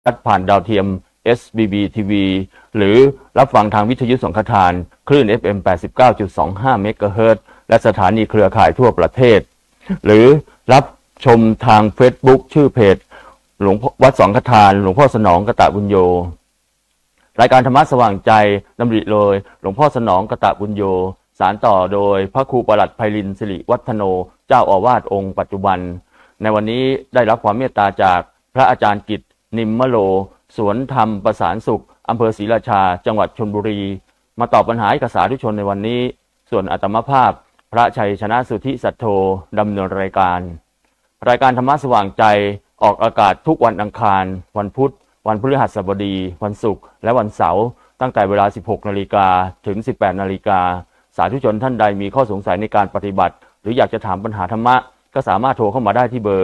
ผ่านดาวเทียม SBB TV หรือรับฟังทางวิทยุสังฆทานคลื่น FM 89.25 เมกะเฮิรตซ์และสถานีเครือข่ายทั่วประเทศหรือรับชมทาง Facebook ชื่อเพจหลวงวัดสังฆทานหลวงพ่อสนองกตบุญโยรายการธรรมะสว่างใจดำริโดยหลวงพ่อสนองกตบุญโยสารต่อโดยพระครูประหลัดไพลินสิริวัฒโนเจ้าอาวาสองค์ปัจจุบันในวันนี้ได้รับความเมตตาจากพระอาจารย์กิตติ์นิมมโลสวนธรรมประสานสุขอำเภอศรีราชาจังหวัดชลบุรีมาตอบปัญหาเอกสาธุชนในวันนี้ส่วนอาตมภาพพระชัยชนะสุทธิสัทโธดำเนินรายการธรรมะสว่างใจออกอากาศทุกวันอังคารวันพุธวันพฤหัสบดีวันศุกร์และวันเสาร์ตั้งแต่เวลา 16 นาฬิกาถึง 18 นาฬิกาสาธุชนท่านใดมีข้อสงสัยในการปฏิบัติหรืออยากจะถามปัญหาธรรมะก็สามารถโทรเข้ามาได้ที่เบอร์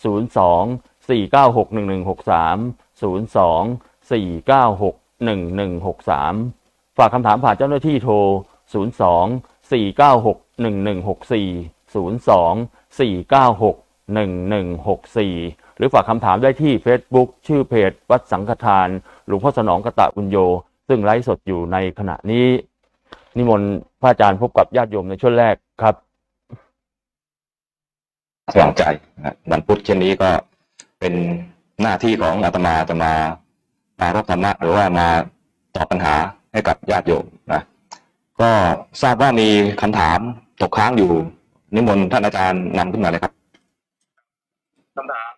02-496-1163 02-496-1163 ฝากคำถามผ่านเจ้าหน้าที่โทร 02-496-1164 02-496-1164 หรือฝากคำถามได้ที่ Facebook ชื่อเพจวัดสังฆทานหลวงพ่อสนองกตบุญโยซึ่งไลฟ์สดอยู่ในขณะนี้นิมนต์พระอาจารย์พบกับญาติโยมในช่วงแรกครับสว่างใจนะวันพุธเช่นนี้ก็เป็นหน้าที่ของอาตมามารับธรรมะหรือว่ามาตอบปัญหาให้กับญาติโยมนะก็ทราบว่ามีคำถามตกค้างอยู่นิมนต์ท่านอาจารย์นำขึ้นมาเลยครับคำถาม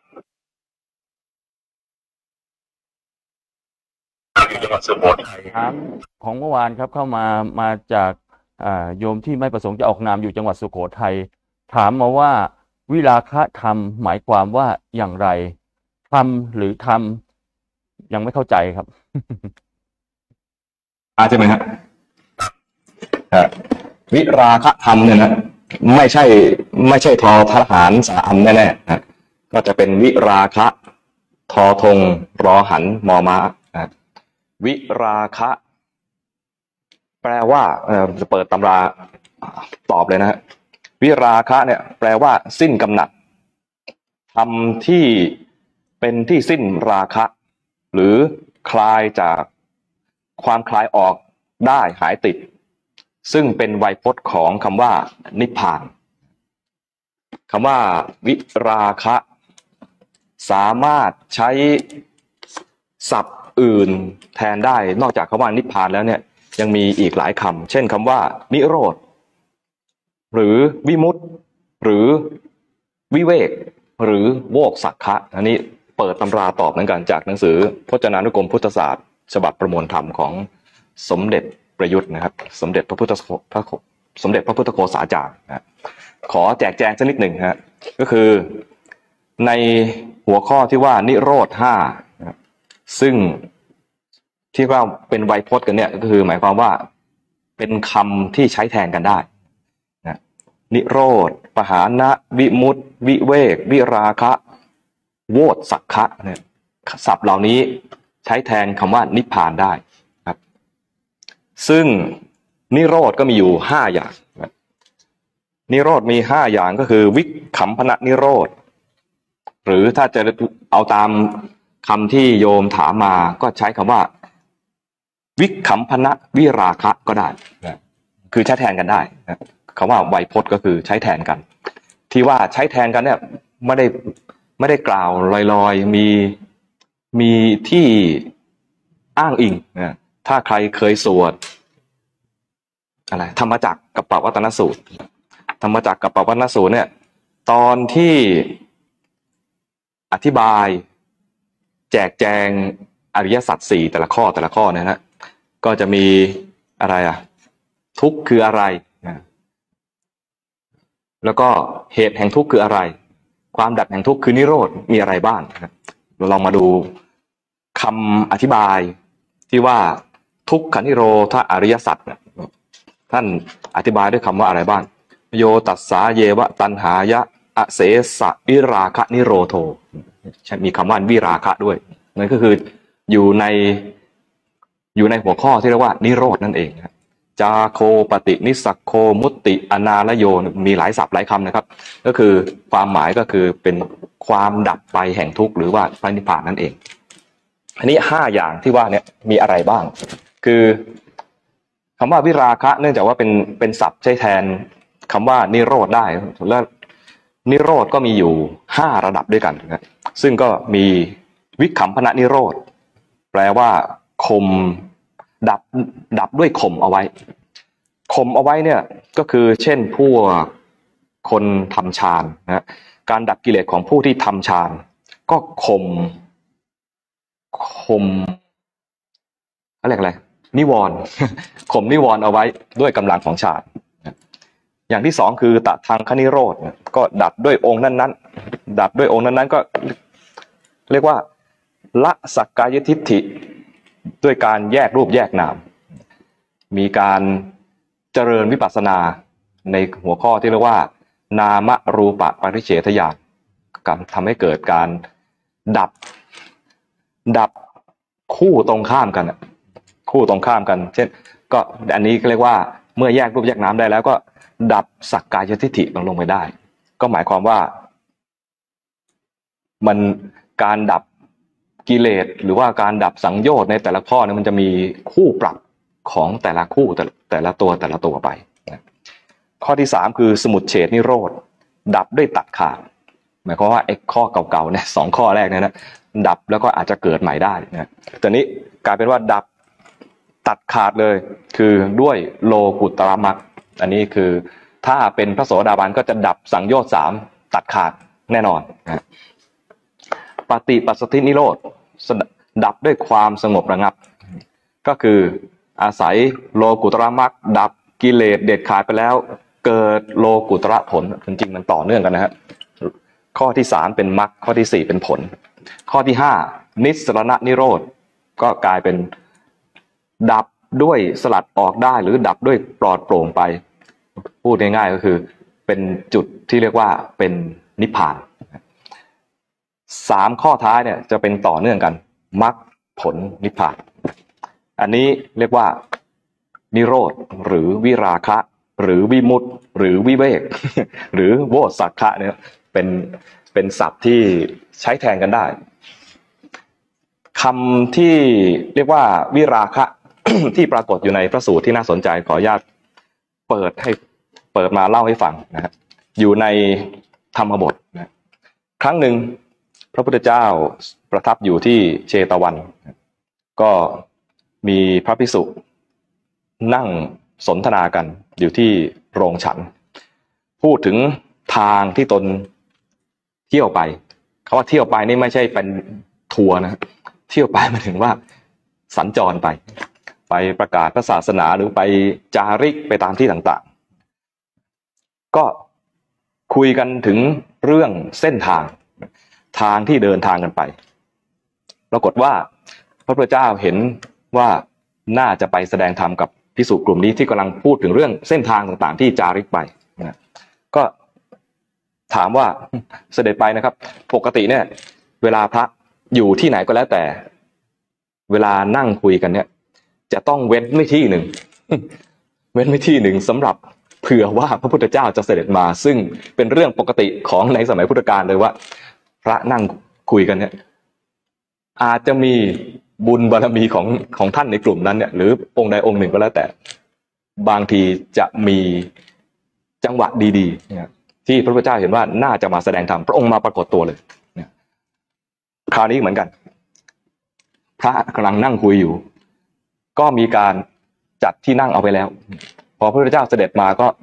จังหวัดสุโขทัยครับของเมื่อวานครับเข้ามาจากโยมที่ไม่ประสงค์จะออกนามอยู่จังหวัดสุโขทัยถามมาว่าวิราคะธรรมหมายความว่าอย่างไรธรรมหรือธรรมยังไม่เข้าใจครับใช่ไหมครับวิราคะธรรมเนี่ยนะไม่ใช่ทอทหารสาอันแน่ๆนะก็จะเป็นวิราคะทอธงรอหันมอม้านะวิราคะแปลว่าจะเปิดตำราตอบเลยนะวิราคะเนี่ยแปลว่าสิ้นกำหนัดทำที่เป็นที่สิ้นราคะหรือคลายจากความคลายออกได้หายติดซึ่งเป็นไวยพจน์ของคำว่านิพพานคำว่าวิราคะสามารถใช้ศัพท์อื่นแทนได้นอกจากคำว่านิพพานแล้วเนี่ยยังมีอีกหลายคำเช่นคำว่านิโรธหรือวิมุตติหรือวิเวกหรือโวกสักขะอันนี้เปิดตำราตอบเหมือนกันจากหนังสือพจนานุกรมพุทธศาสตร์ฉบับประมวลธรรมของสมเด็จประยุทธ์นะครับสมเด็จพระพุทธโฆษาจารย์นะขอแจกแจงสักนิดหนึ่งฮะก็คือในหัวข้อที่ว่านิโรธห้าซึ่งที่ว่าเป็นไวยพจน์กันเนี่ยก็คือหมายความว่าเป็นคำที่ใช้แทนกันได้นะนิโรธปหานะวิมุตติวิเวกวิราคะโวทสักขะเนี่ยศัพท์เหล่านี้ใช้แทนคำว่านิพพานได้ครับซึ่งนิโรธก็มีอยู่5อย่างนิโรธมี5อย่างก็คือวิคัมภณนิโรธหรือถ้าจะเอาตามคำที่โยมถามมาก็ใช้คำว่าวิคัมภณวิราคะก็ได้คือใช้แทนกันได้คำว่าไวยพจน์ก็คือใช้แทนกันที่ว่าใช้แทนกันเนี่ยไม่ได้กล่าวลอยๆมีที่อ้างอิงนะถ้าใครเคยสวดอะไรธรรมจักรกัปปวัตตนสูตรธรรมจักรกัปปวัตตนสูตรเนี่ยตอนที่อธิบายแจกแจงอริยสัจ4แต่ละข้อเนี่ยนะก็จะมีอะไรทุกข์คืออะไรแล้วก็เหตุแห่งทุกข์คืออะไรความดับแห่งทุกข์คือนิโรธมีอะไรบ้างเราลองมาดูคำอธิบายที่ว่าทุกขนิโรธอริยสัจท่านอธิบายด้วยคำว่าอะไรบ้างโยตัสสาเยวะตัณหายะอเสสะวิราคะนิโรโธมีคำว่าวิราคะด้วยนั่นก็คืออยู่ในหัวข้อที่เรียกว่านิโรธนั่นเองจาโคปฏินิสักโคมุตติอนาลโยมีหลายศัพท์หลายคำนะครับก็คือความหมายก็คือเป็นความดับไปแห่งทุกข์หรือว่าพระนิพพานนั่นเองอันนี้5อย่างที่ว่าเนี่ยมีอะไรบ้างคือคำว่าวิราคะเนื่องจากว่าเป็นศัพท์ใช้แทนคำว่านิโรธได้แล้วนิโรธก็มีอยู่5ระดับด้วยกันนะซึ่งก็มีวิคัมพนะนิโรธแปลว่าข่มดับด้วยข่มเอาไว้ข่มเอาไว้เนี่ยก็คือเช่นพวกคนทำฌานนะการดับกิเลสของผู้ที่ทำฌานก็ข่มอะไรนิวรณ์ ข่มนิวรณ์เอาไว้ด้วยกำลังของฌานอย่างที่สองคือตทังคนิโรธก็ดับด้วยองค์นั้นๆดับด้วยองค์นั้นๆก็เรียกว่าละสักกายทิฏฐิด้วยการแยกรูปแยกนามมีการเจริญวิปัสสนาในหัวข้อที่เรียกว่านามรูปปริเฉทญาณการทำให้เกิดการดับคู่ตรงข้ามกันเช่นก็อันนี้เรียกว่าเมื่อแยกรูปแยกนามได้แล้วก็ดับสักกายทิฏฐิลงไปได้ก็หมายความว่ามันการดับกิเลสหรือว่าการดับสังโยชน์ในแต่ละข้อเนี่ยมันจะมีคู่ปรับของแต่ละคู่แต่ละตัวไปข้อที่3คือสมุจเฉทนิโรธดับด้วยตัดขาดหมายความว่าไอ้ข้อเก่าๆเนี่ย2ข้อแรกเนี่ยนะดับแล้วก็อาจจะเกิดใหม่ได้นะแต่นี้กลายเป็นว่าดับตัดขาดเลยคือด้วยโลกุตตรมรรคอันนี้คือถ้าเป็นพระโสดาบันก็จะดับสังโยชน์3ตัดขาดแน่นอนนะปฏิปัสสธินิโรธดับด้วยความสงบระงับก็คืออาศัยโลกุตตรมรรคดับกิเลสเด็ดขาดไปแล้วเกิดโลกุตระผลจริงๆมันต่อเนื่องกันนะฮะข้อที่3เป็นมรรคข้อที่4เป็นผลข้อที่5นิสรณนิโรธก็กลายเป็นดับด้วยสลัดออกได้หรือดับด้วยปลอดโปร่งไปพูดง่ายๆก็คือเป็นจุดที่เรียกว่าเป็นนิพพาน3ข้อท้ายเนี่ยจะเป็นต่อเนื่องกันมรรคผลนิพพานอันนี้เรียกว่านิโรธหรือวิราคะหรือวิมุตติหรือวิเวกหรือโวสักขะเนี่ยเป็นศัพท์ที่ใช้แทนกันได้คำที่เรียกว่าวิราคะ ที่ปรากฏอยู่ในพระสูตรที่น่าสนใจขออนุญาตเปิดมาเล่าให้ฟังนะครับอยู่ในธรรมบทนะครั้งหนึ่งพระพุทธเจ้าประทับอยู่ที่เชตวันก็มีพระภิกษุนั่งสนทนากันอยู่ที่โรงฉันพูดถึงทางที่ตนเที่ยวไปคำว่าเที่ยวไปนี่ไม่ใช่เป็นทัวร์นะเที่ยวไปหมายถึงว่าสัญจรไปประกาศพระศาสนาหรือไปจาริกไปตามที่ต่างๆก็คุยกันถึงเรื่องเส้นทางที่เดินทางกันไปปรากฏว่าพระพุทธเจ้าเห็นว่าน่าจะไปแสดงธรรมกับภิกษุกลุ่มนี้ที่กำลังพูดถึงเรื่องเส้นทางต่างๆที่จาริกไปนะก็ถามว่าเสด็จไปนะครับปกติเนี่ยเวลาพระอยู่ที่ไหนก็แล้วแต่เวลานั่งคุยกันเนี่ยจะต้องเว้นไม่ที่หนึ่ง เว้นไม่ที่หนึ่งสำหรับเผื่อว่าพระพุทธเจ้าจะเสด็จมาซึ่งเป็นเรื่องปกติของในสมัยพุทธกาลเลยว่าพระนั่งคุยกันเนี่ยอาจจะมีบุญบารมีของท่านในกลุ่มนั้นเนี่ยหรือองค์ใดองค์หนึ่งก็แล้วแต่บางทีจะมีจังหวะดีๆที่พระพุทธเจ้าเห็นว่าน่าจะมาแสดงธรรมพระองค์มาปรากฏตัวเลยคราวนี้เหมือนกันพระกำลังนั่งคุยอยู่ก็มีการจัดที่นั่งเอาไปแล้วพอพระพุทธเจ้าเสด็จมาก็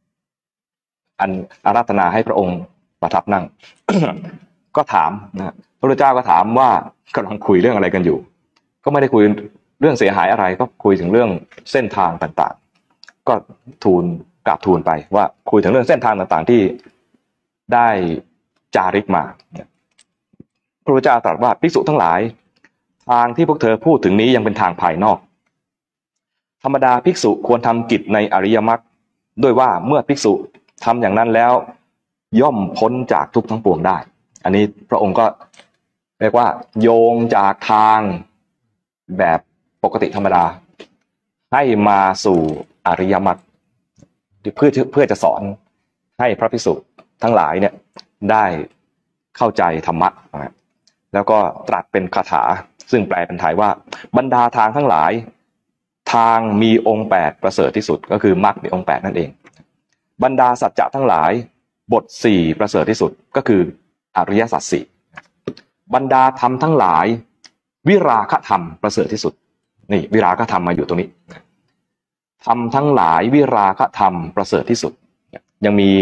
อาราธนาให้พระองค์ประทับนั่ง ก็ถามนะพระพุทธเจ้าก็ถามว่ากำลังคุยเรื่องอะไรกันอยู่ก็ไม่ได้คุยเรื่องเสียหายอะไรก็คุยถึงเรื่องเส้นทางต่างๆก็กราบทูลไปว่าคุยถึงเรื่องเส้นทางต่างๆที่ได้จาริกมาพระพุทธเจ้าตรัสว่าภิกษุทั้งหลายทางที่พวกเธอพูดถึงนี้ยังเป็นทางภายนอกธรรมดาภิกษุควรทำกิจในอริยมรรคด้วยว่าเมื่อภิกษุทำอย่างนั้นแล้วย่อมพ้นจากทุกข์ทั้งปวงได้อันนี้พระองค์ก็เรียกว่าโยงจากทางแบบปกติธรรมดาให้มาสู่อริยมรรคเพื่อจะสอนให้พระภิกษุทั้งหลายเนี่ยได้เข้าใจธรรมะแล้วก็ตรัสเป็นคาถาซึ่งแปลเป็นไทยว่าบรรดาทางทั้งหลายทางมีองค์8ประเสริฐที่สุดก็คือมรรคมีองค์8นั่นเองบรรดาสัจจะทั้งหลายบท4ประเสริฐที่สุดก็คืออริยสัจ4บรรดาธรรมทั้งหลายวิราคะธรรมประเสริฐที่สุดนี่วิราคะธรรมมาอยู่ตรงนี้ธรรมทั้งหลายวิราคะธรรมประเสริฐที่สุดยังมี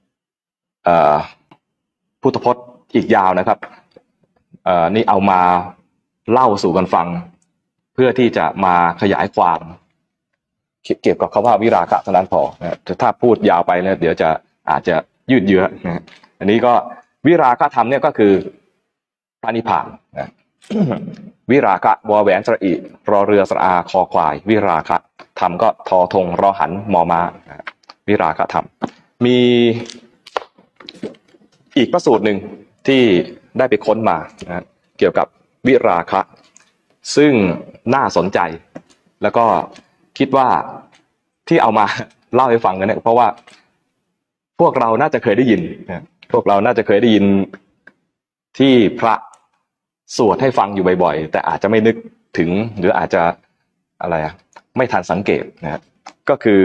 พุทธพจน์อีกยาวนะครับนี่เอามาเล่าสู่กันฟังเพื่อที่จะมาขยายความเกี่ยวกับคำว่าวิราคะเท่านั้นพอนะถ้าพูดยาวไปเนี่ยเดี๋ยวจะอาจจะยืดเยื้อนะอันนี้ก็วิราคะธรรมเนี่ยก็คือพระนิพพานนะวิราคะวอแหวนสระอิรอเรือสระอาคอควายวิราคะธรรมก็ทอทงรอหันมอม้านะวิราคะธรรมมีอีกพระสูตรหนึ่งที่ได้ไปค้นมานะเกี่ยวกับวิราคะซึ่งน่าสนใจแล้วก็คิดว่าที่เอามาเล่าให้ฟังกันเนี่ยเพราะว่าพวกเราน่าจะเคยได้ยินนะพวกเราน่าจะเคยได้ยินที่พระสวดให้ฟังอยู่บ่อยๆแต่อาจจะไม่นึกถึงหรืออาจจะอะไรไม่ทันสังเกตนะก็คือ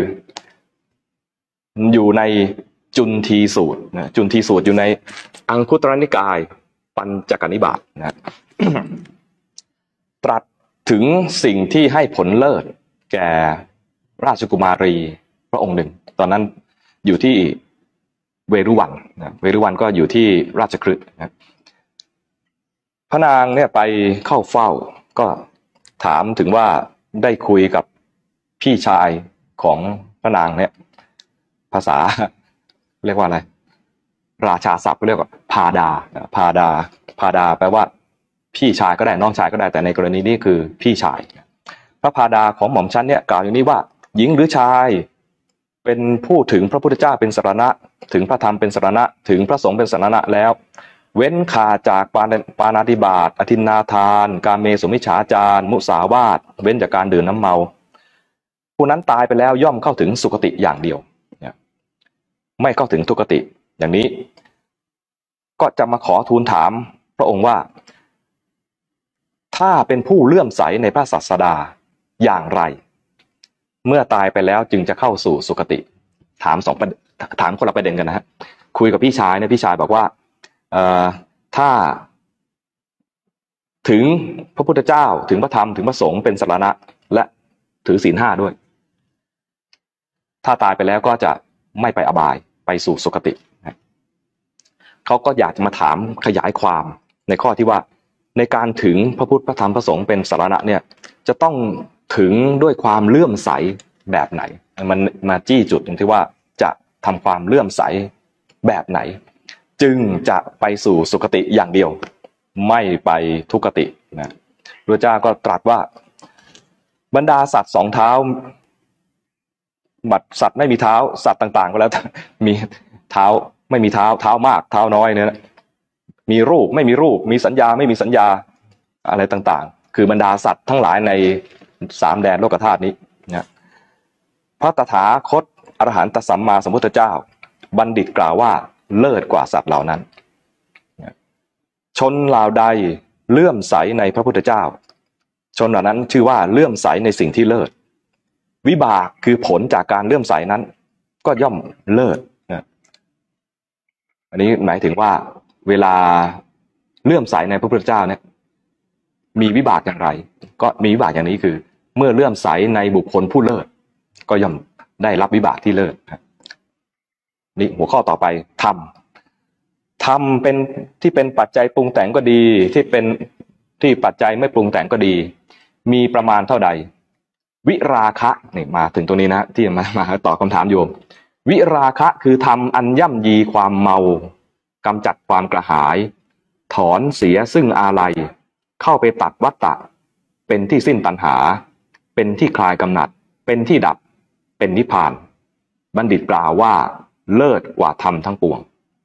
อยู่ในจุนทีสูตรนะจุนทีสูตรอยู่ในอังคุตรนิกายปัญจกนิบาตนะ ตรัสถึงสิ่งที่ให้ผลเลิศแก่ราชกุมารีพระองค์หนึ่งตอนนั้นอยู่ที่เวรุวันนะเวรุวันก็อยู่ที่ราชคฤห์นะพระนางเนี่ยไปเข้าเฝ้าก็ถามถึงว่าได้คุยกับพี่ชายของพระนางเนี่ยภาษาเรียกว่าอะไรราชาศัพท์เรียกว่าพาดาพาดาแปลว่าพี่ชายก็ได้น้องชายก็ได้แต่ในกรณีนี้คือพี่ชายพระพาดาของหม่อมชั้นเนี่ยกล่าวอย่างนี้ว่าหญิงหรือชายเป็นผู้ถึงพระพุทธเจ้าเป็นสรณะถึงพระธรรมเป็นสรณะถึงพระสงฆ์เป็นสรณะแล้วเว้นขาดจากปาณาติบาตอทินนาทานกาเมสุมิจฉาจารมุสาวาทเว้นจากการดื่มน้ำเมาผู้นั้นตายไปแล้วย่อมเข้าถึงสุคติอย่างเดียวไม่เข้าถึงทุกติอย่างนี้ก็จะมาขอทูลถามพระองค์ว่าถ้าเป็นผู้เลื่อมใสในพระศาสดาอย่างไรเมื่อตายไปแล้วจึงจะเข้าสู่สุคติถามถามคนละประเด็นกันนะฮะคุยกับพี่ชายเนี่ยพี่ชายบอกว่าถ้าถึงพระพุทธเจ้าถึงพระธรรมถึงพระสงฆ์เป็นสรณะและถือศีล5ด้วยถ้าตายไปแล้วก็จะไม่ไปอบายไปสู่สุคติเขาก็อยากจะมาถามขยายความในข้อที่ว่าในการถึงพระพุทธพระธรรมพระสงฆ์เป็นสรณะเนี่ยจะต้องถึงด้วยความเลื่อมใสแบบไหนมันมาจี้จุดตรงที่ว่าจะทำความเลื่อมใสแบบไหนจึงจะไปสู่สุคติอย่างเดียวไม่ไปทุกตินะพระเจ้าก็ตรัสว่าบรรดาสัตว์2 เท้าสัตว์ไม่มีเท้าสัตว์ต่างๆก็แล้วมีเท้าไม่มีเท้าเท้ามากเท้าน้อยเนี่ยมีรูปไม่มีรูปมีสัญญาไม่มีสัญญาอะไรต่างๆคือบรรดาสัตว์ทั้งหลายใน3 แดนโลกธาตุนี้นะพระตถาคตอรหันตสัมมาสัมพุทธเจ้าบัณฑิตกล่าวว่าเลิศกว่าสัตว์เหล่านั้นชนเหล่าใดเลื่อมใสในพระพุทธเจ้าชนเหล่านั้นชื่อว่าเลื่อมใสในสิ่งที่เลิศวิบากคือผลจากการเลื่อมใสนั้นก็ย่อมเลิศนะอันนี้หมายถึงว่าเวลาเลื่อมใสในพระพุทธเจ้าเนี่ยมีวิบากอย่างไรก็มีวิบากอย่างนี้คือเมื่อเลื่อมใสในบุคคลผู้เลิศก็ย่อมได้รับวิบากที่เลิศนี่หัวข้อต่อไปธรรมเป็นที่เป็นปัจจัยปรุงแต่งก็ดีที่เป็นที่ปัจจัยไม่ปรุงแต่งก็ดีมีประมาณเท่าใดวิราคะนี่มาถึงตรงนี้นะที่มาตอบคำถามโยมวิราคะคือธรรมอันย่ำยีความเมากำจัดความกระหายถอนเสียซึ่งอาลัยเข้าไปตัดวัฏฏะเป็นที่สิ้นตัณหาเป็นที่คลายกำหนัดเป็นที่ดับเป็นนิพพานบัณฑิตกล่าวว่าเลิศกว่าธรรมทั้งปวง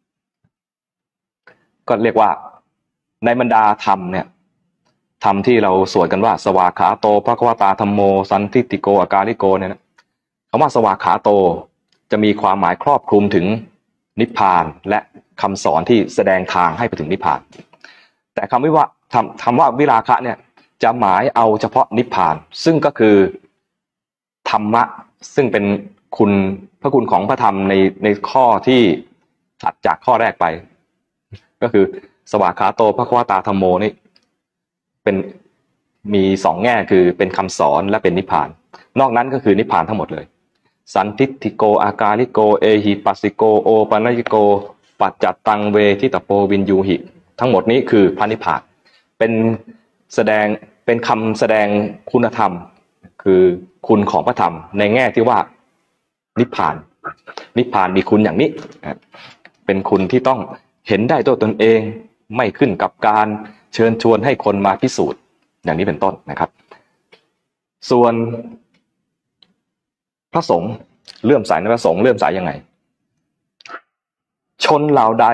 ก็เรียกว่าในบรรดาธรรมเนี่ยธรรมที่เราสวดกันว่าสวากขาโตภควตาธัมโมสันทิติโกอากาลิโกเนี่ยนะคำว่าสวากขาโตจะมีความหมายครอบคลุมถึงนิพพานและคำสอนที่แสดงทางให้ไปถึงนิพพานแต่คำว่าวิราคะเนี่ยจะหมายเอาเฉพาะนิพพานซึ่งก็คือธรรมะซึ่งเป็นคุณพระคุณของพระธรรมในข้อที่ถัดจากข้อแรกไปก็คือสวากขาโตภควตาธัมโมนี่เป็นมีสองแง่คือเป็นคำสอนและเป็นนิพพานนอกนั้นก็คือนิพพานทั้งหมดเลยสันทิฏฐิโกอากาลิโกเอหิปัสสิโกโอปัญญิโกปัจจัตตังเวทิตโปวินยูหิทั้งหมดนี้คือพระนิพพานเป็นคำแสดงคุณธรรมคือคุณของพระธรรมในแง่ที่ว่านิพพานมีคุณอย่างนี้เป็นคุณที่ต้องเห็นได้ตัวตนเองไม่ขึ้นกับการเชิญชวนให้คนมาพิสูจน์อย่างนี้เป็นต้นนะครับส่วนพระสงฆ์เลื่อมใสในพระสงฆ์เลื่อมใสยังไงชนเหล่าใด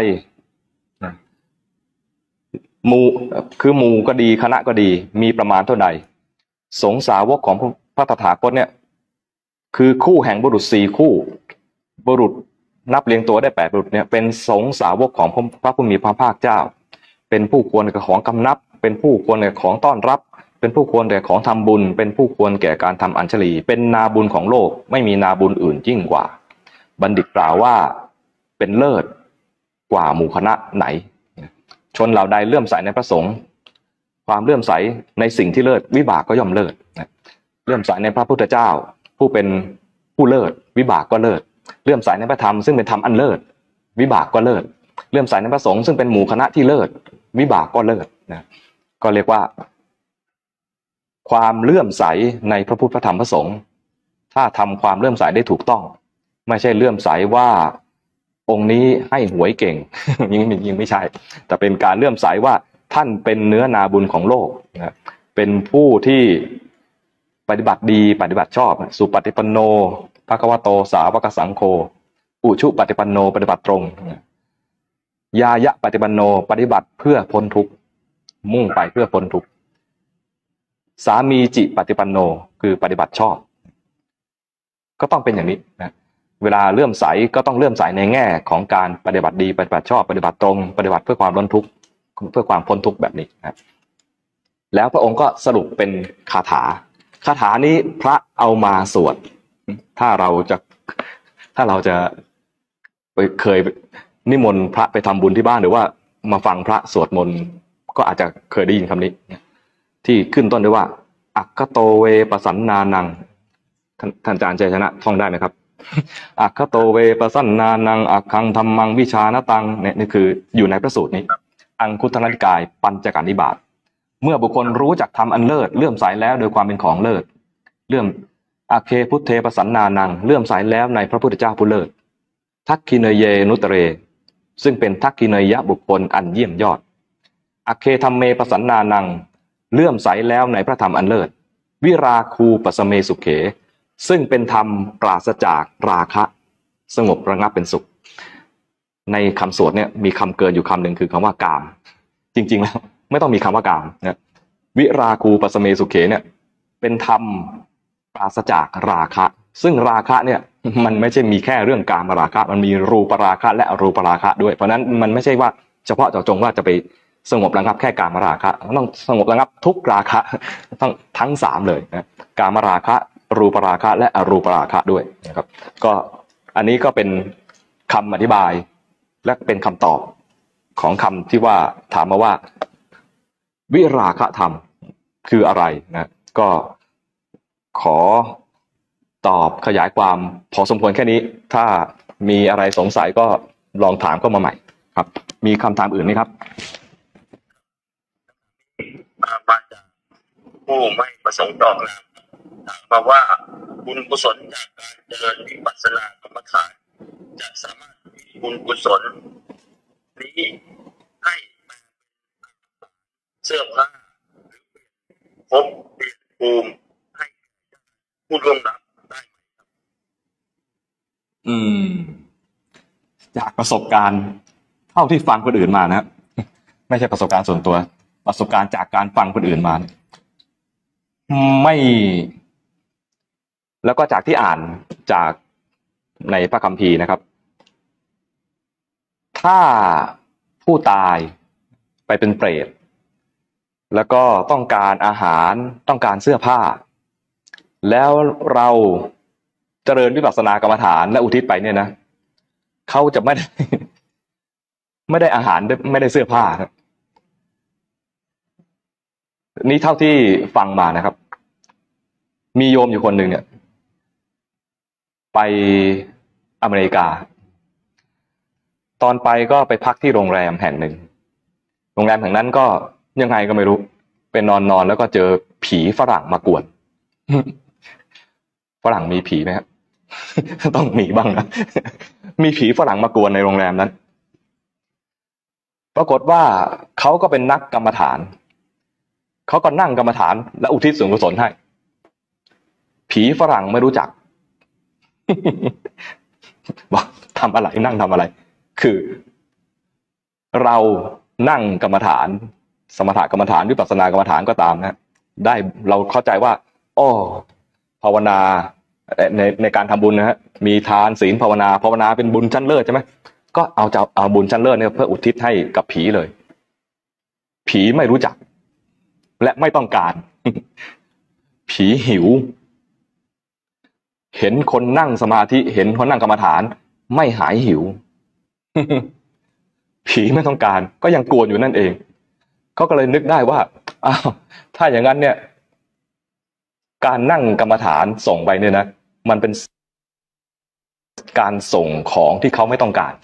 หมู่ก็ดีคณะก็ดีมีประมาณเท่าใดสงฆ์สาวกของพระตถาคตเนี่ยคือคู่แห่งบุรุษ4คู่บุรุษนับเรียงตัวได้8บุรุษเนี่ยเป็นสงฆ์สาวกของพระผู้มีพระภาคเจ้าเป็นผู้ควรแก่ของกำนับเป็นผู้ควรแก่ของต้อนรับเป็นผู้ควรแก่ของทำบุญเป็นผู้ควรแก่การทำอัญชลีเป็นนาบุญของโลกไม่มีนาบุญอื่นยิ่งกว่าบัณฑิตกล่าวว่าเป็นเลิศกว่าหมู่คณะไหนชนเหล่าใดเลื่อมใสในพระสงฆ์ความเลื่อมใสในสิ่งที่เลิศวิบากก็ย่อมเลิศเลื่อมใสในพระพุทธเจ้าผู้เป็นผู้เลิศวิบากก็เลิศเลื่อมใสในพระธรรมซึ่งเป็นธรรมอันเลิศวิบากก็เลิศเลื่อมใสในพระสงฆ์ซึ่งเป็นหมู่คณะที่เลิศวิบากก็เลิศนะก็เรียกว่าความเลื่อมใสในพระพุทธพระธรรมพระสงฆ์ถ้าทำความเลื่อมใสได้ถูกต้องไม่ใช่เลื่อมใสว่าองค์นี้ให้หวยเก่งยิ่งไม่ใช่แต่เป็นการเลื่อมใสว่าท่านเป็นเนื้อนาบุญของโลกนะเป็นผู้ที่ปฏิบัติดีปฏิบัติชอบสุปฏิปันโนภควโตสาวกสังโฆอุชุปฏิปันโนปฏิบัติตรงยายะปฏิปันโนปฏิบัติเพื่อพ้นทุกข์มุ่งไปเพื่อพ้นทุกข์สามีจิปฏิปันโนคือปฏิบัติชอบก็ต้องเป็นอย่างนี้นะเวลาเลื่อมใสก็ต้องเลื่อมใสในแง่ของการปฏิบัติดีปฏิบัติชอบปฏิบัติตรงปฏิบัติเพื่อความพ้นทุกข์เพื่อความพ้นทุกข์แบบนี้นะแล้วพระองค์ก็สรุปเป็นคาถานี้พระเอามาสวดถ้าเราจะเคยนิมนต์พระไปทำบุญที่บ้านหรือว่ามาฟังพระสวดมนต์ก็อาจจะเคยได้ยินคำนี้ที่ขึ้นต้นด้วยว่าอัคคโตเวปสันนานังท่านอาจารย์ชัยชนะท่องได้ไหมครับอัคคโตเวปสันนานังอัคคังธัมมังวิชานตังเนี่ยนี่คืออยู่ในพระสูตรนี้อังคุตรนิกายปัญจกนิบาตเมื่อบุคคลรู้จักธรรมอันเลิศเลื่อมใสแล้วโดยความเป็นของเลิศเลื่อมอาเคพุทเทปสันนานังเลื่อมใสแล้วในพระพุทธเจ้าผู้เลิศทักขิเนเยนุตเรซึ่งเป็นทักขิเนยบุคคลอันเยี่ยมยอดอาเคธรรมเมปสันนานังเลื่อมใสแล้วในพระธรรมอันเลิศวิราคูปสเมสุเขซึ่งเป็นธรรมปราศจากราคะสงบระงับเป็นสุขในคำสวดเนี่ยมีคำเกินอยู่คำหนึ่งคือคำว่ากามจริงๆแล้วไม่ต้องมีคำว่ากามนะวิราคูปสเมสุเขเนี่ยเป็นธรรมปราศจากราคะซึ่งราคะเนี่ยมันไม่ใช่มีแค่เรื่องกามราคะมันมีรูปราคะและอรูปราคะด้วยเพราะนั้นมันไม่ใช่ว่าเฉพาะเจาะจงว่าจะไปสงบระงับแค่กามราคะต้องสงบระงับทุกราคะทั้ง3เลยนะกามราคะรูปราคะและอรูปราคะด้วยนะครับก็อันนี้ก็เป็นคำอธิบายและเป็นคำตอบของคำที่ว่าถามมาว่าวิราคะธรรมคืออะไรนะก็ขอตอบขยายความพอสมควรแค่นี้ถ้ามีอะไรสงสัยก็ลองถามเข้ามาใหม่ครับมีคำถามอื่นไหมครับมาจากผู้ไม่ประสงค์ตอบนะถามมาว่าบุญกุศลจากการเจริญวิปัสสนากรรมฐานจะสามารถมีบุญกุศลนี้ให้เสื้อผ้าหรือพบเปลี่ยนภูมิให้ผู้ร่วงลับได้ไหมครับจากประสบการณ์เท่าที่ฟังคนอื่นมานะครับไม่ใช่ประสบการณ์ส่วนตัวประสบการณ์จากการฟังคนอื่นมาไม่แล้วก็จากที่อ่านจากในพระคัมภีร์นะครับถ้าผู้ตายไปเป็นเปรตแล้วก็ต้องการอาหารต้องการเสื้อผ้าแล้วเราเจริญวิปัสสนากรรมฐานและอุทิศไปเนี่ยนะเขาจะไม่ได้อาหารไม่ได้เสื้อผ้าครับนี่เท่าที่ฟังมานะครับมีโยมอยู่คนหนึ่งเนี่ยไปอเมริกาตอนไปก็ไปพักที่โรงแรมแห่งหนึ่งโรงแรมแห่งนั้นก็ยังไงก็ไม่รู้เป็นนอนแล้วก็เจอผีฝรั่งมากวนฝรั่งมีผีไหมครับ ต้องมีบ้างนะ มีผีฝรั่งมากวนในโรงแรมนั้นปรากฏว่าเขาก็เป็นนักกรรมฐานเขาก็นั่งกรรมฐานและอุทิศส่วนกุศลให้ผีฝรั่งไม่รู้จัก บอกทำอะไรนั่งทำอะไรคือเรานั่งกรรมฐานสมถกรรมฐานวิปัสสนากรรมฐานก็ตามนะได้เราเข้าใจว่าอ้อภาวนาในการทำบุญนะฮะมีทานศีลภาวนาเป็นบุญชั้นเลิศใช่ไหมก็เอาบุญชั้นเลิศเนี่ยเพื่ออุทิศให้กับผีเลยผีไม่รู้จักและไม่ต้องการ ผีหิวเห็นคนนั่งสมาธิเห็นคนนั่งกรรมฐานไม่หายหิว ผีไม่ต้องการก็ยังกวนอยู่นั่นเองเขาก็เลยนึกได้ว่าอ้าวถ้าอย่างนั้นเนี่ยการนั่งกรรมฐานส่งไปเนี่ยนะมันเป็นการส่งของที่เขาไม่ต้องการ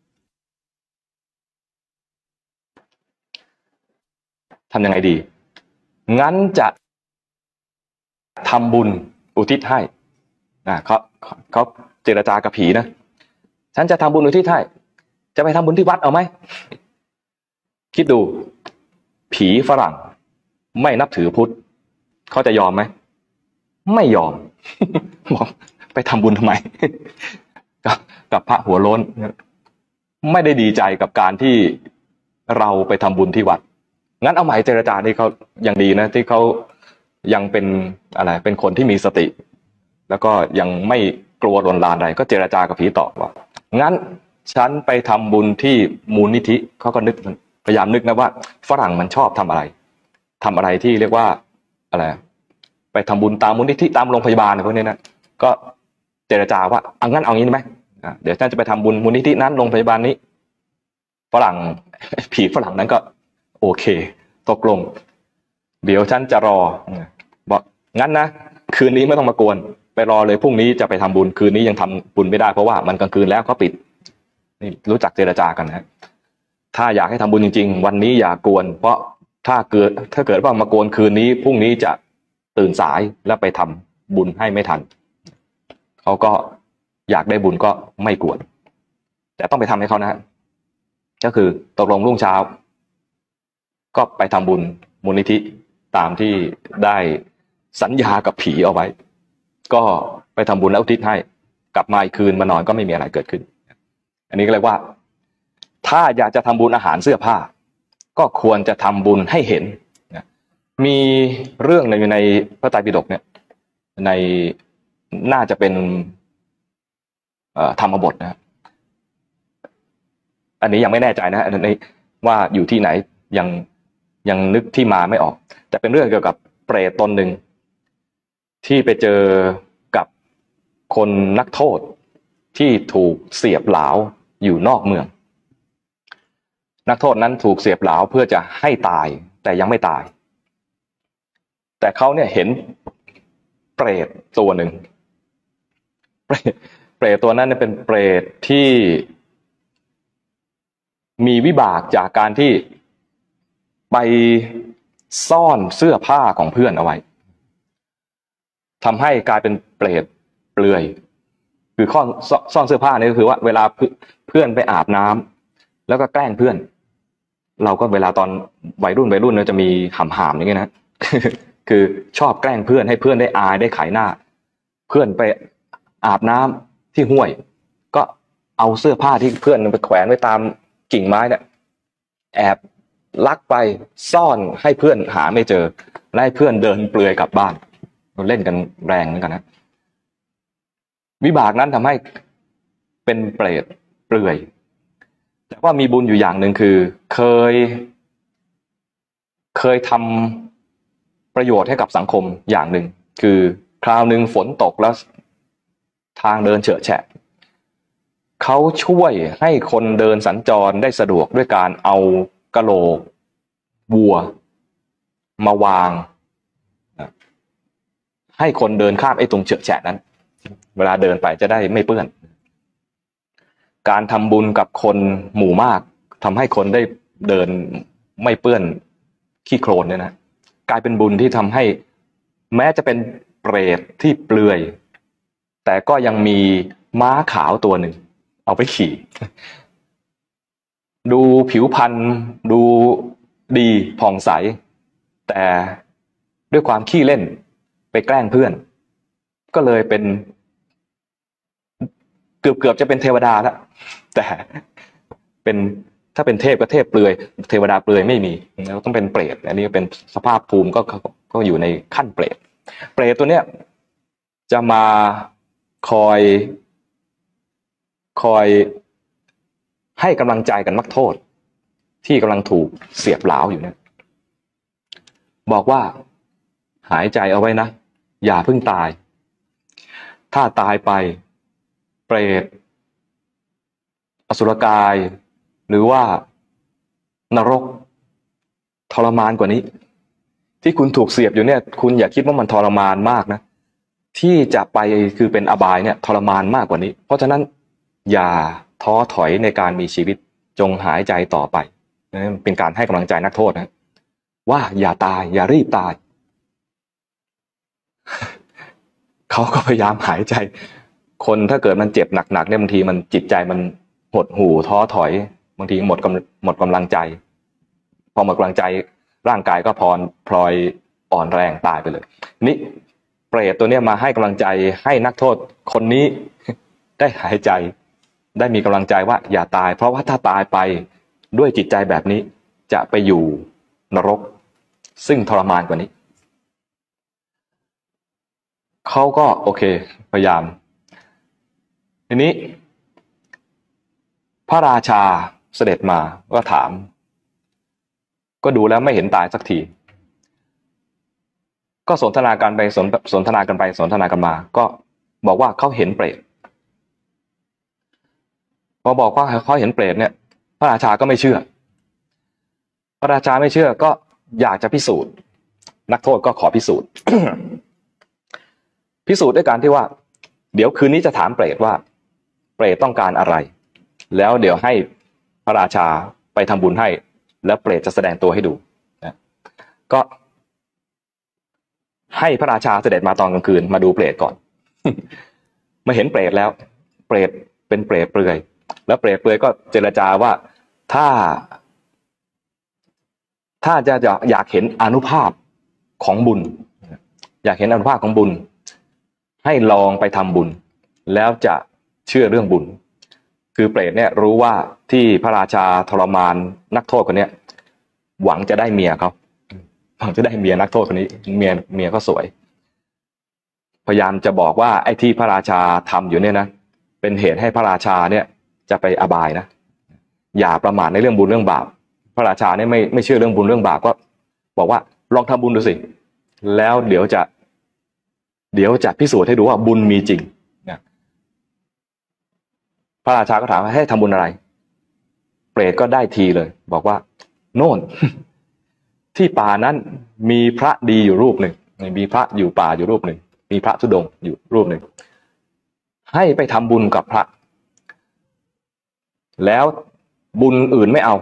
ทำยังไงดีงั้นจะทำบุญอุทิศให้เขาเจรจากับผีนะฉันจะทำบุญอุทิศให้จะไปทำบุญที่วัดเอาไหมคิดดูผีฝรั่งไม่นับถือพุทธเขาจะยอมไหมไม่ยอม บอกไปทำบุญทำไม กับพระหัวโล้นไม่ได้ดีใจกับการที่เราไปทำบุญที่วัดงั้นเอาหมายเจรจาที่เขายังดีนะที่เขายังเป็นอะไรเป็นคนที่มีสติแล้วก็ยังไม่กลัวรนลานอะไรก็เจรจากับผีต่อว่างั้นฉันไปทำบุญที่มูลนิธิเขาก็นึกพยายามนึกนะว่าฝรั่งมันชอบทำอะไรที่เรียกว่าอะไรไปทำบุญตามมูลนิธิตามโรงพยาบาลพวกนี้นะก็เจรจาว่างั้นเอางี้ได้ไหมเดี๋ยวฉันจะไปทำบุญมูลนิธินั้นโรงพยาบาลนี้ฝรั่งผีฝรั่งนั้นก็โอเคตกลงเดี๋ยวฉันจะรอบอกงั้นนะคืนนี้ไม่ต้องมากวนไปรอเลยพรุ่งนี้จะไปทำบุญคืนนี้ยังทำบุญไม่ได้เพราะว่ามันกลางคืนแล้วเขาปิดนี่รู้จักเจรจากันนะถ้าอยากให้ทำบุญจริงๆวันนี้อย่ากวนเพราะถ้าเกิดว่ามากวนคืนนี้พรุ่งนี้จะตื่นสายแล้วไปทำบุญให้ไม่ทันเขาก็อยากได้บุญก็ไม่กวนแต่ต้องไปทำให้เขานะก็คือตกลงรุ่งเช้าก็ไปทำบุญมูลนิธิตามที่ได้สัญญากับผีเอาไว้ก็ไปทำบุญแล้วอุทิศให้กลับมาอีกคืนมานอนก็ไม่มีอะไรเกิดขึ้นอันนี้ก็เรียกว่าถ้าอยากจะทำบุญอาหารเสื้อผ้าก็ควรจะทำบุญให้เห็นมีเรื่องในพระไตรปิฎกเนี่ยในน่าจะเป็นธรรมบทนะอันนี้ยังไม่แน่ใจนะอันนี้ว่าอยู่ที่ไหนยังนึกที่มาไม่ออกแต่เป็นเรื่องเกี่ยวกับเปรตตนหนึ่งที่ไปเจอกับคนนักโทษที่ถูกเสียบเหลาอยู่นอกเมืองนักโทษนั้นถูกเสียบเหลาเพื่อจะให้ตายแต่ยังไม่ตายแต่เขาเนี่ยเห็นเปรตตัวหนึ่งเปรตตัวนั้นเป็นเปรตที่มีวิบากจากการที่ไปซ่อนเสื้อผ้าของเพื่อนเอาไว้ทำให้กลายเป็นเปรตเปลือยคือซ่อนเสื้อผ้านี่ก็คือว่าเวลาเพื่อนไปอาบน้ำแล้วก็แกล้งเพื่อนเราก็เวลาตอนวัยรุ่นเนี่ยจะมีหำอย่างเงี้ยนะ คือชอบแกล้งเพื่อนให้เพื่อนได้อายได้ขายหน้าเพื่อนไปอาบน้ำที่ห้วยก็เอาเสื้อผ้าที่เพื่อนไปแขวนไว้ตามกิ่งไม้เนี่ยแอบลักไปซ่อนให้เพื่อนหาไม่เจอและให้เพื่อนเดินเปลือยกลับบ้านเราเล่นกันแรงเหมือนกันนะวิบากนั้นทำให้เป็นเปรตเปลือยแต่ว่ามีบุญอยู่อย่างหนึ่งคือเคยเคยทำประโยชน์ให้กับสังคมอย่างหนึ่งคือคราวหนึ่งฝนตกแล้วทางเดินเฉอะแฉะเขาช่วยให้คนเดินสัญจรได้สะดวกด้วยการเอากะโหลกวัวมาวางให้คนเดินข้ามไอ้ตรงเฉอะแฉะนั้นเวลาเดินไปจะได้ไม่เปื้อนการทำบุญกับคนหมู่มากทำให้คนได้เดินไม่เปื้อนขี้โคลนเนี่ยนะกลายเป็นบุญที่ทำให้แม้จะเป็นเปรตที่เปลือยแต่ก็ยังมีม้าขาวตัวหนึ่งเอาไปขี่ดูผิวพรรณดูดีผ่องใสแต่ด้วยความขี้เล่นไปแกล้งเพื่อนก็เลยเป็นเกือบจะเป็นเทวดาแล้วแต่เป็นถ้าเป็นเทพก็เทพเปลือยเทวดาเปลือยไม่มีแล้วต้องเป็นเปรตอันนี้เป็นสภาพภูมิก็อยู่ในขั้นเปรตตัวเนี้ยจะมาคอยให้กำลังใจกันนักโทษที่กำลังถูกเสียบเหลาอยู่เนี่ยบอกว่าหายใจเอาไว้นะอย่าเพิ่งตายถ้าตายไปเปรตอสุรกายหรือว่านรกทรมานกว่านี้ที่คุณถูกเสียบอยู่เนี่ยคุณอย่าคิดว่ามันทรมานมากนะที่จะไปคือเป็นอบายเนี่ยทรมานมากกว่านี้เพราะฉะนั้นอย่าท้อถอยในการมีชีวิตจงหายใจต่อไปเป็นการให้กำลังใจนักโทษนะว่าอย่าตายอย่ารีบตายเขาก็พยายามหายใจคนถ้าเกิดมันเจ็บหนักๆเนี่ยบางทีมันจิตใจมันหดหู่ท้อถอยบางทีหมดกำลังใจพอหมดกำลังใจร่างกายก็พลอยอ่อนแรงตายไปเลยนี่เปรตตัวเนี้ยมาให้กำลังใจให้นักโทษคนนี้ได้หายใจได้มีกำลังใจว่าอย่าตายเพราะว่าถ้าตายไปด้วยจิตใจแบบนี้จะไปอยู่นรกซึ่งทรมานกว่านี้เขาก็โอเคพยายามทีนี้พระราชาเสด็จมาก็ถามก็ดูแล้วไม่เห็นตายสักทีก็สนทนากันไปสนทนากันไปสนทนากันมาก็บอกว่าเขาเห็นเปรตพอบอกว่าเขาเห็นเปรตเนี่ยพระราชาก็ไม่เชื่อพระราชาไม่เชื่อก็อยากจะพิสูจน์นักโทษก็ขอพิสูจน์ พิสูจน์ด้วยการที่ว่าเดี๋ยวคืนนี้จะถามเปรตว่าเปรตต้องการอะไรแล้วเดี๋ยวให้พระราชาไปทำบุญให้แล้วเปรตจะแสดงตัวให้ดูนะก็ให้พระราชาเสด็จมาตอนกลางคืนมาดูเปรตก่อน มาเห็นเปรตแล้วเปรตเป็นเปรตเปลือยแล้วเปรตเปลือยก็เจรจาว่าถ้าจะอยากเห็นอานุภาพของบุญอยากเห็นอานุภาพของบุญให้ลองไปทำบุญแล้วจะเชื่อเรื่องบุญคือเปรตเนี่ยรู้ว่าที่พระราชาทรมานนักโทษคนนี้หวังจะได้เมียเขาหวังจะได้เมียนักโทษคนนี้เมียก็สวยพยายามจะบอกว่าไอ้ที่พระราชาทำอยู่เนี่ยนะเป็นเหตุให้พระราชาเนี่ยจะไปอบายนะอย่าประมาทในเรื่องบุญเรื่องบาปพระราชาเนี่ยไม่เชื่อเรื่องบุญเรื่องบาปก็บอกว่าลองทำบุญดูสิแล้วเดี๋ยวจะพิสูจน์ให้ดูว่าบุญมีจริงนะพระราชาก็ถามว่าให้ทำบุญอะไรเปรตก็ได้ทีเลยบอกว่าโน่น ที่ป่านั้นมีพระดีอยู่รูปหนึ่งมีพระอยู่ป่าอยู่รูปหนึ่งมีพระธุดงค์อยู่รูปหนึ่งให้ไปทำบุญกับพระแล้วบุญอื่นไม่เอา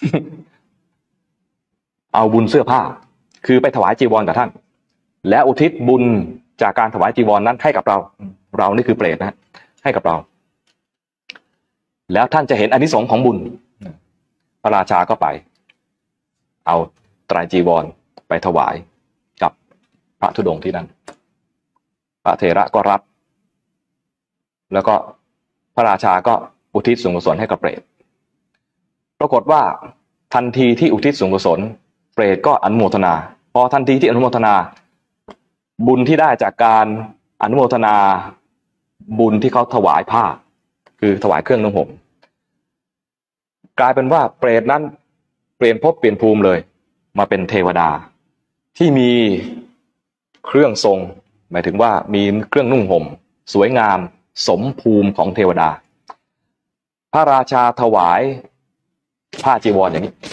เอาบุญเสื้อผ้าคือไปถวายจีวรกับท่านและอุทิศบุญจากการถวายจีวรนั้นให้กับเรานี่คือเปรตนะให้กับเราแล้วท่านจะเห็นอานิสงส์ของบุญพระราชาก็ไปเอาไตรจีวรไปถวายกับพระธุดงค์ที่นั่นพระเถระก็รับแล้วก็พระราชาก็อุทิศส่วนกุศลให้กับเปรตปรากฏว่าทันทีที่อุทิศส่วนกุศลเปรตก็อนุโมทนาพอทันทีที่อนุโมทนาบุญที่ได้จากการอนุโมทนาบุญที่เขาถวายผ้าคือถวายเครื่องนุ่งห่มกลายเป็นว่าเปรตนั้นเปลี่ยนภพเปลี่ยนภูมิเลยมาเป็นเทวดาที่มีเครื่องทรงหมายถึงว่ามีเครื่องนุ่งห่มสวยงามสมภูมิของเทวดาพระราชาถวายผ้าจีวรอย่างนี้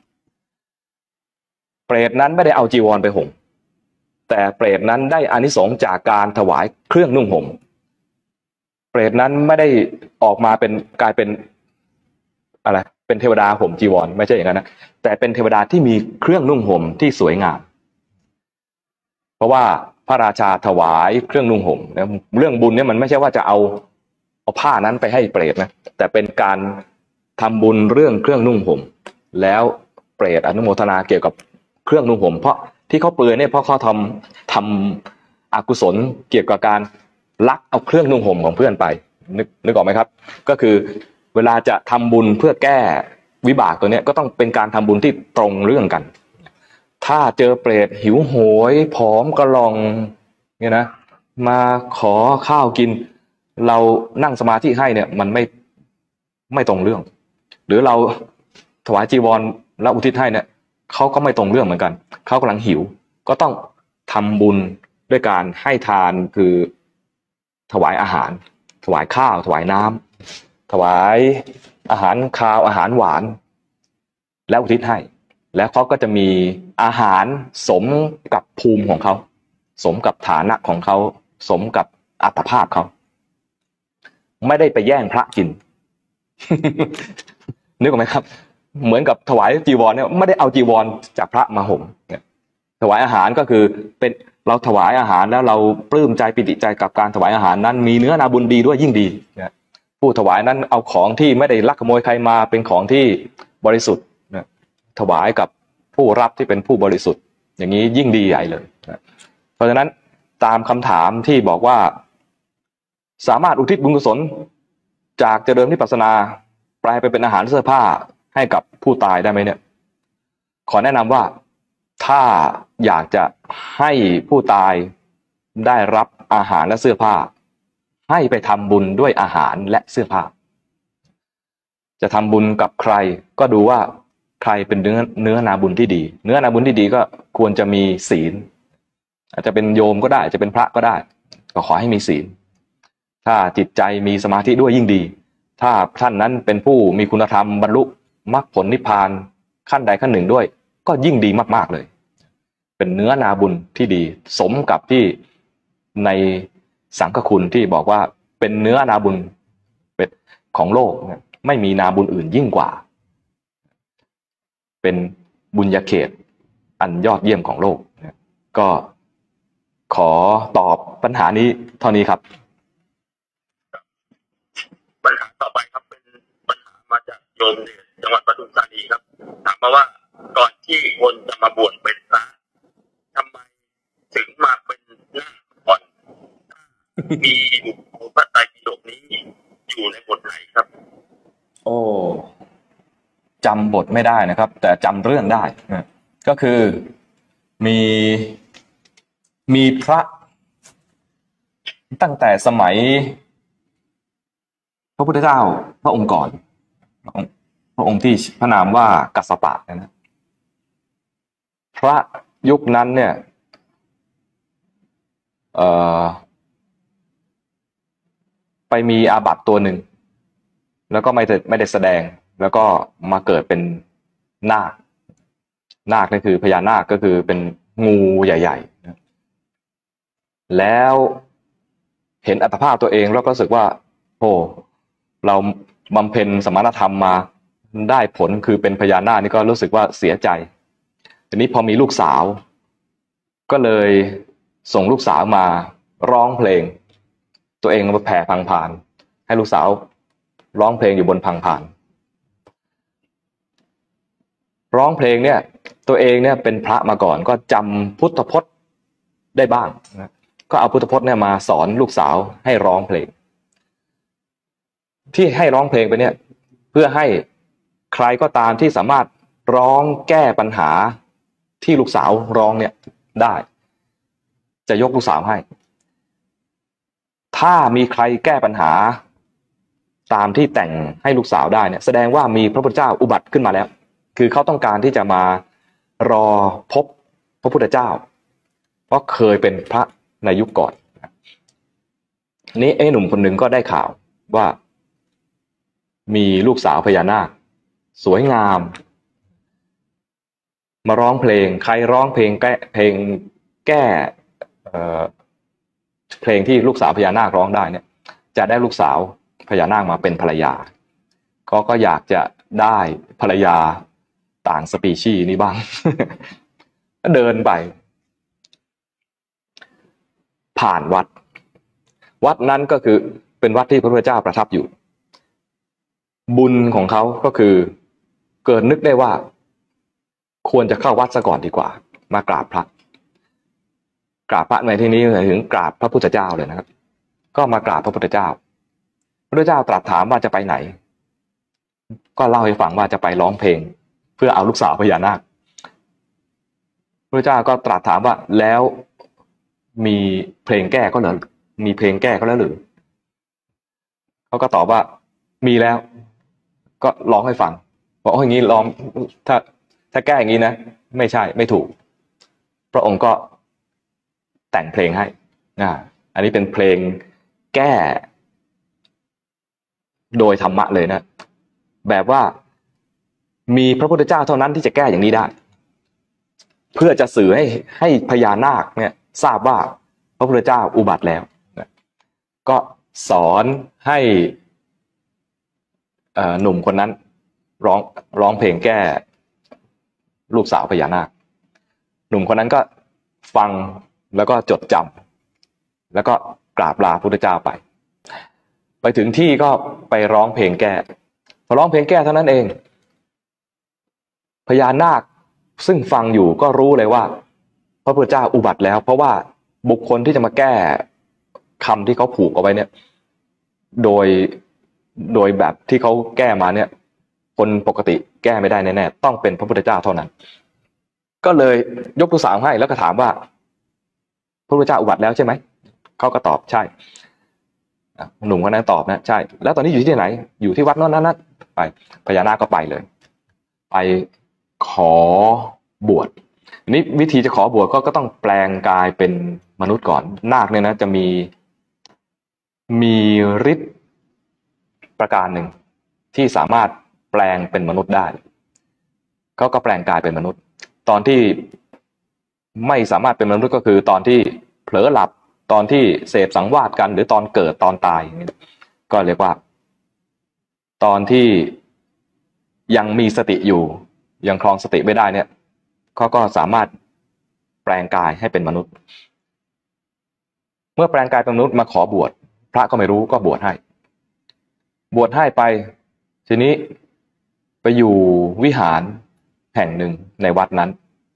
เปรตนั้นไม่ได้เอาจีวรไปห่มแต่เปรตนั้นได้อานิสงส์จากการถวายเครื่องนุ่งห่มเปรตนั้นไม่ได้ออกมาเป็นกลายเป็นอะไรเป็นเทวดาห่มจีวรไม่ใช่อย่างนั้นนะแต่เป็นเทวดาที่มีเครื่องนุ่งห่มที่สวยงามเพราะว่าพระราชาถวายเครื่องนุ่งห่มนะเรื่องบุญเนี่ยมันไม่ใช่ว่าจะเอาผ้านั้นไปให้เปรตนะแต่เป็นการทำบุญเรื่องเครื่องนุ่งห่มแล้วเปรตอนุโมทนาเกี่ยวกับเครื่องนุ่งห่มเพราะที่เขาเปลือยเนี่ยเพราะเขาทำอกุศลเกี่ยวกับการลักเอาเครื่องนุ่งห่มของเพื่อนไปนึกออกไหมครับก็คือเวลาจะทำบุญเพื่อแก้วิบากตัวนี้ก็ต้องเป็นการทำบุญที่ตรงเรื่องกันถ้าเจอเปรตหิวโหยผอมกระลองเนี่ยนะมาขอข้าวกินเรานั่งสมาธิให้เนี่ยมันไม่ตรงเรื่องหรือเราถวายจีวรแล้วอุทิศให้เนี่ยเขาก็ไม่ตรงเรื่องเหมือนกันเขากำลังหิวก็ต้องทำบุญด้วยการให้ทานคือถวายอาหารถวายข้าวถวายน้ำถวายอาหารคาวอาหารหวานแล้วอุทิศให้แล้วเขาก็จะมีอาหารสมกับภูมิของเขาสมกับฐานะของเขาสมกับอัตภาพเขาไม่ได้ไปแย่งพระกิน นึกออกไหมครับเหมือนกับถวายจีวรเนี่ยไม่ได้เอาจีวรจากพระมาห่มถวายอาหารก็คือเป็นเราถวายอาหารแล้วเราปลื้มใจปิติใจกับการถวายอาหารนั้นมีเนื้อนาบุญดีด้วยยิ่งดีผู้ถวายนั้นเอาของที่ไม่ได้ลักขโมยใครมาเป็นของที่บริสุทธิ์ถวายกับผู้รับที่เป็นผู้บริสุทธิ์อย่างนี้ยิ่งดีใหญ่เลยเพราะฉะนั้นตามคำถามที่บอกว่าสามารถอุทิศบุญกุศลจากเจริญวิปัสสนาแปลไปเป็นอาหารเสื้อผ้าให้กับผู้ตายได้ไหมเนี่ยขอแนะนำว่าถ้าอยากจะให้ผู้ตายได้รับอาหารและเสื้อผ้าให้ไปทำบุญด้วยอาหารและเสื้อผ้าจะทำบุญกับใครก็ดูว่าใครเป็นเนื้อนาบุญที่ดีเนื้อนาบุญที่ดีก็ควรจะมีศีลอาจจะเป็นโยมก็ได้อาจจะเป็นพระก็ได้ก็ขอให้มีศีลถ้าจิตใจมีสมาธิด้วยยิ่งดีถ้าท่านนั้นเป็นผู้มีคุณธรรมบรรลุมรรคผลนิพพานขั้นใดขั้นหนึ่งด้วยก็ยิ่งดีมากๆเลยเป็นเนื้อนาบุญที่ดีสมกับที่ในสังฆคุณที่บอกว่าเป็นเนื้อนาบุญเป็นของโลกไม่มีนาบุญอื่นยิ่งกว่าเป็นบุญญาเขตอันยอดเยี่ยมของโลกก็ขอตอบปัญหานี้เท่านี้ครับปัญหาต่อไปครับเป็นปัญหามาจากโยมเดชจังหวัดปทุมธานีครับถามมาว่าก่อนที่คนจะมาบวชเป็นพระทำไมถึงมาเป็นหน้าก่อนมีพระไตรปิฎกนี้อยู่ในบทไหนครับโอ้จำบทไม่ได้นะครับแต่จำเรื่องได้ก็คือมีพระตั้งแต่สมัยพระพุทธเจ้าพระองค์ก่อนพระองค์ที่พระนามว่ากัสสปะนะพระยุคนั้นเนี่ยไปมีอาบัติตัวหนึ่งแล้วก็ไม่ได้แสดงแล้วก็มาเกิดเป็นนาคนี่คือพญานาคก็คือเป็นงูใหญ่ๆแล้วเห็นอัตภาพตัวเองแล้วก็รู้สึกว่าโอ้เราบำเพ็ญสมณธรรมมาได้ผลคือเป็นพญานาคนี่ก็รู้สึกว่าเสียใจทีนี้พอมีลูกสาวก็เลยส่งลูกสาวมาร้องเพลงตัวเองมาแผ่พังพานให้ลูกสาวร้องเพลงอยู่บนพังพานร้องเพลงเนี่ยตัวเองเนี่ยเป็นพระมาก่อนก็จำพุทธพจน์ได้บ้างนะก็เอาพุทธพจน์เนี่ยมาสอนลูกสาวให้ร้องเพลงที่ให้ร้องเพลงไปเนี่ยเพื่อให้ใครก็ตามที่สามารถร้องแก้ปัญหาที่ลูกสาวร้องเนี่ยได้จะยกลูกสาวให้ถ้ามีใครแก้ปัญหาตามที่แต่งให้ลูกสาวได้เนี่ยแสดงว่ามีพระพุทธเจ้าอุบัติขึ้นมาแล้วคือเขาต้องการที่จะมารอพบพระพุทธเจ้าเพราะเคยเป็นพระในยุคก่อนนี้ไอ้หนุ่มคนหนึ่งก็ได้ข่าวว่ามีลูกสาวพญานาคสวยงามมาร้องเพลงใครร้องเพลงแก้เพลงที่ลูกสาวพญานาคร้องได้เนี่ยจะได้ลูกสาวพญานาคมาเป็นภรรยาก็อยากจะได้ภรรยาต่างสปีชีส์นี้บ้าง ก็เดินไปผ่านวัดนั้นก็คือเป็นวัดที่พระพุทธเจ้าประทับอยู่บุญของเขาก็คือเกิดนึกได้ว่าควรจะเข้าวัดซะก่อนดีกว่ามากราบพระในที่นี้หมายถึงกราบพระพุทธเจ้าเลยนะครับก็มากราบพระพุทธเจ้าพระพุทธเจ้าตรัสถามว่าจะไปไหนก็เล่าให้ฟังว่าจะไปร้องเพลงเพื่อเอาลูกสาวพญานาคพระพุทธเจ้าก็ตรัสถามว่าแล้วมีเพลงแก้ก็เหรอมีเพลงแก้ก็แล้วหรือเขาก็ตอบว่ามีแล้วก็ร้องให้ฟังบอกอย่างนี้ร้องถ้าแก้อย่างนี้นะไม่ใช่ไม่ถูกพระองค์ก็แต่งเพลงให้อันนี้เป็นเพลงแก้โดยธรรมะเลยนะแบบว่ามีพระพุทธเจ้าเท่านั้นที่จะแก้อย่างนี้ได้เพื่อจะสื่อให้พญานาคเนี่ยทราบว่าพระพุทธเจ้าอุบัติแล้วก็สอนให้หนุ่มคนนั้นร้องเพลงแก้ลูกสาวพญานาคหนุ่มคนนั้นก็ฟังแล้วก็จดจำแล้วก็กราบลาพระพุทธเจ้าไปถึงที่ก็ไปร้องเพลงแก้พอร้องเพลงแก้เท่านั้นเองพญานาคซึ่งฟังอยู่ก็รู้เลยว่าพระพุทธเจ้าอุบัติแล้วเพราะว่าบุคคลที่จะมาแก้คำที่เขาผูกเอาไว้เนี่ยโดยแบบที่เขาแก้มาเนี่ยคนปกติแก้ไม่ได้แน่ๆต้องเป็นพระพุทธเจ้าเท่านั้นก็เลยยกลูกสาวให้แล้วก็ถามว่าพระพุทธเจ้าอุบัติแล้วใช่ไหมเขาก็ตอบใช่หนุ่มคนนั้นตอบนะใช่แล้วตอนนี้อยู่ที่ไหนอยู่ที่วัดนั้นไปพญานาคก็ไปเลยไปขอบวชนี่วิธีจะขอบวชก็ต้องแปลงกายเป็นมนุษย์ก่อนนาคเนี่ยนะจะมีฤทธิ์ประการหนึ่งที่สามารถแปลงเป็นมนุษย์ได้เขาก็แปลงกายเป็นมนุษย์ตอนที่ไม่สามารถเป็นมนุษย์ก็คือตอนที่เผลอหลับตอนที่เสพสังวาสกันหรือตอนเกิดตอนตายก็เรียกว่าตอนที่ยังมีสติอยู่ยังครองสติไม่ได้เนี่ยเขาก็สามารถแปลงกายให้เป็นมนุษย์เมื่อแปลงกายเป็นมนุษย์มาขอบวชพระก็ไม่รู้ก็บวชให้ไปทีนี้ไปอยู่วิหารแห่งหนึ่งในวัดนั้น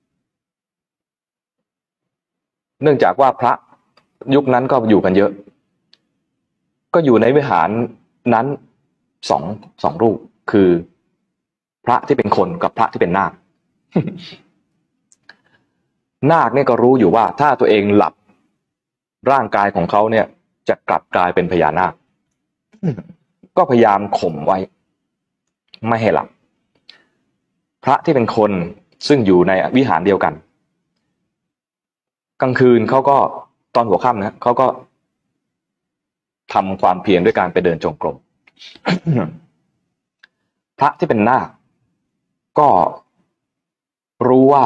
เนื่องจากว่าพระยุคนั้นก็อยู่กันเยอะก็อยู่ในวิหารนั้นสองรูปคือพระที่เป็นคนกับพระที่เป็นนาค นาคเนี่ยก็รู้อยู่ว่าถ้าตัวเองหลับร่างกายของเขาเนี่ยจะกลับกลายเป็นพญานาค ก็พยายามข่มไว้ไม่ให้หลับพระที่เป็นคนซึ่งอยู่ในวิหารเดียวกันกลางคืนเขาก็ตอนหัวค่ำนะเขาก็ทำความเพียรด้วยการไปเดินจงกรม พระที่เป็นนาคก็รู้ว่า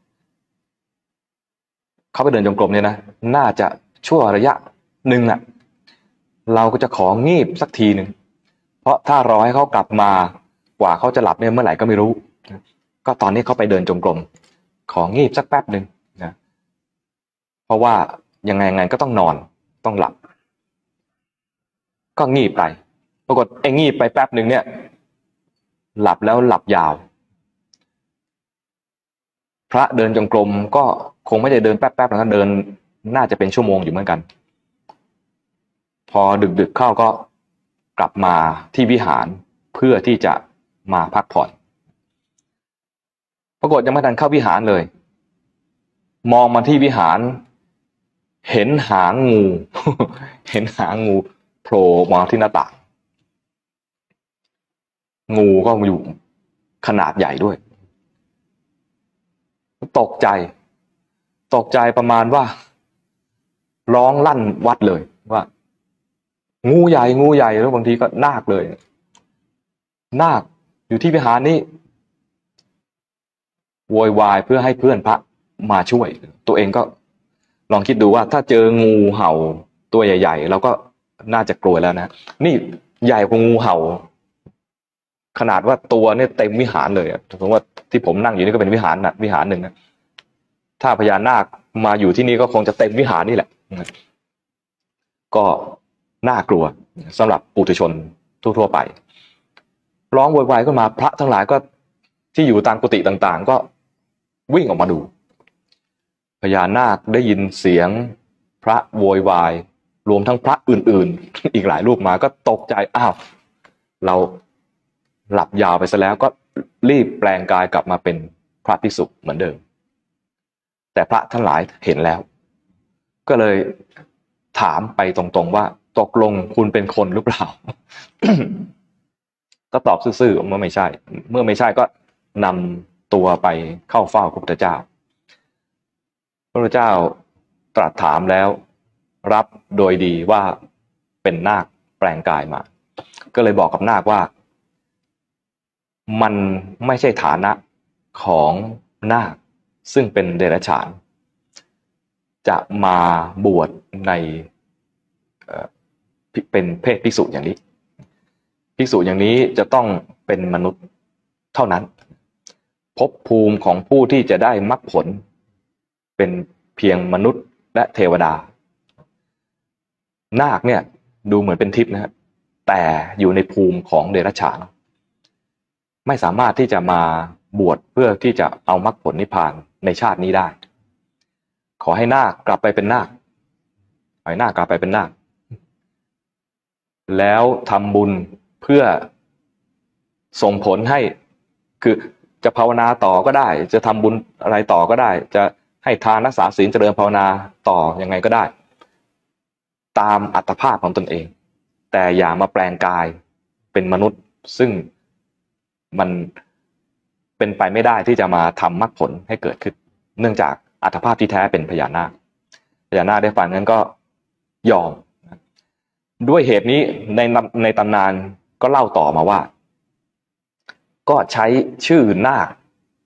เขาไปเดินจงกรมเนี่ยนะน่าจะชั่วระยะหนึ่งน่ะเราก็จะของีบสักทีหนึ่งเพราะถ้ารอให้เขากลับมากว่าเขาจะหลับเนี่ยเมื่อไหร่ก็ไม่รู้ก็ตอนนี้เขาไปเดินจงกรมของีบสักแป๊บหนึ่งนะเพราะว่ายังไงก็ต้องนอนต้องหลับก็งีบไปปรากฏไอ้งีบไปแป๊บหนึ่งเนี่ยหลับแล้วหลับยาวพระเดินจงกรมก็คงไม่ได้เดินแป๊บๆแล้วเดินน่าจะเป็นชั่วโมงอยู่เหมือนกันพอดึกเข้าก็กลับมาที่วิหารเพื่อที่จะมาพักผ่อนปรากฏยังไม่ทันเข้าวิหารเลยมองมาที่วิหารเห็นหางงู เห็นหางงูโผล่มาที่หน้าต่างงูก็อยู่ขนาดใหญ่ด้วยตกใจประมาณว่าร้องลั่นวัดเลยว่างูใหญ่แล้วบางทีก็นาคเลยนาคอยู่ที่วิหารนี้โวยวายเพื่อให้เพื่อนพระมาช่วยตัวเองก็ลองคิดดูว่าถ้าเจองูเห่าตัวใหญ่ๆเราก็น่าจะกลัวแล้วนะนี่ใหญ่กว่างูเห่าขนาดว่าตัวเนี่ยเต็มวิหารเลยสมมติว่าที่ผมนั่งอยู่นี่ก็เป็นวิหารนะวิหารหนึ่งนะถ้าพญานาคมาอยู่ที่นี่ก็คงจะเต็มวิหารนี่แหละก็น่ากลัวสำหรับปุถุชนทั่วๆไปร้องโวยวายขึ้นมาพระทั้งหลายก็ที่อยู่ตามกุฏิต่างๆก็วิ่งออกมาดูพญานาคได้ยินเสียงพระโวยวายรวมทั้งพระอื่นๆอีกหลายรูปมาก็ตกใจอ้าวเราหลับยาวไปซะแล้วก็รีบแปลงกายกลับมาเป็นพระภิกษุเหมือนเดิมแต่พระทั้งหลายเห็นแล้วก็เลยถามไปตรงๆว่าตกลงคุณเป็นคนหรือเปล่า ก็ตอบซื่อๆว่าไม่ใช่เมื่อไม่ใช่ก็นำตัวไปเข้าเฝ้าพระพุทธเจ้าพระพุทธเจ้าตรัสถามแล้วรับโดยดีว่าเป็นนาคแปลงกายมาก็เลยบอกกับนาคว่ามันไม่ใช่ฐานะของนาคซึ่งเป็นเดรัจฉานจะมาบวชในเป็นเพศภิกษุอย่างนี้ภิกษุอย่างนี้จะต้องเป็นมนุษย์เท่านั้นภพภูมิของผู้ที่จะได้มรรคผลเป็นเพียงมนุษย์และเทวดานาคเนี่ยดูเหมือนเป็นทิพย์นะฮะแต่อยู่ในภูมิของเดรัจฉานไม่สามารถที่จะมาบวชเพื่อที่จะเอามรรคผลนิพพานในชาตินี้ได้ขอให้นาคกลับไปเป็นนาคขอให้นาคกลับไปเป็นนาคแล้วทำบุญเพื่อส่งผลให้คือจะภาวนาต่อก็ได้จะทำบุญอะไรต่อก็ได้จะให้ทานรักษาศีลเจริญภาวนาต่อยังไงก็ได้ตามอัตภาพของตนเองแต่อย่ามาแปลงกายเป็นมนุษย์ซึ่งมันเป็นไปไม่ได้ที่จะมาทำมรรคผลให้เกิดขึ้นเนื่องจากอัตภาพที่แท้เป็นพญานาคได้ฟังงั้นก็ยอมด้วยเหตุนี้ในตำนานก็เล่าต่อมาว่าก็ใช้ชื่อนาค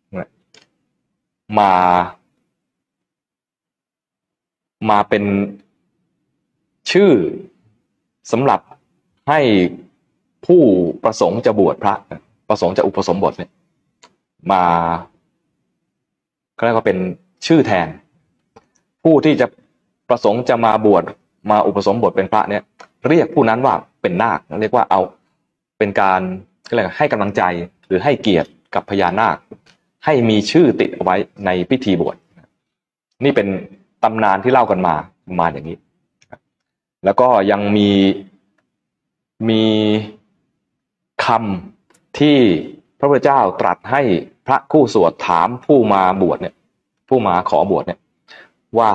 มาเป็นชื่อสำหรับให้ผู้ประสงค์จะบวชพระประสงค์จะอุปสมบทเนี่ยมาเขาเรียกว่าเป็นชื่อแทนผู้ที่จะประสงค์จะมาบวชมาอุปสมบทเป็นพระเนี่ยเรียกผู้นั้นว่าเป็นนาคเรียกว่าเอาเป็นการให้กำลังใจหรือให้เกียรติกับพญานาคให้มีชื่อติดเอาไว้ในพิธีบวชนี่เป็นตำนานที่เล่ากันมาอย่างนี้แล้วก็ยังมีคำที่พระพุทธเจ้าตรัสให้พระคู่สวดถามผู้มาบวชเนี่ยผู้มาขอบวชเนี่ยว่า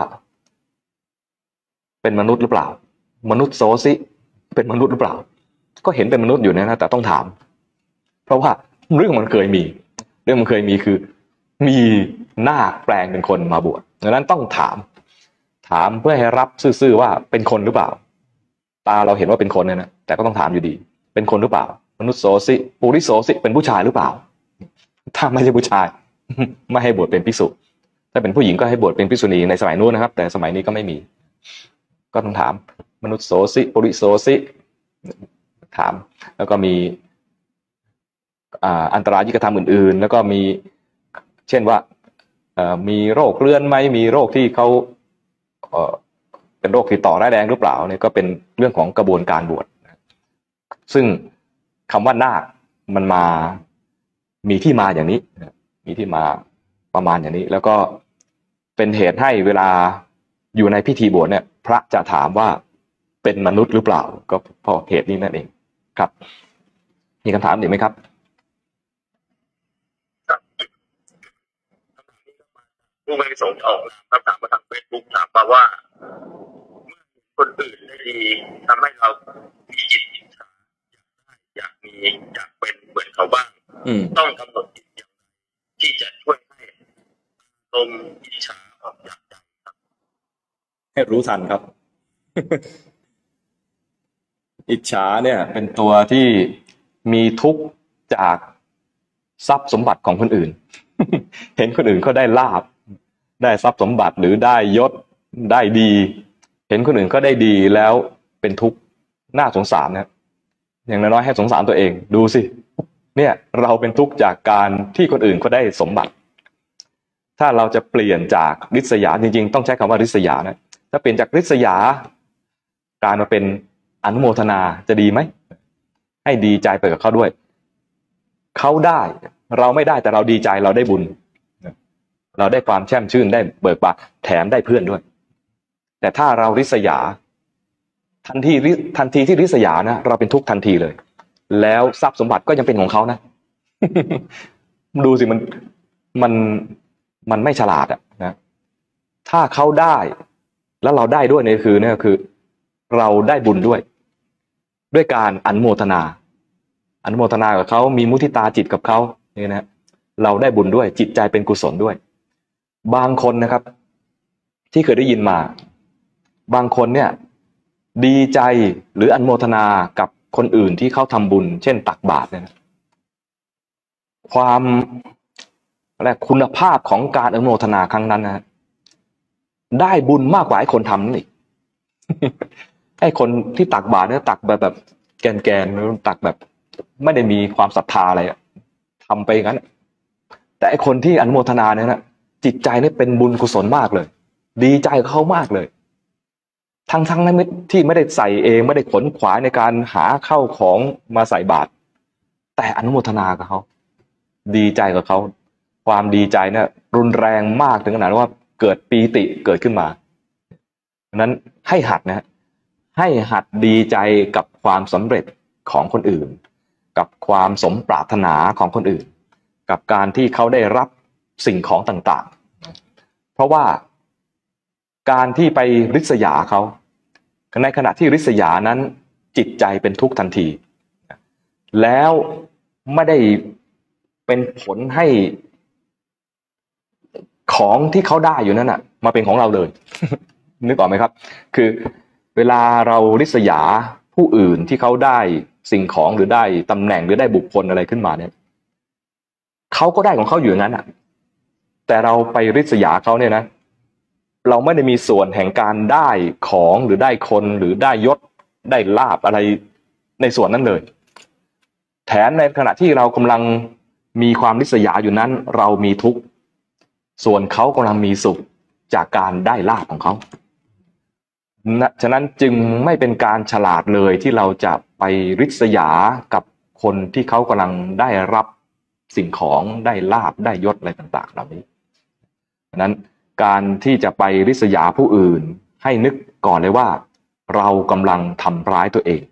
เป็นมนุษย์หรือเปล่ามนุษย์โสสิเป็นมนุษย์หรือเปล่าก็เห็นเป็นมนุษย์อยู่นะแต่ต้องถามเพราะว่าเรื่องมันเคยมีคือมีนาคแปลงเป็นคนมาบวชดังนั้นต้องถามเพื่อให้รับซื่อๆว่าเป็นคนหรือเปล่าตาเราเห็นว่าเป็นคนเนี่ยนะแต่ก็ต้องถามอยู่ดีเป็นคนหรือเปล่ามนุษย์โสสิปุริโสสิเป็นผู้ชายหรือเปล่าถ้าไม่ใช่ผู้ชายไม่ให้บวชเป็นภิกษุถ้าเป็นผู้หญิงก็ให้บวชเป็นภิกษุณีในสมัยนู้นนะครับแต่สมัยนี้ก็ไม่มีก็ต้องถามมนุษย์โสสิปุริโสสิถามแล้วก็มีอันตรายิกธรรมอื่นๆแล้วก็มีเช่นว่ามีโรคเรื้อนไหมมีโรคที่เขาเป็นโรคติดต่อร้ายแรงหรือเปล่าเนี่ยก็เป็นเรื่องของกระบวนการบวชซึ่งคำว่านาคมันมีที่มาอย่างนี้มีที่มาประมาณอย่างนี้แล้วก็เป็นเหตุให้เวลาอยู่ในพิธีบวชเนี่ยพระจะถามว่าเป็นมนุษย์หรือเปล่าก็เพราะเหตุนี้นั่นเองครับมีคำถามอีกไหมครับผู้ไม่ประสงค์ออกนามครับถามมาทางเฟซบุ๊กถามมาว่าเมื่อคนอื่นได้ดีทำให้เรามีจิตอิจฉาอยากเป็นเหมือนเขาบ้างต้องกำหนดจิตอย่างไรที่จะช่วยให้อารมมณ์อิจฉาออกจากใจครับให้รู้ทันครับ อิจฉาเนี่ยเป็นตัวที่มีทุกข์จากทรัพย์สมบัติของคนอื่น เห็นคนอื่นเขาได้ลาภได้ทรัพย์สมบัติหรือได้ยศได้ดี เห็นคนอื่นก็ได้ดีแล้วเป็นทุกข์น่าสงสารนะอย่างน้อยๆให้สงสารตัวเองดูสิเนี่ยเราเป็นทุกข์จากการที่คนอื่นเขาได้สมบัติถ้าเราจะเปลี่ยนจากริษยาจริงๆต้องใช้คำว่าริษยานะถ้าเปลี่ยนจากริษยาการมาเป็นอนุโมทนาจะดีไหมให้ดีใจไปกับเขาด้วยเขาได้เราไม่ได้แต่เราดีใจเราได้บุญเราได้ความแช่มชื่นได้เบิกบานแถมได้เพื่อนด้วยแต่ถ้าเราริษยาทันทีที่ริษยานะเราเป็นทุกข์ทันทีเลยแล้วทรัพย์สมบัติก็ยังเป็นของเขานะ ดูสิมันไม่ฉลาดอ่ะนะถ้าเขาได้แล้วเราได้ด้วยเนี่ยคือเราได้บุญด้วยการอนุโมทนากับเขามีมุทิตาจิตกับเขาเนี่ยนะเราได้บุญด้วยจิตใจเป็นกุศลด้วยบางคนนะครับที่เคยได้ยินมาบางคนเนี่ยดีใจหรืออนุโมทนากับคนอื่นที่เขาทำบุญเช่นตักบาตรเนี่ยนะความคุณภาพของการอนุโมทนาครั้งนั้นนะได้บุญมากกว่าไอ้คนทำนั่นอีก ไอ้คนที่ตักบาตรเนี่ยตักแบบแกนตักแบบไม่ได้มีความศรัทธาอะไรทำไปอย่างนั้นแต่ไอ้คนที่อนุโมทนาเนี่ยนะจิตใจนี่เป็นบุญกุศลมากเลยดีใจกับเขามากเลยทั้งนั้นที่ไม่ได้ใส่เองไม่ได้ขนขวายในการหาเข้าของมาใส่บาตรแต่อนุโมทนากับเขาดีใจกับเขาความดีใจเนี่ยรุนแรงมากถึงขนาดว่าเกิดปีติเกิดขึ้นมาดังนั้นให้หัดดีใจกับความสำเร็จของคนอื่นกับความสมปรารถนาของคนอื่นกับการที่เขาได้รับสิ่งของต่างๆเพราะว่าการที่ไปริษยาเขาในขณะที่ริษยานั้นจิตใจเป็นทุกข์ทันทีแล้วไม่ได้เป็นผลให้ของที่เขาได้อยู่นั้นน่ะมาเป็นของเราเลย นึกออกไหมครับคือเวลาเราริษยาผู้อื่นที่เขาได้สิ่งของหรือได้ตำแหน่งหรือได้บุคคลอะไรขึ้นมาเนี่ยเขาก็ได้ของเขาอยู่อย่างนั้นอ่ะแต่เราไปริษยาเขาเนี่ยนะเราไม่ได้มีส่วนแห่งการได้ของหรือได้คนหรือได้ยศได้ลาภอะไรในส่วนนั้นเลยแถมในขณะที่เรากำลังมีความริษยาอยู่นั้นเรามีทุกข์ส่วนเขากำลังมีสุขจากการได้ลาภของเขาฉะนั้นจึงไม่เป็นการฉลาดเลยที่เราจะไปริษยากับคนที่เขากำลังได้รับสิ่งของได้ลาภได้ยศอะไรต่างๆเหล่านี้ฉะนั้นการที่จะไปริษยาผู้อื่นให้นึกก่อนเลยว่าเรากำลังทำร้ายตัวเอง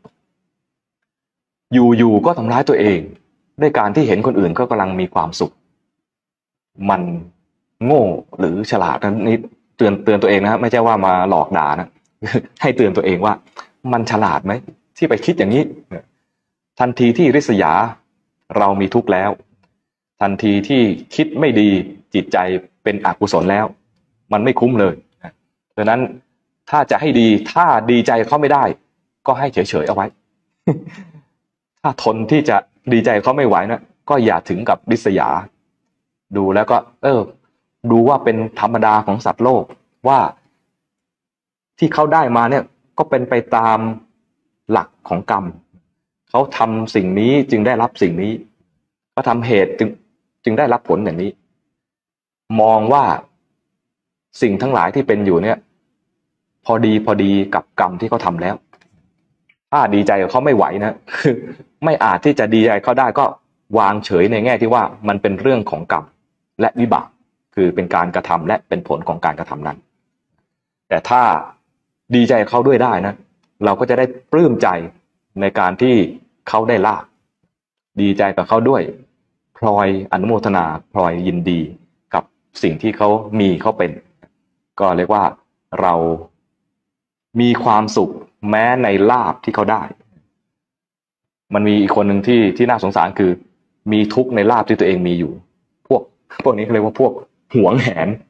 อยู่ก็ทำร้ายตัวเองด้วยการที่เห็นคนอื่นก็กำลังมีความสุขมันโง่หรือฉลาดนั้นนี่เตือนตัวเองนะไม่ใช่ว่ามาหลอกด่านะ ให้เตือนตัวเองว่ามันฉลาดไหมที่ไปคิดอย่างนี้ทันทีที่ริษยาเรามีทุกข์แล้วทันทีที่คิดไม่ดีจิตใจเป็นอกุศลแล้วมันไม่คุ้มเลยดังนั้นถ้าจะให้ดีถ้าดีใจเขาไม่ได้ก็ให้เฉยๆเอาไว้ ถ้าทนที่จะดีใจเขาไม่ไหวนะก็อย่าถึงกับริษยาดูแล้วก็ดูว่าเป็นธรรมดาของสัตว์โลกว่าที่เขาได้มาเนี่ยก็เป็นไปตามหลักของกรรมเขาทำสิ่งนี้จึงได้รับสิ่งนี้เขาทำเหตุจึงได้รับผลอย่างนี้มองว่าสิ่งทั้งหลายที่เป็นอยู่เนี่ยพอดีกับกรรมที่เขาทำแล้วถ้าดีใจกับเขาไม่ไหวนะคือไม่อาจที่จะดีใจเขาได้ก็วางเฉยในแง่ที่ว่ามันเป็นเรื่องของกรรมและวิบากคือเป็นการกระทำและเป็นผลของการกระทำนั้นแต่ถ้าดีใจเขาด้วยได้นะเราก็จะได้ปลื้มใจในการที่เขาได้ลาภดีใจกับเขาด้วยพลอยอนุโมทนาพลอยยินดีกับสิ่งที่เขามีเขาเป็นก็เรียกว่าเรามีความสุขแม้ในลาภที่เขาได้มันมีอีกคนหนึ่งที่น่าสงสารคือมีทุกข์ในลาภที่ตัวเองมีอยู่พวกนี้เขาเรียกว่าพวกหวงแหน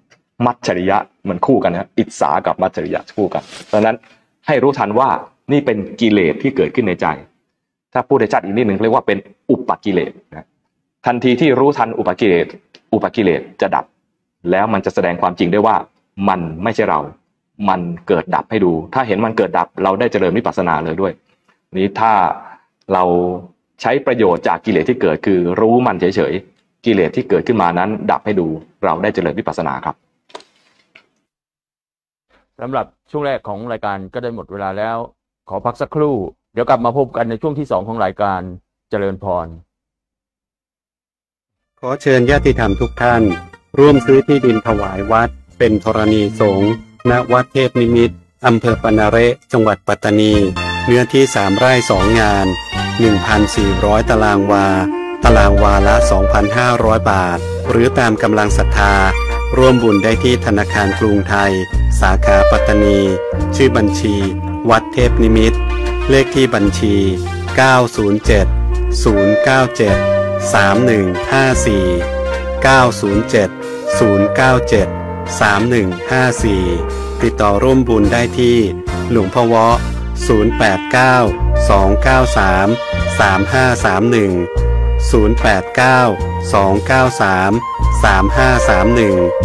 มัจฉริยะมันคู่กันนะอิจฉากับมัจฉริยะคู่กันดังนั้นให้รู้ทันว่านี่เป็นกิเลสที่เกิดขึ้นในใจถ้าพูดในชัดอีกนิดหนึ่งเรียกว่าเป็นอุปกิเลสนะทันทีที่รู้ทันอุปกิเลสจะดับแล้วมันจะแสดงความจริงได้ว่ามันไม่ใช่เรามันเกิดดับให้ดูถ้าเห็นมันเกิดดับเราได้เจริญวิปัสสนาเลยด้วยนี้ถ้าเราใช้ประโยชน์จากกิเลสที่เกิดคือรู้มันเฉยๆกิเลสที่เกิดขึ้นมานั้นดับให้ดูเราได้เจริญวิปัสสนาครับสำหรับช่วงแรกของรายการก็ได้หมดเวลาแล้วขอพักสักครู่เดี๋ยวกลับมาพบกันในช่วงที่2ของรายการเจริญพรขอเชิญญาติธรรมทุกท่านร่วมซื้อที่ดินถวายวัดเป็นธรณีสงฆ์ณวัดเทพนิมิตรอำเภอปนาเระจังหวัดปัตตานีเนื้อที่3 ไร่ 2 งาน 1,400 ตารางวาตารางวาละ 2,500 บาทหรือตามกำลังศรัทธาร่วมบุญได้ที่ธนาคารกรุงไทยสาขาปัตตานีชื่อบัญชีวัดเทพนิมิตรเลขที่บัญชี907 097 3154 907 097 3154ติดต่อร่วมบุญได้ที่หลวงพ่อวอ089 293 3531 089 293 3531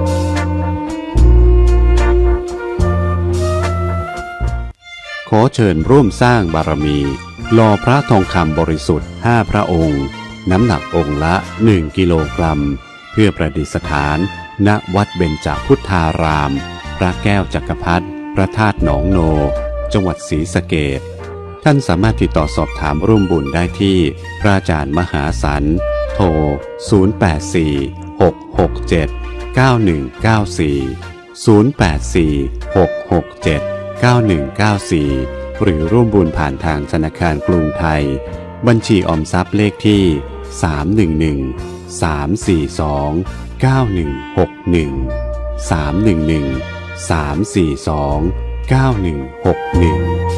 ขอเชิญร่วมสร้างบารมีหล่อพระทองคำบริสุทธิ์5 พระองค์น้ำหนักองค์ละ1 กิโลกรัมเพื่อประดิษฐานณวัดเบญจพุทธารามพระแก้วจักรพรรดิพระธาตุหนองโนจังหวัดศรีสะเกษท่านสามารถติดต่อสอบถามร่วมบุญได้ที่พระอาจารย์มหาสันโทร084 667 9194 084 667 9194หรือร่วมบุญผ่านทางธนาคารกรุงไทยบัญชีออมทรัพย์เลขที่311 342 9161 311 342 9161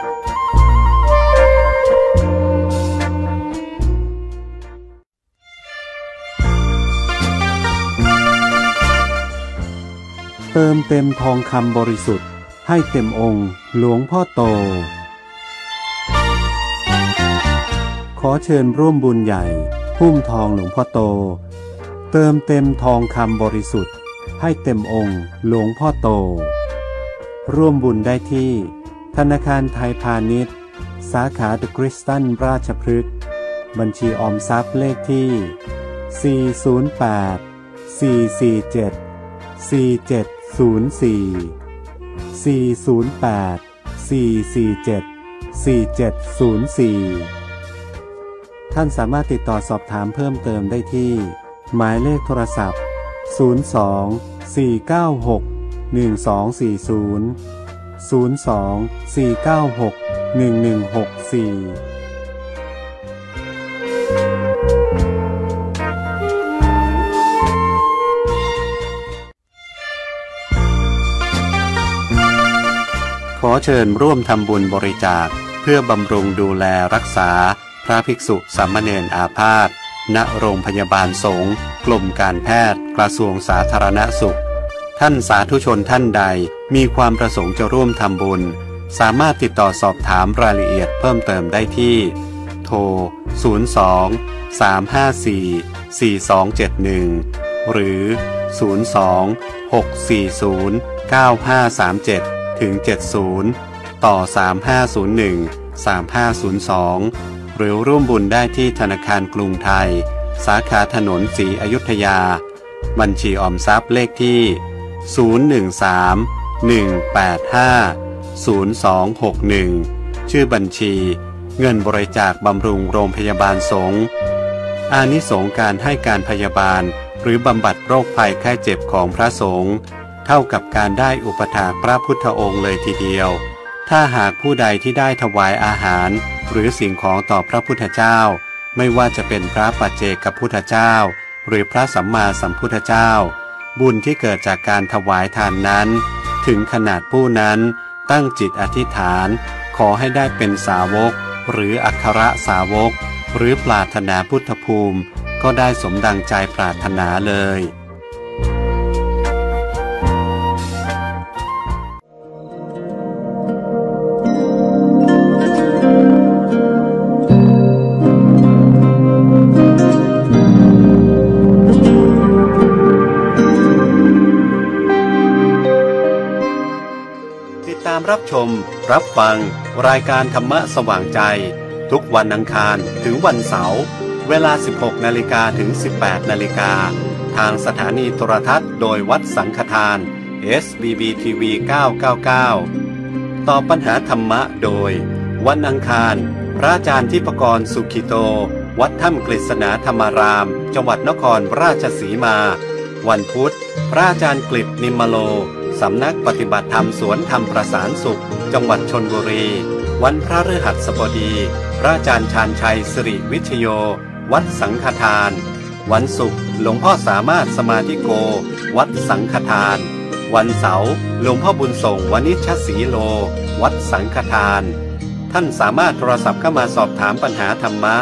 เติมเต็มทองคำบริสุทธิ์ให้เต็มองค์หลวงพ่อโตขอเชิญร่วมบุญใหญ่หุ้มทองหลวงพ่อโตเติมเต็มทองคำบริสุทธิ์ให้เต็มองค์หลวงพ่อโตร่วมบุญได้ที่ธนาคารไทยพาณิชย์สาขาเดอะคริสตันราชพฤกษ์บัญชีออมทรัพย์เลขที่408 447 4704 408 447 4704ท่านสามารถติดต่อสอบถามเพิ่มเติมได้ที่หมายเลขโทรศัพท์02 496 1240 02 496 1164ขอเชิญร่วมทำบุญบริจาคเพื่อบำรุงดูแลรักษาพระภิกษุสามเณรอาพาธณโรงพยาบาลสงฆ์กรมการแพทย์กระทรวงสาธารณสุขท่านสาธุชนท่านใดมีความประสงค์จะร่วมทำบุญสามารถติดต่อสอบถามรายละเอียดเพิ่มเติมได้ที่โทร02 354 4271หรือ02 640 9537ถึง70ต่อ3501 3502หรือร่วมบุญได้ที่ธนาคารกรุงไทยสาขาถนนศรีอยุธยาบัญชีออมทรัพย์เลขที่013-185-0261ชื่อบัญชีเงินบริจาคบำรุงโรงพยาบาลสงฆ์อานิสงส์การให้การพยาบาลหรือบำบัดโรคภัยไข้เจ็บของพระสงฆ์เท่ากับการได้อุปถากพระพุทธองค์เลยทีเดียวถ้าหากผู้ใดที่ได้ถวายอาหารหรือสิ่งของต่อพระพุทธเจ้าไม่ว่าจะเป็นพระปัจเจกพุทธเจ้าหรือพระสัมมาสัมพุทธเจ้าบุญที่เกิดจากการถวายทานนั้นถึงขนาดผู้นั้นตั้งจิตอธิษฐานขอให้ได้เป็นสาวกหรืออัครสาวกหรือปรารถนาพุทธภูมิก็ได้สมดังใจปรารถนาเลยติดตามรับชมรับฟังรายการธรรมะสว่างใจทุกวันอังคารถึงวันเสาร์เวลา 16 นาฬิกาถึง 18 นาฬิกาทางสถานีโทรทัศน์โดยวัดสังฆทาน SBB TV 999ตอบปัญหาธรรมะโดยวันอังคารพระอาจารย์ทิพกรสุขิโตวัดถ้ำกฤษณาธรรมารามจังหวัดนครราชสีมาวันพุธพระอาจารย์กฤษนิมมโลสำนักปฏิบัติธรรมสวนธรรมประสานสุขจังหวัดชลบุรีวันพฤหัสบดีพระอาจารย์ชาญชัยสิริวิชโยวัดสังฆทานวันศุกร์หลวงพ่อสามารถสมาธิโกวัดสังฆทานวันเสาร์หลวงพ่อบุญส่งวณิชศรีโลวัดสังฆทานท่านสามารถโทรศัพท์เข้ามาสอบถามปัญหาธรรมะ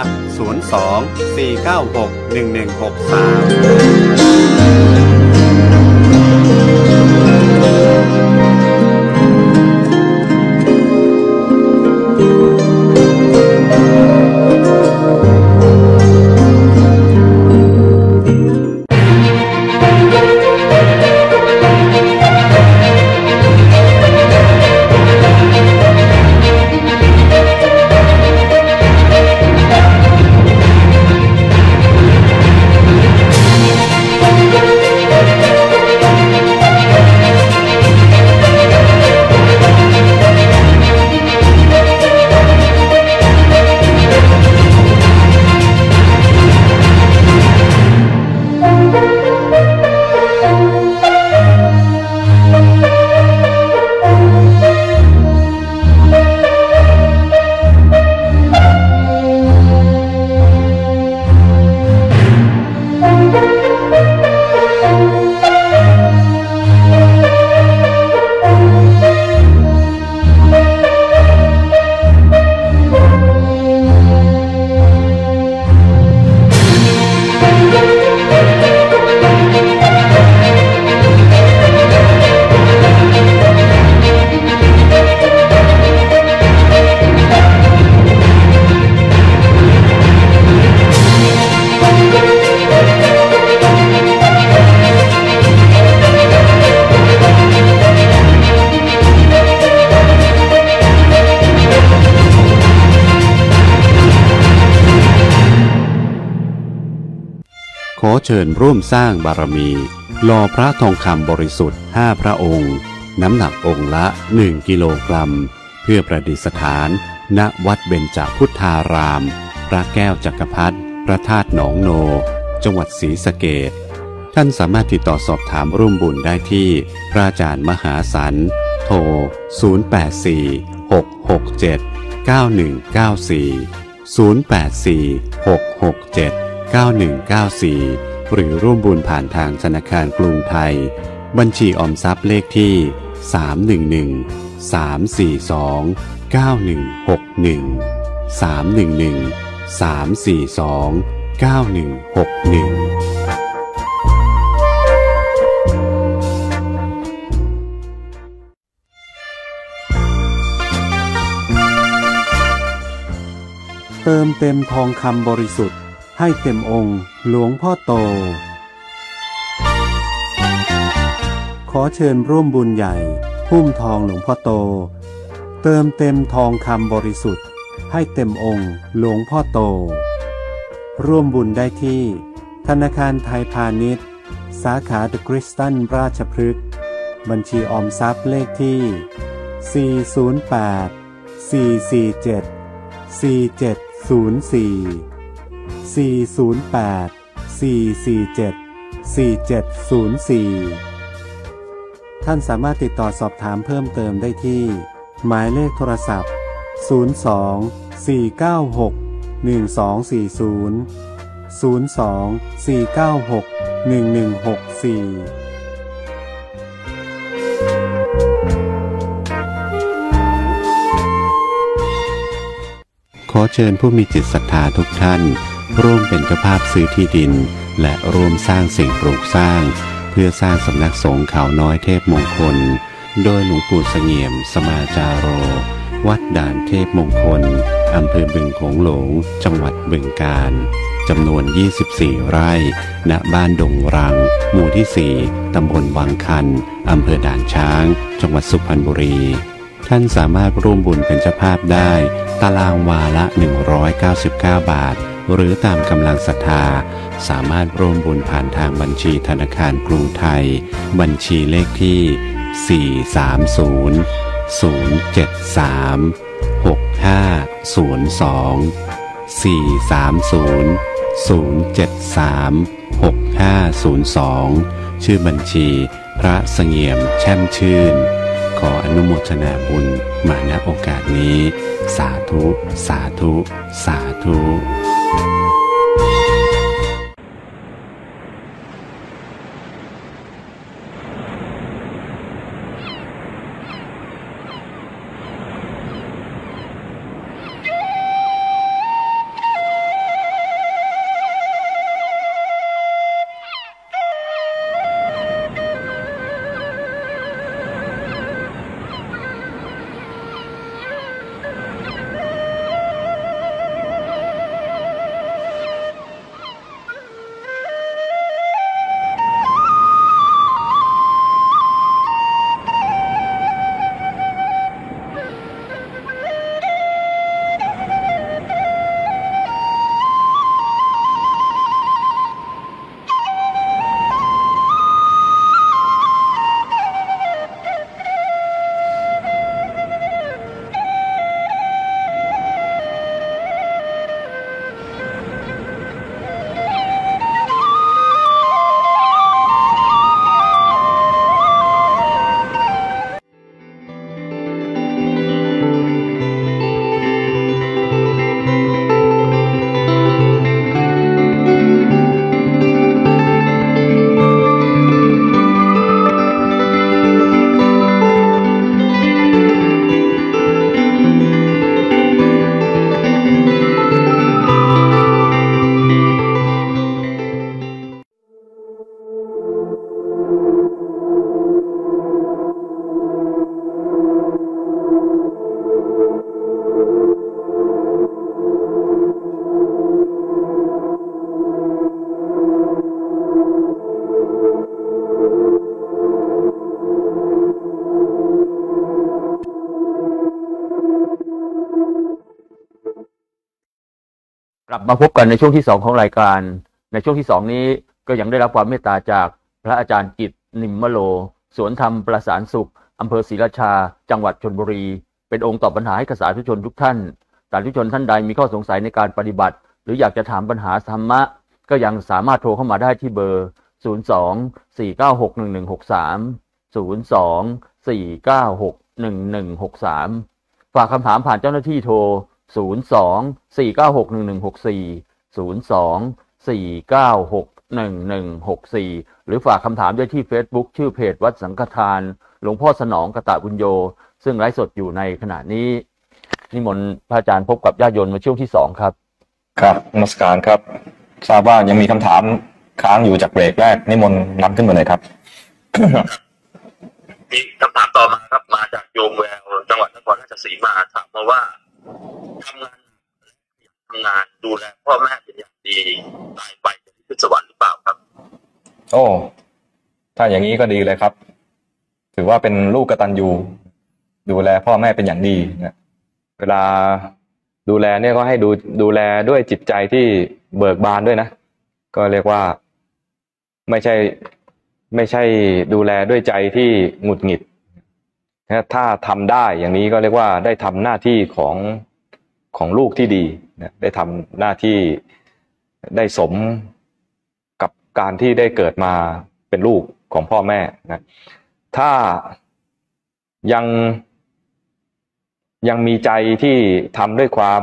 ขอเชิญร่วมสร้างบารมีหล่อพระทองคำบริสุทธิ์5พระองค์น้ำหนักองค์ละ1กิโลกรัมเพื่อประดิษฐานณวัดเบญจพุทธารามพระแก้วจักรพรรดิพระธาตุหนองโนจังหวัดศรีสะเกษท่านสามารถติดต่อสอบถามร่วมบุญได้ที่พระอาจารย์มหาสันโทร0846679194 หรือร่วมบุญผ่านทางธนาคารกรุงไทยบัญชีออมทรัพย์เลขที่311-342-9161 เติมเต็มทองคำบริสุทธิ์ให้เต็มองค์หลวงพ่อโตขอเชิญร่วมบุญใหญ่หุ้มทองหลวงพ่อโตเติมเต็มทองคำบริสุทธิ์ให้เต็มองค์หลวงพ่อโตร่วมบุญได้ที่ธนาคารไทยพาณิชย์สาขาเดอะคริสตันราชพฤกษ์บัญชีออมทรัพย์เลขที่408-447-4704 ท่านสามารถติดต่อสอบถามเพิ่มเติมได้ที่หมายเลขโทรศัพท์02-496-1240 02-496-1164ขอเชิญผู้มีจิตศรัทธาทุกท่านร่วมเป็นเจ้าภาพซื้อที่ดินและร่วมสร้างสิ่งปลูกสร้างเพื่อสร้างสำนักสงฆ์เขาน้อยเทพมงคลโดยหลวงปู่เสงี่ยมสมาจาโรวัดด่านเทพมงคลอำเภอบึงโขงหลงจังหวัดบึงกาฬจำนวน24ไร่ณบ้านดงรังหมู่ที่4ตำบลวังคันอำเภอด่านช้างจังหวัดสุพรรณบุรีท่านสามารถร่วมบุญเป็นเจ้าภาพได้ตารางวาละ199 บาทหรือตามกำลังศรัทธาสามารถร่วมบุญผ่านทางบัญชีธนาคารกรุงไทยบัญชีเลขที่430-073-6502 ชื่อบัญชีพระเสงี่ยมแช่มชื่นขออนุโมทนาบุญมาณโอกาสนี้สาธุสาธุสาธุกลับมาพบกันในช่วงที่2ของรายการในช่วงที่2นี้ก็ยังได้รับความเมตตาจากพระอาจารย์กิตตินิมมโลสวนธรรมประสานสุขอำเภอศรีราชาจังหวัดชลบุรีเป็นองค์ตอบปัญหาให้กับสาธุชนทุกท่านสาธุชนท่านใดมีข้อสงสัยในการปฏิบัติหรืออยากจะถามปัญหาธรรมะก็ยังสามารถโทรเข้ามาได้ที่เบอร์02-496-1163 ฝากคำถามผ่านเจ้าหน้าที่โทร02-496-1164 หรือฝากคำถามได้ที่ Facebook ชื่อเพจวัดสังฆทานหลวงพ่อสนองกตบุญโญซึ่งไลฟ์สดอยู่ในขณะนี้นิมนต์พระอาจารย์พบกับญาติโยมมาช่วงที่2ครับครับนมัสการครับทราบว่ายังมีคำถามค้างอยู่จากเบรกแรกนิมนต์นำขึ้นมาเลยครับมีคำถามต่อมาครับมาจากโยมแววจังหวัดนครราชสีมาถามมาว่าทำงานดูแลพ่อแม่เป็นอย่างดีตายไปจะขึ้นสวรรค์หรือเปล่าครับโอ้ถ้าอย่างนี้ก็ดีเลยครับถือว่าเป็นลูกกตัญญูดูแลพ่อแม่เป็นอย่างดีนะเวลาดูแลเนี่ยก็ให้ดูแลด้วยจิตใจที่เบิกบานด้วยนะก็เรียกว่าไม่ใช่ดูแลด้วยใจที่หงุดหงิดถ้าทำได้อย่างนี้ก็เรียกว่าได้ทำหน้าที่ของลูกที่ดีนะได้ทำหน้าที่ได้สมกับการที่ได้เกิดมาเป็นลูกของพ่อแม่นะถ้ายังมีใจที่ทำด้วยความ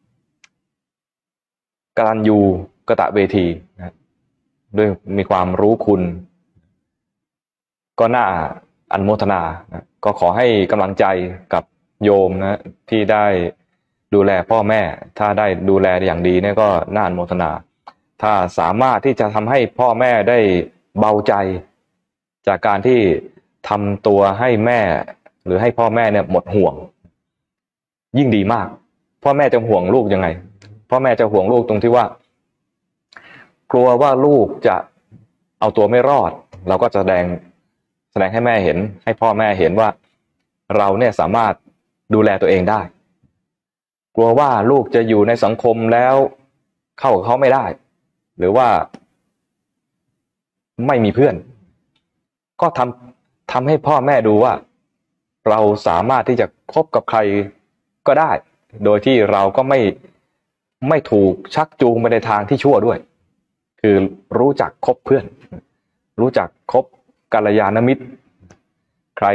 กตัญญูกตเวทีนะด้วยมีความรู้คุณก็น่าอนุโมทนานะก็ขอให้กำลังใจกับโยมนะที่ได้ดูแลพ่อแม่ถ้าได้ดูแลอย่างดีเนี่ยก็น่าอนุโมทนาถ้าสามารถที่จะทำให้พ่อแม่ได้เบาใจจากการที่ทำตัวให้แม่หรือให้พ่อแม่เนี่ยหมดห่วงยิ่งดีมากพ่อแม่จะห่วงลูกยังไงพ่อแม่จะห่วงลูกตรงที่ว่ากลัวว่าลูกจะเอาตัวไม่รอดเราก็แสดงให้แม่เห็นให้พ่อแม่เห็นว่าเราเนี่ยสามารถดูแลตัวเองได้กลัวว่าลูกจะอยู่ในสังคมแล้วเข้ากับเขาไม่ได้หรือว่าไม่มีเพื่อนก็ทำให้พ่อแม่ดูว่าเราสามารถที่จะคบกับใครก็ได้โดยที่เราก็ไม่ถูกชักจูงไปในทางที่ชั่วด้วยคือรู้จักคบเพื่อนรู้จักคบกัลยาณมิตรใคร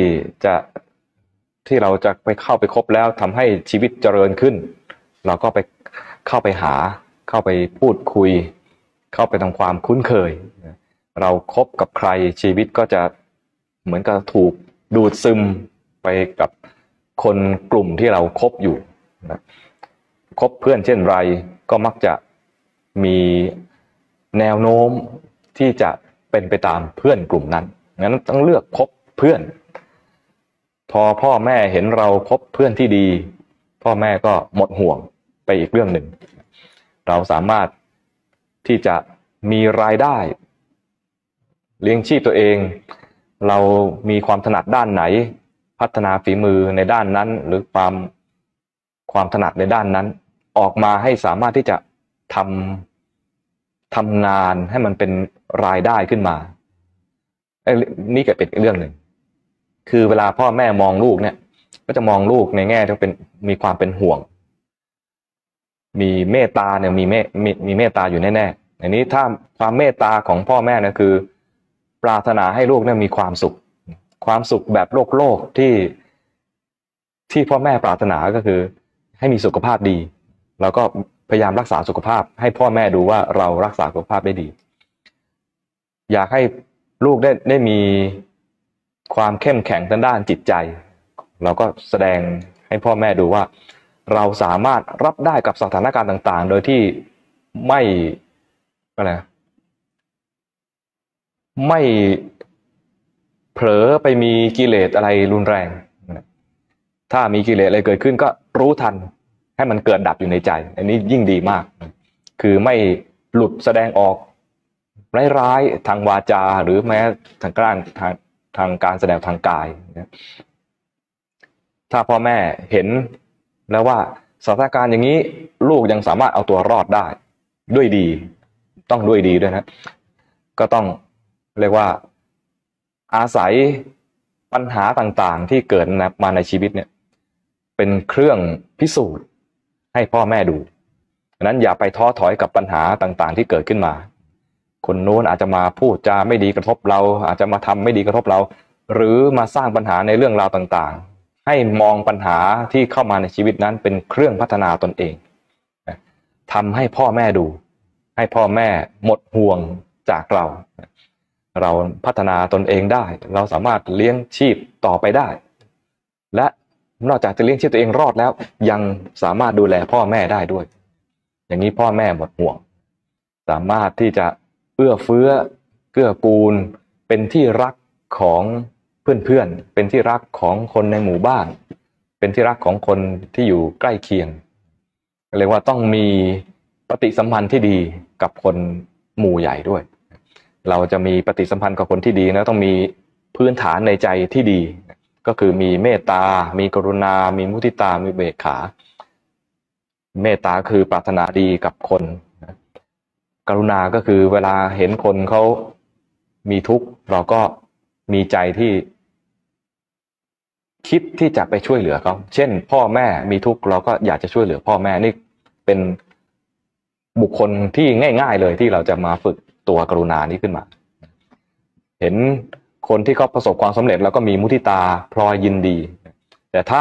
ที่เราจะไปเข้าไปคบแล้วทำให้ชีวิตเจริญขึ้นเราก็ไปเข้าไปหาเข้าไปพูดคุยเข้าไปทำความคุ้นเคยเราคบกับใครชีวิตก็จะเหมือนกับถูกดูดซึมไปกับคนกลุ่มที่เราคบอยู่นะคบเพื่อนเช่นไรก็มักจะมีแนวโน้มที่จะเป็นไปตามเพื่อนกลุ่มนั้นงั้นต้องเลือกคบเพื่อนพอพ่อแม่เห็นเราคบเพื่อนที่ดีพ่อแม่ก็หมดห่วงไปอีกเรื่องหนึ่งเราสามารถที่จะมีรายได้เลี้ยงชีพตัวเองเรามีความถนัดด้านไหนพัฒนาฝีมือในด้านนั้นหรือความถนัดในด้านนั้นออกมาให้สามารถที่จะทำงานให้มันเป็นรายได้ขึ้นมานี่ก็เป็นเรื่องหนึ่งคือเวลาพ่อแม่มองลูกเนี่ยก็จะมองลูกในแง่ที่มีความเป็นห่วงมีเมตตาเนี่ยมีเมตตาอยู่แน่ๆอันนี้ถ้าความเมตตาของพ่อแม่เนี่ยคือปรารถนาให้ลูกเนี่ยมีความสุขแบบโลกที่พ่อแม่ปรารถนาก็คือให้มีสุขภาพดีเราก็พยายามรักษาสุขภาพให้พ่อแม่ดูว่าเรารักษาสุขภาพได้ดีอยากให้ลูกได้มีความเข้มแข็งทางด้านจิตใจเราก็แสดงให้พ่อแม่ดูว่าเราสามารถรับได้กับสถานการณ์ต่างๆโดยที่ไม่เผลอไปมีกิเลสอะไรรุนแรงถ้ามีกิเลสอะไรเกิดขึ้นก็รู้ทันให้มันเกิดดับอยู่ในใจอันนี้ยิ่งดีมากคือไม่หลุดแสดงออกร้ายๆทางวาจาหรือแม้ทางการแสดงทางกายถ้าพ่อแม่เห็นแล้วว่าสถานการณ์อย่างนี้ลูกยังสามารถเอาตัวรอดได้ด้วยดีต้องด้วยดีด้วยนะก็ต้องเรียกว่าอาศัยปัญหาต่างๆที่เกิดมาในชีวิตเนี่ยเป็นเครื่องพิสูจน์ให้พ่อแม่ดูฉะนั้นอย่าไปท้อถอยกับปัญหาต่างๆที่เกิดขึ้นมาคนโน้นอาจจะมาพูดจาไม่ดีกระทบเราอาจจะมาทำไม่ดีกระทบเราหรือมาสร้างปัญหาในเรื่องราวต่างๆให้มองปัญหาที่เข้ามาในชีวิตนั้นเป็นเครื่องพัฒนาตนเองทำให้พ่อแม่ดูให้พ่อแม่หมดห่วงจากเราพัฒนาตนเองได้เราสามารถเลี้ยงชีพต่อไปได้และนอกจากจะเลี้ยงชีพตัวเองรอดแล้วยังสามารถดูแลพ่อแม่ได้ด้วยอย่างนี้พ่อแม่หมดห่วงสามารถที่จะเอื้อเฟื้อเกื้อกูลเป็นที่รักของเพื่อนๆเป็นที่รักของคนในหมู่บ้านเป็นที่รักของคนที่อยู่ใกล้เคียงเรียกว่าต้องมีปฏิสัมพันธ์ที่ดีกับคนหมู่ใหญ่ด้วยเราจะมีปฏิสัมพันธ์กับคนที่ดีนะต้องมีพื้นฐานในใจที่ดีก็คือมีเมตตามีกรุณามีมุทิตามีเบกขาเมตตาคือปรารถนาดีกับคนกรุณาก็คือเวลาเห็นคนเขามีทุกข์เราก็มีใจที่คิดที่จะไปช่วยเหลือเขาเช่นพ่อแม่มีทุกข์เราก็อยากจะช่วยเหลือพ่อแม่นี่เป็นบุคคลที่ง่ายๆเลยที่เราจะมาฝึกตัวกรุณานี้ขึ้นมาเห็นคนที่เขาประสบความสำเร็จแล้วก็มีมุทิตาพลอยยินดีแต่ถ้า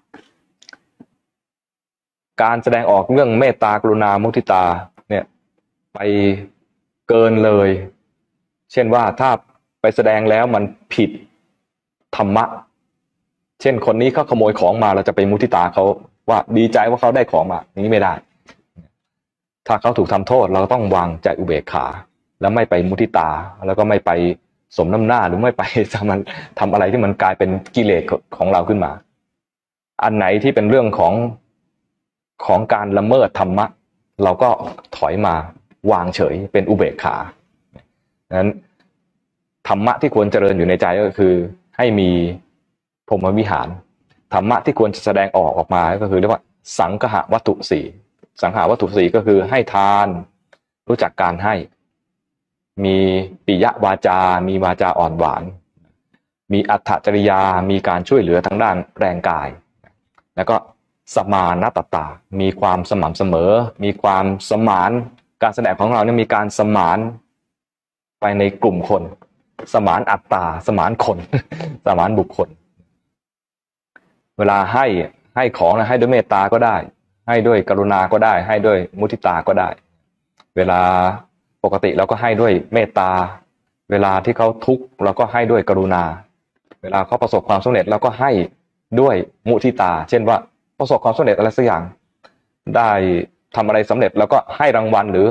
การแสดงออกเรื่องเมตตากรุณามุทิตาเนี่ยไปเกินเลยเช่นว่าถ้าไปแสดงแล้วมันผิดธรรมะเช่นคนนี้เขาขโมยของมาเราจะไปมุทิตาเขาว่าดีใจว่าเขาได้ของมาอย่างนี้ไม่ได้ถ้าเขาถูกทำโทษเราต้องวางใจอุเบกขาแล้วไม่ไปมุทิตาแล้วก็ไม่ไปสมน้ำหน้าหรือไม่ไปทำอะไรที่มันกลายเป็นกิเลสของเราขึ้นมาอันไหนที่เป็นเรื่องของการละเมิดธรรมะเราก็ถอยมาวางเฉยเป็นอุเบกขาดังนั้นธรรมะที่ควรเจริญอยู่ในใจก็คือให้มีพรหมวิหารธรรมะที่ควรจะแสดงออกมาก็คือเรียกว่าสังฆะวัตถุสี่สังฆะวัตถุสี่ก็คือให้ทานรู้จักการให้มีปิยวาจามีวาจาอ่อนหวานมีอัตถจริยามีการช่วยเหลือทางด้านแรงกายแล้วก็สมานตตามีความสม่ำเสมอมีความสมานการแสดงของเราเนี่ยมีการสมานไปในกลุ่มคนสมานอัตตาสมานคน สมานบุคคลเวลาให้ของนะให้ด้วยเมตตาก็ได้ให้ด้วยกรุณาก็ได้ให้ด้วยมุทิตาก็ได้เวลาปกติเราก็ให้ด้วยเมตตาเวลาที่เขาทุกข์เราก็ให้ด้วยกรุณาเวลาเขาประสบความสำเร็จเราก็ให้ด้วยมุทิตาเช่นว่าประสบความสำเร็จอะไรสักอย่างได้ทำอะไรสำเร็จแล้วก็ให้รางวัลหรือ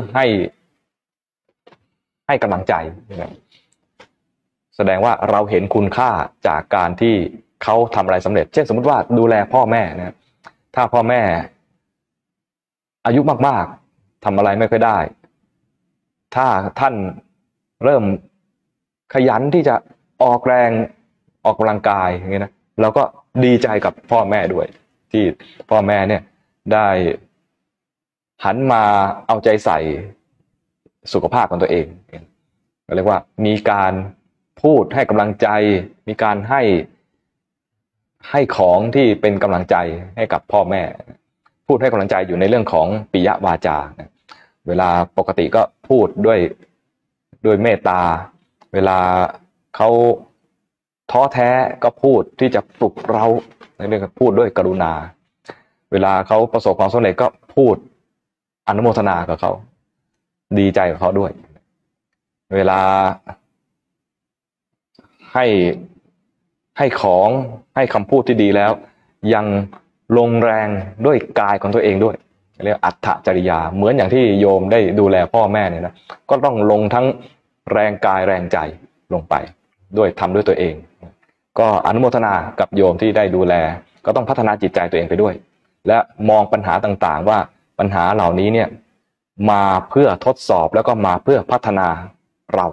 ให้กำลังใจแสดงว่าเราเห็นคุณค่าจากการที่เขาทำอะไรสำเร็จเช่นสมมติว่าดูแลพ่อแม่นะถ้าพ่อแม่อายุมากๆทำอะไรไม่ค่อยได้ถ้าท่านเริ่มขยันที่จะออกแรงออกกำลังกายอย่างเงี้ยนะเราก็ดีใจกับพ่อแม่ด้วยที่พ่อแม่เนี่ยได้หันมาเอาใจใส่สุขภาพของตัวเองเรียกว่ามีการพูดให้กำลังใจมีการให้ของที่เป็นกำลังใจให้กับพ่อแม่พูดให้กำลังใจอยู่ในเรื่องของปิยวาจาเวลาปกติก็พูดด้วยเมตตาเวลาเขาท้อแท้ก็พูดที่จะปลุกเราในเรื่องพูดด้วยกรุณาเวลาเขาประสบความสำเร็จก็พูดอนุโมทนากับเขาดีใจกับเขาด้วยเวลาให้ของให้คำพูดที่ดีแล้วยังลงแรงด้วยกายของตัวเองด้วยเรียกอัตถจริยาเหมือนอย่างที่โยมได้ดูแลพ่อแม่เนี่ยนะก็ต้องลงทั้งแรงกายแรงใจลงไปด้วยทำด้วยตัวเองก็อนุโมทนากับโยมที่ได้ดูแลก็ต้องพัฒนาจิตใจตัวเองไปด้วยและมองปัญหาต่างๆว่าปัญหาเหล่านี้เนี่ยมาเพื่อทดสอบแล้วก็มาเพื่อพัฒนาเรา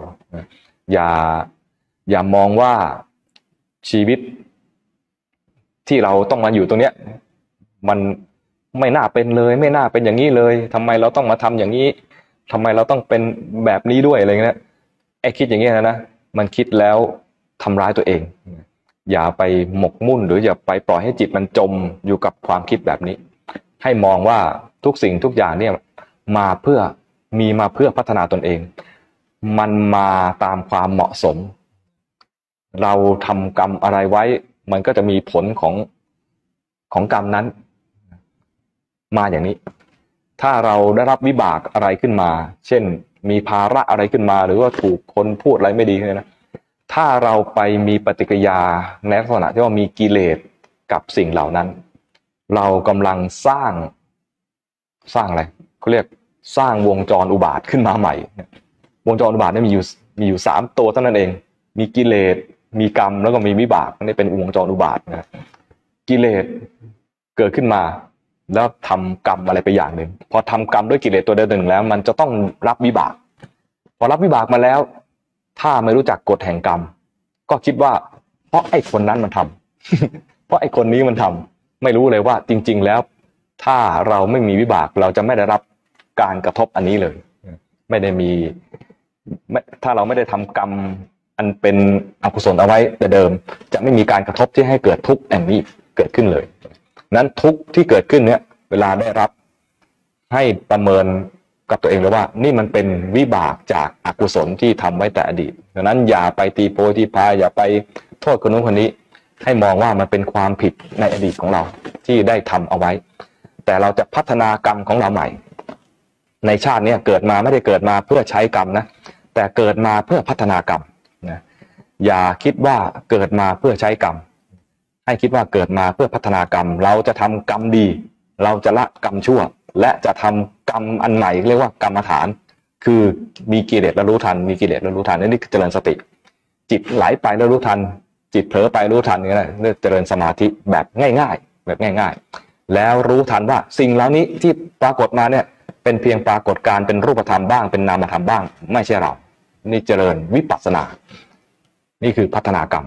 อย่ามองว่าชีวิตที่เราต้องมาอยู่ตรงเนี้ยมันไม่น่าเป็นเลยไม่น่าเป็นอย่างนี้เลยทำไมเราต้องมาทำอย่างนี้ทำไมเราต้องเป็นแบบนี้ด้วยอะไรเงี้ยไอ้คิดอย่างเงี้ยนะมันคิดแล้วทำร้ายตัวเองอย่าไปหมกมุ่นหรืออย่าไปปล่อยให้จิตมันจมอยู่กับความคิดแบบนี้ให้มองว่าทุกสิ่งทุกอย่างเนี่ยมาเพื่อพัฒนาตนเองมันมาตามความเหมาะสมเราทำกรรมอะไรไว้มันก็จะมีผลของกรรมนั้นมาอย่างนี้ถ้าเราได้รับวิบากอะไรขึ้นมาเช่นมีภาระอะไรขึ้นมาหรือว่าถูกคนพูดอะไรไม่ดีนะถ้าเราไปมีปฏิกิริยาในลักษณะที่ว่ามีกิเลสกับสิ่งเหล่านั้นเรากำลังสร้างอะไรเขาเรียกสร้างวงจรอุบาทขึ้นมาใหม่วงจรอุบาทนี่มีอยู่3ตัวเท่านั้นเองมีกิเลสมีกรรมแล้วก็มีวิบากนี่เป็นวงจรอุบาทนะกิเลสเกิดขึ้นมาแล้วทำกรรมอะไรไปอย่างหนึ่งพอทำกรรมด้วยกิเลสตัวใดตัวหนึ่งแล้วมันจะต้องรับวิบากพอรับวิบากมาแล้วถ้าไม่รู้จักกฎแห่งกรรมก็คิดว่าเพราะไอ้คนนั้นมันทำ เพราะไอ้คนนี้มันทำไม่รู้เลยว่าจริงๆแล้วถ้าเราไม่มีวิบากเราจะไม่ได้รับการกระทบอันนี้เลยไม่ได้มีถ้าเราไม่ได้ทำกรรมอันเป็นอกุศลเอาไว้แต่เดิมจะไม่มีการกระทบที่ให้เกิดทุกข์แห่งนี้เกิดขึ้นเลยนั้นทุกข์ที่เกิดขึ้นเนี่ยเวลาได้รับให้ประเมินกับตัวเองเลยว่านี่มันเป็นวิบากจากอกุศลที่ทำไว้แต่อดีตดังนั้นอย่าไปตีโพยตีพายอย่าไปโทษคนนู้นคนนี้ให้มองว่ามันเป็นความผิดในอดีตของเราที่ได้ทำเอาไว้แต่เราจะพัฒนากรรมของเราใหม่ในชาตินี้เกิดมาไม่ได้เกิดมาเพื่อใช้กรรมนะแต่เกิดมาเพื่อพัฒนากรรมนะอย่าคิดว่าเกิดมาเพื่อใช้กรรมให้คิดว่าเกิดมาเพื่อพัฒนากรรมเราจะทำกรรมดีเราจะละกรรมชั่วและจะทำกรรมอันใหม่เรียกว่ากรรมฐานคือมีกิเลสแล้วรู้ทันมีกิเลสแล้วรู้ทันนี่คือเจริญสติจิตไหลไปแล้วรู้ทันจิตเผลอไปรู้ทันนี่แหละเรียกเจริญสมาธิแบบง่ายๆแบบง่ายๆแล้วรู้ทันว่าสิ่งเหล่านี้ที่ปรากฏมาเนี่ยเป็นเพียงปรากฏการเป็นรูปธรรมบ้างเป็นนามธรรมบ้างไม่ใช่เรานี่เจริญวิปัสสนานี่คือพัฒนากรรม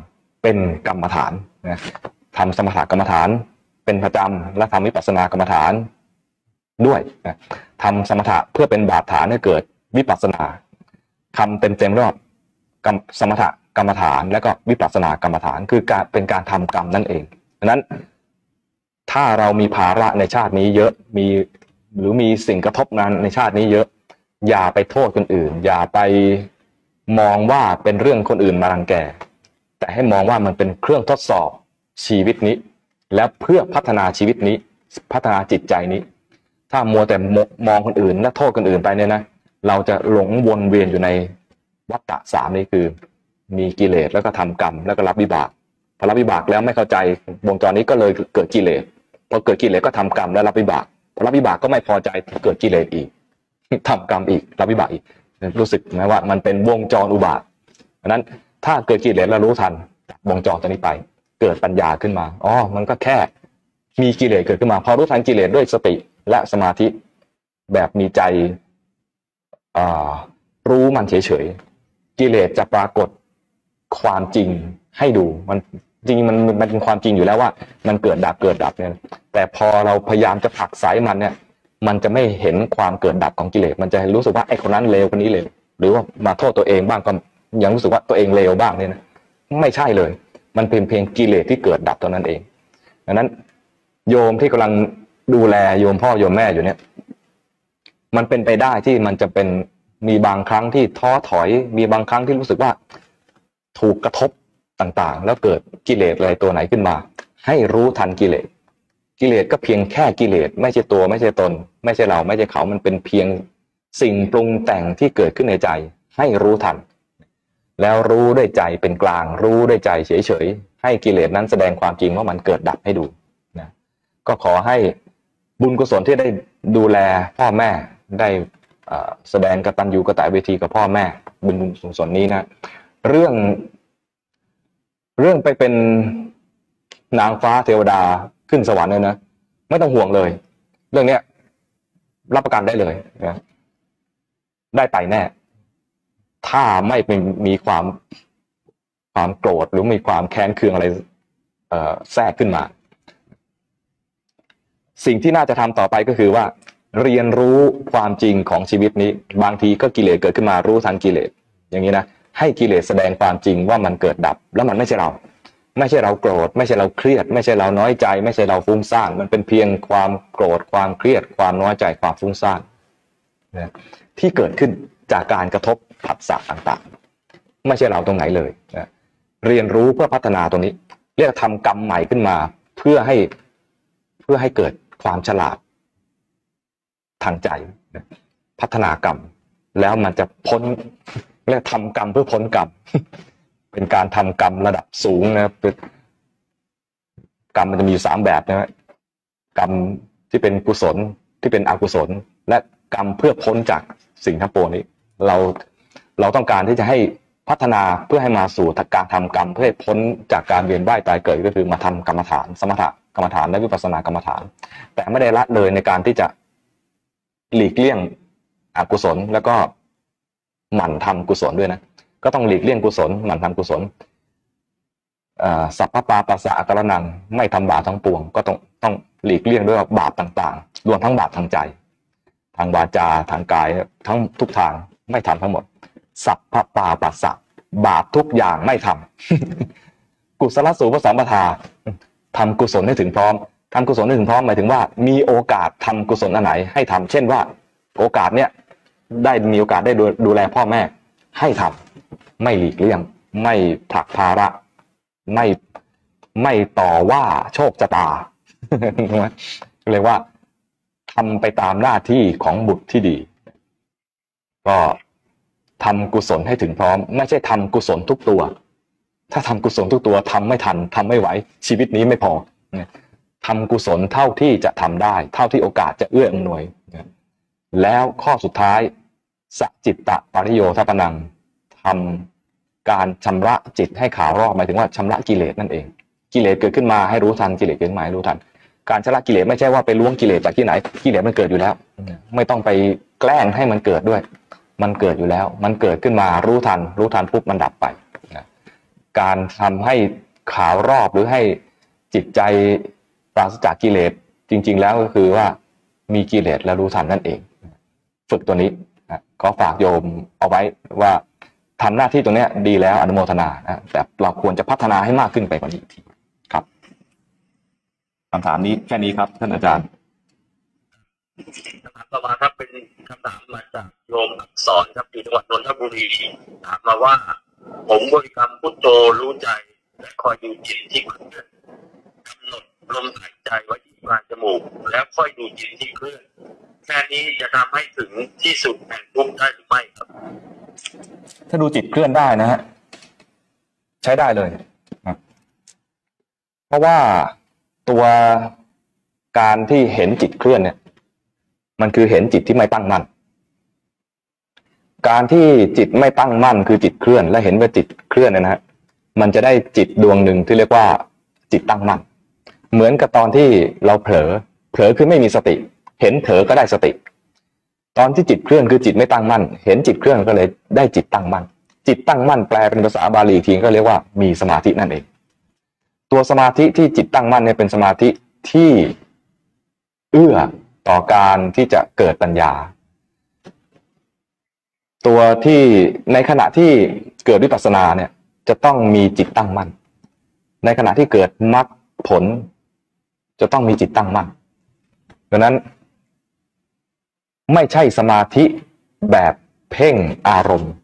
เป็นกรรมฐานนะทำสมถกรรมฐานเป็นประจำและทำวิปัสสนากรรมฐานด้วยนะทำสมถะเพื่อเป็นบาดฐานให้เกิดวิปัสสนาคำเต็มๆรอบสมถกรรมฐานและก็วิปัสสนากรรมฐานคือการเป็นการทำกรรมนั่นเองดังนั้นถ้าเรามีภาระในชาตินี้เยอะมีสิ่งกระทบนั้นในชาตินี้เยอะอย่าไปโทษคนอื่นอย่าไปมองว่าเป็นเรื่องคนอื่นมารังแกแต่ให้มองว่ามันเป็นเครื่องทดสอบชีวิตนี้และเพื่อพัฒนาชีวิตนี้พัฒนาจิตใจนี้ถ้ามัวแต่มองคนอื่นและโทษคนอื่นไปเนี่ยนะเราจะหลงวนเวียนอยู่ในวัฏฏะสามนี้คือมีกิเลสแล้วก็ทำกรรมแล้วก็รับวิบากพอรับวิบากแล้วไม่เข้าใจวงจรนี้ก็เลยเกิดกิเลสพอเกิดกิเลสก็ทำกรรมแล้วรับวิบากพอรับวิบากก็ไม่พอใจเกิดกิเลสอีกทำกรรมอีกรับวิบากอีกรู้สึกไหมว่ามันเป็นวงจรอุบาทเพราะนั้นถ้าเกิดกิเลสแล้วรู้ทันวงจรตัวนี้ไปเกิดปัญญาขึ้นมาอ๋อมันก็แค่มีกิเลสเกิดขึ้นมาพอรู้ทันกิเลสด้วยสติและสมาธิแบบมีใจรู้มันเฉยๆกิเลสจะปรากฏความจริงให้ดูมันจริงมันเป็นความจริงอยู่แล้วว่ามันเกิดดับเนี่ยแต่พอเราพยายามจะผลักไสมันเนี่ยมันจะไม่เห็นความเกิดดับของกิเลสมันจะรู้สึกว่าไอ้คนนั้นเลวคนนี้เลวหรือว่ามาโทษตัวเองบ้างก็ยังรู้สึกว่าตัวเองเลวบ้างเนี่ยนะไม่ใช่เลยมันเป็นเพียงกิเลสที่เกิดดับเท่านั้นเองดังนั้นโยมที่กำลังดูแลโยมพ่อโยมแม่อยู่เนี่ยมันเป็นไปได้ที่มันจะเป็นมีบางครั้งที่ท้อถอยมีบางครั้งที่รู้สึกว่าถูกกระทบต่างๆแล้วเกิดกิเลสอะไรตัวไหนขึ้นมาให้รู้ทันกิเลสกิเลสก็เพียงแค่กิเลสไม่ใช่ตัวไม่ใช่ตนไม่ใช่เราไม่ใช่เขามันเป็นเพียงสิ่งปรุงแต่งที่เกิดขึ้นในใจให้รู้ทันแล้วรู้ด้วยใจเป็นกลางรู้ด้วยใจเฉยๆให้กิเลสนั้นแสดงความจริงว่ามันเกิดดับให้ดูนะก็ขอให้บุญกุศลที่ได้ดูแลพ่อแม่ได้แสดงกตัญญูกตเวทีกับพ่อแม่บุญกุศลนี้นะเรื่องไปเป็นนางฟ้าเทวดาขึ้นสวรรค์เลยนะไม่ต้องห่วงเลยเรื่องนี้รับประกันได้เลยนะได้ไปแน่ถ้าไม่มีความโกรธหรือมีความแค้นเคืองอะไรแทรกขึ้นมาสิ่งที่น่าจะทำต่อไปก็คือว่าเรียนรู้ความจริงของชีวิตนี้บางทีก็กิเลสเกิดขึ้นมารู้ทันกิเลสอย่างนี้นะให้กิเลสแสดงความจริงว่ามันเกิดดับแล้วมันไม่ใช่เราโกรธไม่ใช่เราเครียดไม่ใช่เราน้อยใจไม่ใช่เราฟุ้งซ่านมันเป็นเพียงความโกรธความเครียดความน้อยใจความฟุ้งซ่านนะที่เกิดขึ้นจากการกระทบผัสสะต่างๆไม่ใช่เราตรงไหนเลยนะเรียนรู้เพื่อพัฒนาตรงนี้เรียกทำกรรมใหม่ขึ้นมาเพื่อให้เกิดความฉลาดทางใจนะพัฒนากรรมแล้วมันจะพ้นเรียกทำกรรมเพื่อพ้นกรรม เป็นการทำกรรมระดับสูงนะกรรมมันจะมีอยู่3แบบนะกรรมที่เป็นกุศลที่เป็นอกุศลและกรรมเพื่อพ้นจากสิ่งทั้งปวงนี้เราต้องการที่จะให้พัฒนาเพื่อให้มาสู่การทำกรรมเพื่อให้พ้นจากการเวียนว่ายตายเกิดก็คือมาทำกรรมฐานสมถกรรมฐานและวิปัสสนากรรมฐานแต่ไม่ได้ละเลยในการที่จะหลีกเลี่ยงอกุศลแล้วก็หมั่นทำกุศลด้วยนะก็ต้องหลีกเลี่ยงกุศลหมั่นทำกุศลสัพพปาปัสสะอการนังไม่ทำบาปทั้งปวงก็ต้องหลีกเลี่ยงด้วยบาปต่างๆรวมทั้งบาปทางใจทางวาจาทางกายทั้งทุกทางไม่ทำทั้งหมดสัพพปาปัสสะบาปทุกอย่างไม่ทำกุศลสูปสัมปทาทำกุศลให้ถึงพร้อมทำกุศลให้ถึงพร้อมหมายถึงว่ามีโอกาสทำกุศลอันไหนให้ทำเช่นว่าโอกาสเนี้ยได้มีโอกาสได้ดูแลพ่อแม่ให้ทำไม่หลีกเลี่ยงไม่ผลักภาระไม่ต่อว่าโชคชะตาเรียกว่าทำไปตามหน้าที่ของบุตรที่ดีก็ทำกุศลให้ถึงพร้อมไม่ใช่ทำกุศลทุกตัวถ้าทำกุศลทุกตัวทำไม่ทันทำไม่ไหวชีวิตนี้ไม่พอทำกุศลเท่าที่จะทำได้เท่าที่โอกาสจะเอื้ออำนวยแล้วข้อสุดท้ายสัจจิตตปริโยทปนังทำการชำระจิตให้ขาวรอบหมายถึงว่าชำระกิเลสนั่นเองกิเลสเกิดขึ้นมาให้รู้ทันกิเลสเกิดขึ้นมาให้รู้ทันการชำระกิเลสไม่ใช่ว่าไปล้วงกิเลสจากที่ไหนกิเลสมันเกิดอยู่แล้วไม่ต้องไปแกล้งให้มันเกิดด้วยมันเกิดอยู่แล้วมันเกิดขึ้นมารู้ทันปุ๊บมันดับไปการทำให้ขาวรอบหรือให้จิตใจปราศจากกิเลสจริงๆแล้วก็คือว่ามีกิเลสแล้วรู้ทันนั่นเองฝึกตัวนี้ขอฝากโยมเอาไว้ว่าทำหน้าที่ตรงนี้ดีแล้วอนุโมทนาแต่เราควรจะพัฒนาให้มากขึ้นไปกว่านี้อีกทีครับคำถามนี้แค่นี้ครับท่านอาจารย์คำถามต่อมาครับเป็นคำถามมาจากโยมอักษรครับอยู่จังหวัดนนทบุรีถามมาว่าผมบริกรรมพุทโธรู้ใจและคอยดูจิตที่เคลื่อนกำหนดลมหายใจไว้ที่ปลายจมูกแล้วค่อยดูจิตที่เคลื่อนแค่นี้จะทำให้ถึงที่สุดแห่งทุกข์ได้หรือไม่ครับถ้าดูจิตเคลื่อนได้นะฮะใช้ได้เลยครับเพราะว่าตัวการที่เห็นจิตเคลื่อนเนี่ยมันคือเห็นจิตที่ไม่ตั้งมั่นการที่จิตไม่ตั้งมั่นคือจิตเคลื่อนและเห็นว่าจิตเคลื่อนนะฮะมันจะได้จิตดวงหนึ่งที่เรียกว่าจิตตั้งมั่นเหมือนกับตอนที่เราเผลอคือไม่มีสติเห็นเผลอก็ได้สติตอนที่จิตเคลื่อนคือจิตไม่ตั้งมั่นเห็นจิตเคลื่อนก็เลยได้จิตตั้งมั่นจิตตั้งมั่นแปลเป็นภาษาบาลีทีก็เรียกว่ามีสมาธินั่นเองตัวสมาธิที่จิตตั้งมั่นเนี่ยเป็นสมาธิที่เอื้อต่อการที่จะเกิดปัญญาตัวที่ในขณะที่เกิดวิปัสสนาเนี่ยจะต้องมีจิตตั้งมั่นในขณะที่เกิดมรรคผลจะต้องมีจิตตั้งมั่นดังนั้นไม่ใช่สมาธิแบบเพ่งอารมณ์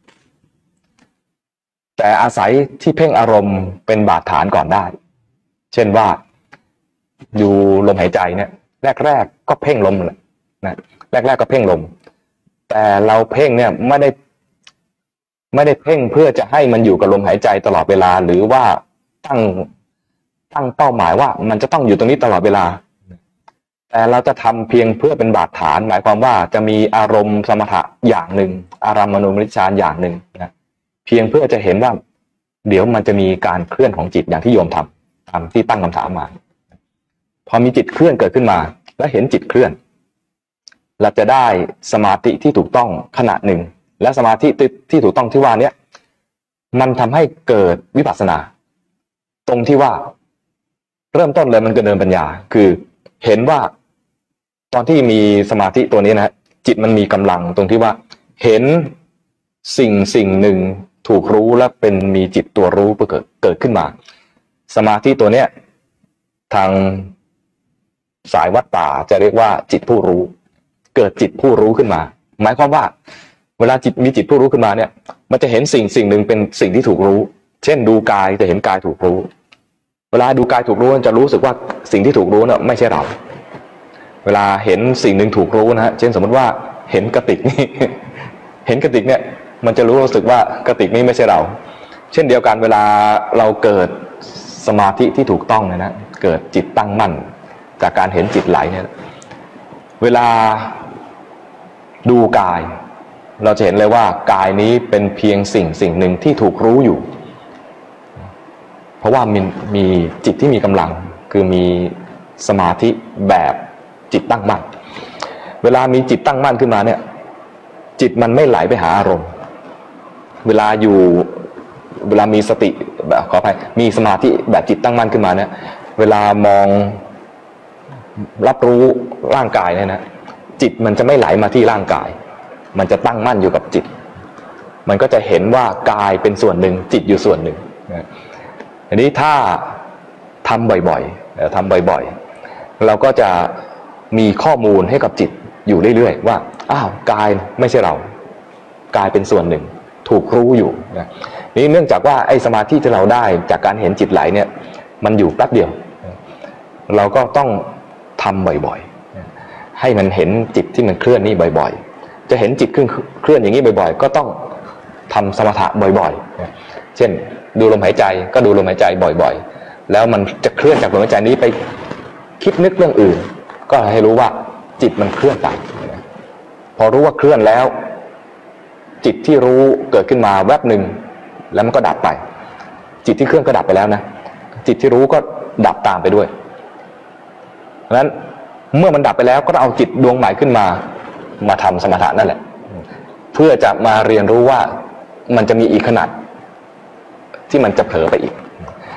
แต่อาศัยที่เพ่งอารมณ์เป็นบาดฐานก่อนได้เช่นว่าอยู่ลมหายใจเนี่ยแรกๆก็เพ่งลมแหละนะแรกๆก็เพ่งลมแต่เราเพ่งเนี่ยไม่ได้เพ่งเพื่อจะให้มันอยู่กับลมหายใจตลอดเวลาหรือว่าตั้งเป้าหมายว่ามันจะต้องอยู่ตรงนี้ตลอดเวลาแต่เราจะทำเพียงเพื่อเป็นบาดฐานหมายความว่าจะมีอารมณ์สมถะอย่างหนึ่งอารามณูปนิชฌานอย่างหนึ่งนะเพียงเพื่อจะเห็นว่าเดี๋ยวมันจะมีการเคลื่อนของจิตอย่างที่โยมทำที่ตั้งคำถามมาพอมีจิตเคลื่อนเกิดขึ้นมาและเห็นจิตเคลื่อนเราจะได้สมาธิที่ถูกต้องขณะหนึ่งและสมาธิที่ถูกต้องที่ว่านี้มันทำให้เกิดวิปัสสนาตรงที่ว่าเริ่มต้นเลยมันเกิดเดินปัญญาคือเห็นว่าตอนที่มีสมาธิตัวนี้นะจิตมันมีกำลังตรงที่ว่าเห็นสิ่งหนึ่งถูกรู้และเป็นมีจิตตัวรู้เกิดขึ้นมาสมาธิตัวเนี้ยทางสายวัดป่าจะเรียกว่าจิตผู้รู้เกิดจิตผู้รู้ขึ้นมาหมายความว่าเวลาจิตมีจิตผู้รู้ขึ้นมาเนี่ยมันจะเห็นสิ่งหนึ่งเป็นสิ่งที่ถูกรู้เช่นดูกายจะเห็นกายถูกรู้เวลาดูกายถูกรู้จะรู้สึกว่าสิ่งที่ถูกรู้เนี่ยไม่ใช่เราเวลาเห็นสิ่งหนึ่งถูกรู้นะฮะเช่นสมมติว่าเห็นกระติกนี่เห็นกระติกเนี่ยมันจะรู้สึกว่ากระติกนี้ไม่ใช่เราเช่นเดียวกันเวลาเราเกิดสมาธิที่ถูกต้องนะเกิดจิตตั้งมั่นจากการเห็นจิตไหลเนี่ยเวลาดูกายเราจะเห็นเลยว่ากายนี้เป็นเพียงสิ่งหนึ่งที่ถูกรู้อยู่เพราะว่ามีจิตที่มีกำลังคือมีสมาธิแบบจิตตั้งมั่นเวลามีจิตตั้งมั่นขึ้นมาเนี่ยจิตมันไม่ไหลไปหาอารมณ์เวลามีสติแบบขออภัยมีสมาธิแบบจิตตั้งมั่นขึ้นมาเนี่ยเวลามองรับรู้ร่างกายเนี่ยนะจิตมันจะไม่ไหลมาที่ร่างกายมันจะตั้งมั่นอยู่กับจิตมันก็จะเห็นว่ากายเป็นส่วนหนึ่งจิตอยู่ส่วนหนึ่งอันนี้ถ้าทำบ่อยๆเราก็จะมีข้อมูลให้กับจิตอยู่เรื่อยๆว่าอ้าวกายไม่ใช่เรากายเป็นส่วนหนึ่งถูกรู้อยู่นี่เนื่องจากว่าไอ้สมาธิที่เราได้จากการเห็นจิตไหลเนี่ยมันอยู่แป๊บเดียวเราก็ต้องทำบ่อยๆให้มันเห็นจิตที่มันเคลื่อนนี่บ่อยๆจะเห็นจิตเคลื่อนอย่างนี้บ่อยๆก็ต้องทำสมถะบ่อยๆเช่นดูลมหายใจก็ดูลมหายใจบ่อยๆแล้วมันจะเคลื่อนจากลมหายใจนี้ไปคิดนึกเรื่องอื่นก็ให้รู้ว่าจิตมันเคลื่อนไปพอรู้ว่าเคลื่อนแล้วจิตที่รู้เกิดขึ้นมาแวบหนึ่งแล้วมันก็ดับไปจิตที่เคลื่อนก็ดับไปแล้วนะจิตที่รู้ก็ดับตามไปด้วยเพราะฉะนั้นเมื่อมันดับไปแล้วก็เอาจิตดวงใหม่ขึ้นมาทำสมถะนั่นแหละเพื่อจะมาเรียนรู้ว่ามันจะมีอีกขนาดที่มันจะเผลอไปอีก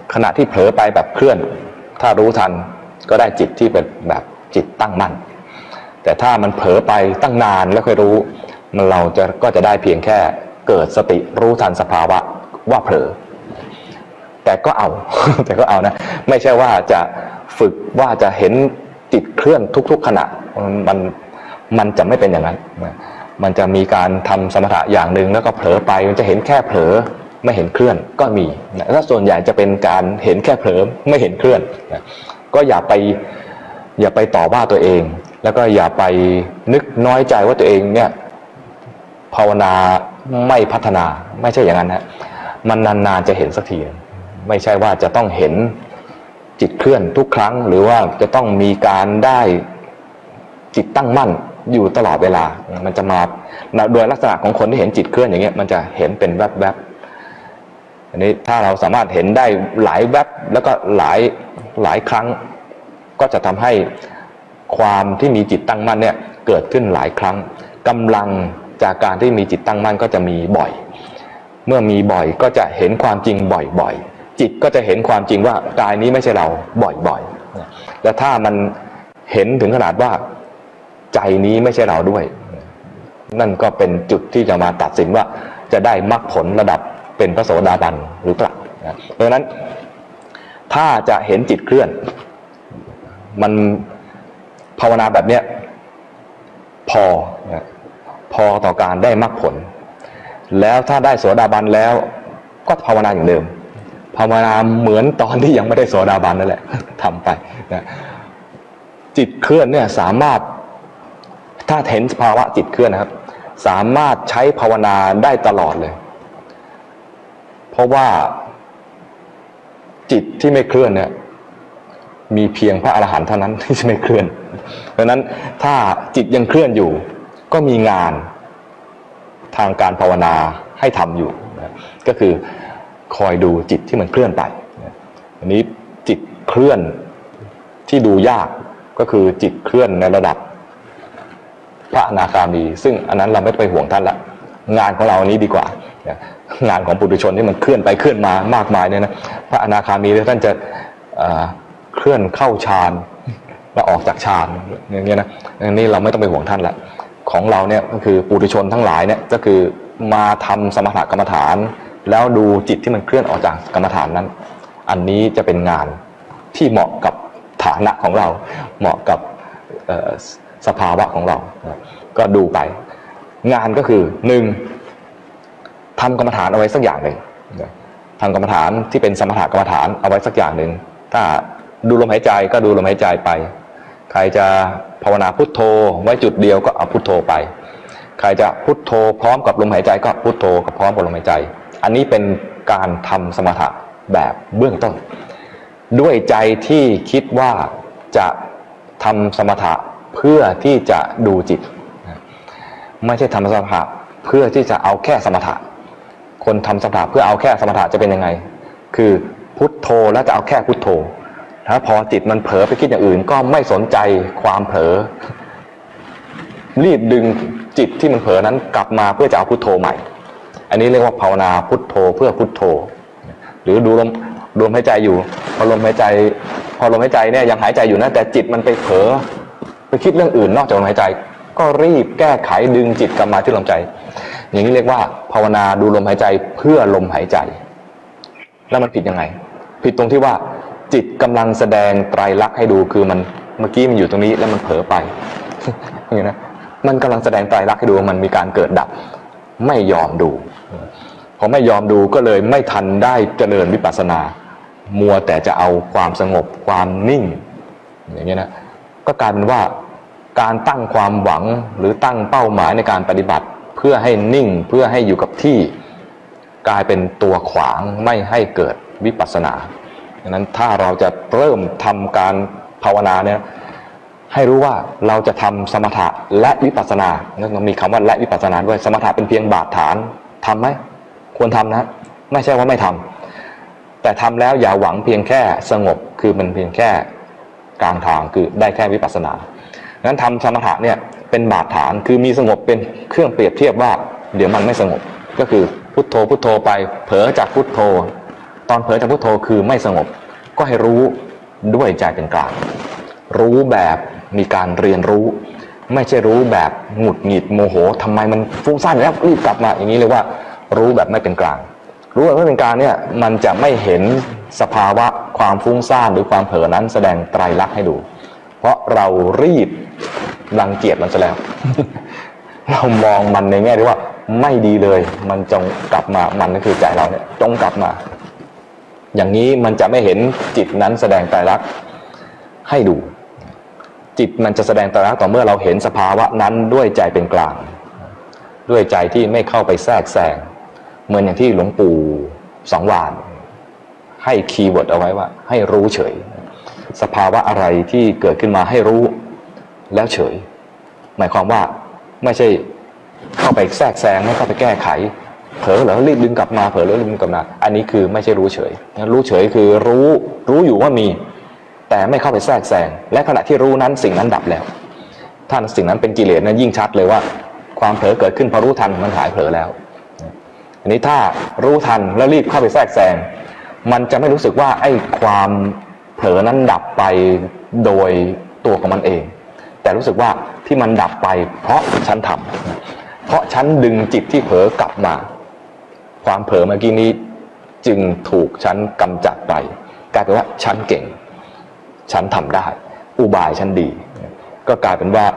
ขณะที่เผลอไปแบบเคลื่อนถ้ารู้ทันก็ได้จิตที่เป็นแบบจิตตั้งมั่นแต่ถ้ามันเผลอไปตั้งนานแล้วค่อยรู้เราก็จะได้เพียงแค่เกิดสติรู้ทันสภาวะว่าเผลอแต่ก็เอา แต่ก็เอานะไม่ใช่ว่าจะฝึกว่าจะเห็นจิตเคลื่อนทุกๆขณะมันจะไม่เป็นอย่างนั้นมันจะมีการทำสมถะอย่างหนึ่งแล้วก็เผลอไปมันจะเห็นแค่เผลอไม่เห็นเคลื่อนก็มีแล้วส่วนใหญ่จะเป็นการเห็นแค่เผลอไม่เห็นเคลื่อนก็อย่าไปต่อว่าตัวเองแล้วก็อย่าไปนึกน้อยใจว่าตัวเองเนี่ยภาวนาไม่พัฒนาไม่ใช่อย่างนั้นฮะมันนานๆจะเห็นสักทีไม่ใช่ว่าจะต้องเห็นจิตเคลื่อนทุกครั้งหรือว่าจะต้องมีการได้จิตตั้งมั่นอยู่ตลอดเวลามันจะมาโดยลักษณะของคนที่เห็นจิตเคลื่อนอย่างเงี้ยมันจะเห็นเป็นแวบๆอันนี้ถ้าเราสามารถเห็นได้หลายแวบแล้วก็หลายครั้งก็จะทำให้ความที่มีจิตตั้งมั่นเนี่ยเกิดขึ้นหลายครั้งกำลังจากการที่มีจิตตั้งมั่นก็จะมีบ่อยเมื่อมีบ่อยก็จะเห็นความจริงบ่อยๆจิตก็จะเห็นความจริงว่ากายนี้ไม่ใช่เราบ่อยๆและถ้ามันเห็นถึงขนาดว่าใจนี้ไม่ใช่เราด้วยนั่นก็เป็นจุดที่จะมาตัดสินว่าจะได้มรรคผลระดับเป็นพระโสดาบันหรือเปล่าเพราะฉะนั้นถ้าจะเห็นจิตเคลื่อนมันภาวนาแบบเนี้ยพอต่อการได้มรรคผลแล้วถ้าได้โสดาบันแล้วก็ภาวนาอย่างเดิมภาวนาเหมือนตอนที่ยังไม่ได้โสดาบันนั่นแหละทำไปนะจิตเคลื่อนเนี่ยสามารถถ้าเห็นภาวะจิตเคลื่อนนะครับสามารถใช้ภาวนาได้ตลอดเลยเพราะว่าจิตที่ไม่เคลื่อนเนี่ยมีเพียงพระอรหันต์เท่านั้นที่จะไม่เคลื่อนเพราะฉะนั้นถ้าจิตยังเคลื่อนอยู่ก็มีงานทางการภาวนาให้ทำอยู่ก็คือคอยดูจิตที่มันเคลื่อนไปอันนี้จิตเคลื่อนที่ดูยากก็คือจิตเคลื่อนในระดับพระอนาคามีซึ่งอันนั้นเราไม่ไปห่วงท่านละงานของเราอันนี้ดีกว่างานของปุถุชนที่มันเคลื่อนไปเคลื่อนมามากมายเนี่ยนะพระอนาคามีท่านจะเคลื่อนเข้าฌานแล้วออกจากฌานอย่างเงี้ยนะอันนี้เราไม่ต้องไปห่วงท่านละของเราเนี่ยก็คือปุถุชนทั้งหลายเนี่ยก็คือมาทำสมถกรรมฐานแล้วดูจิตที่มันเคลื่อนออกจากกรรมฐานนั้นอันนี้จะเป็นงานที่เหมาะกับฐานะของเราเหมาะกับสภาวะของเราก็ดูไปงานก็คือ1ทำกรรมฐานเอาไว้สักอย่างหนึ่งทำกรรมฐานที่เป็นสมถกรรมฐานเอาไว้สักอย่างหนึ่งถ้าดูลมหายใจก็ดูลมหายใจไปใครจะภาวนาพุทโธไว้จุดเดียวก็เอาพุทโธไปใครจะพุทโธพร้อมกับลมหายใจก็พุทโธกับพร้อมกับลมหายใจอันนี้เป็นการทำสมถะแบบเบื้องต้นด้วยใจที่คิดว่าจะทำสมถะเพื่อที่จะดูจิตไม่ใช่ทำสมถะเพื่อที่จะเอาแค่สมถะคนทำสมถะเพื่อเอาแค่สมถะจะเป็นยังไงคือพุทโธแล้วจะเอาแค่พุทโธถ้าพอจิตมันเผลอไปคิดอย่างอื่นก็ไม่สนใจความเผลอรีบดึงจิตที่มันเผลอนั้นกลับมาเพื่อจะเอาพุทโธใหม่อันนี้เรียกว่าภาวนาพุทโธเพื่อพุทโธหรือดูลมหายใจอยู่พอลมหายใจเนี่ยยังหายใจอยู่นะแต่จิตมันไปเผลอไปคิดเรื่องอื่นนอกจากลมหายใจก็รีบแก้ไขดึงจิตกลับมาที่ลมหายใจอย่างนี้เรียกว่าภาวนาดูลมหายใจเพื่อลมหายใจแล้วมันผิดยังไงผิดตรงที่ว่าจิตกำลังแสดงไตรลักษณ์ให้ดูคือมันเมื่อกี้มันอยู่ตรงนี้แล้วมันเผลอไปอย่างนี้นะมันกำลังแสดงไตรลักษณ์ให้ดูว่ามันมีการเกิดดับไม่ยอมดูพอไม่ยอมดูก็เลยไม่ทันได้เจริญวิปัสสนามัวแต่จะเอาความสงบความนิ่งอย่างนี้นะก็กลายเป็นว่าการตั้งความหวังหรือตั้งเป้าหมายในการปฏิบัติเพื่อให้นิ่งเพื่อให้อยู่กับที่กลายเป็นตัวขวางไม่ให้เกิดวิปัสสนาดังนั้นถ้าเราจะเริ่มทำการภาวนาเนี่ยให้รู้ว่าเราจะทำสมถะและวิปัสสนาต้องมีคำว่าและวิปัสสนาด้วยสมถะเป็นเพียงบาดฐานทำไหมควรทำนะไม่ใช่ว่าไม่ทำแต่ทำแล้วอย่าหวังเพียงแค่สงบคือมันเพียงแค่กลางทางคือได้แค่วิปัสสนางั้นทำสมถะเนี่ยเป็นบาดฐานคือมีสงบเป็นเครื่องเปรียบเทียบว่าเดี๋ยวมันไม่สงบก็คือพุทโธพุทโธไปเผลอจากพุทโธตอนเผลอจากพุทโธคือไม่สงบก็ให้รู้ด้วยใจเป็นกลางรู้แบบมีการเรียนรู้ไม่ใช่รู้แบบหงุดหงิดโมโหทำไมมันฟุ้งซ่านแล้วรีบกลับมาอย่างนี้เรียกว่ารู้แบบไม่เป็นกลางรู้แบบไม่เป็นกลางเนี่ยมันจะไม่เห็นสภาวะความฟุ้งซ่านหรือความเผลอนั้นแสดงไตรลักษณ์ให้ดูเพราะเรารีบรังเกียจมันซะแล้ว เรามองมันในแง่ที่ว่าไม่ดีเลยมันจงกลับมามันก็คือใจเราเนี่ยจงกลับมาอย่างนี้มันจะไม่เห็นจิตนั้นแสดงไตรลักษณ์ให้ดูจิตมันจะแสดงไตรลักษณ์ต่อเมื่อเราเห็นสภาวะนั้นด้วยใจเป็นกลางด้วยใจที่ไม่เข้าไปแทรกแซงเหมือนอย่างที่หลวงปู่สองวานให้คีย์เวิร์ดเอาไว้ว่าให้รู้เฉยสภาวะอะไรที่เกิดขึ้นมาให้รู้แล้วเฉยหมายความว่าไม่ใช่เข้าไปแทรกแซงไม่เข้าไปแก้ไขเผลอแล้วรีบดึงกลับมาเผลอแล้วรีบดึงกลับมาอันนี้คือไม่ใช่รู้เฉยรู้เฉยคือรู้อยู่ว่ามีแต่ไม่เข้าไปแทรกแซงและขณะที่รู้นั้นสิ่งนั้นดับแล้วถ้าสิ่งนั้นเป็นกิเลสนั้นยิ่งชัดเลยว่าความเผลอเกิดขึ้นพอรู้ทันมันหายเผลอแล้วอันนี้ถ้ารู้ทันแล้วรีบเข้าไปแทรกแซงมันจะไม่รู้สึกว่าไอ้ความเผลอนั้นดับไปโดยตัวของมันเองแต่รู้สึกว่าที่มันดับไปเพราะฉันทำเพราะฉันดึงจิตที่เผลอกลับมาความเผลอเมื่อกี้นี้จึงถูกฉันกำจัดไปกลายเป็นว่าฉันเก่งฉันทำได้อุบายฉันดีก็กลายเป็นว่า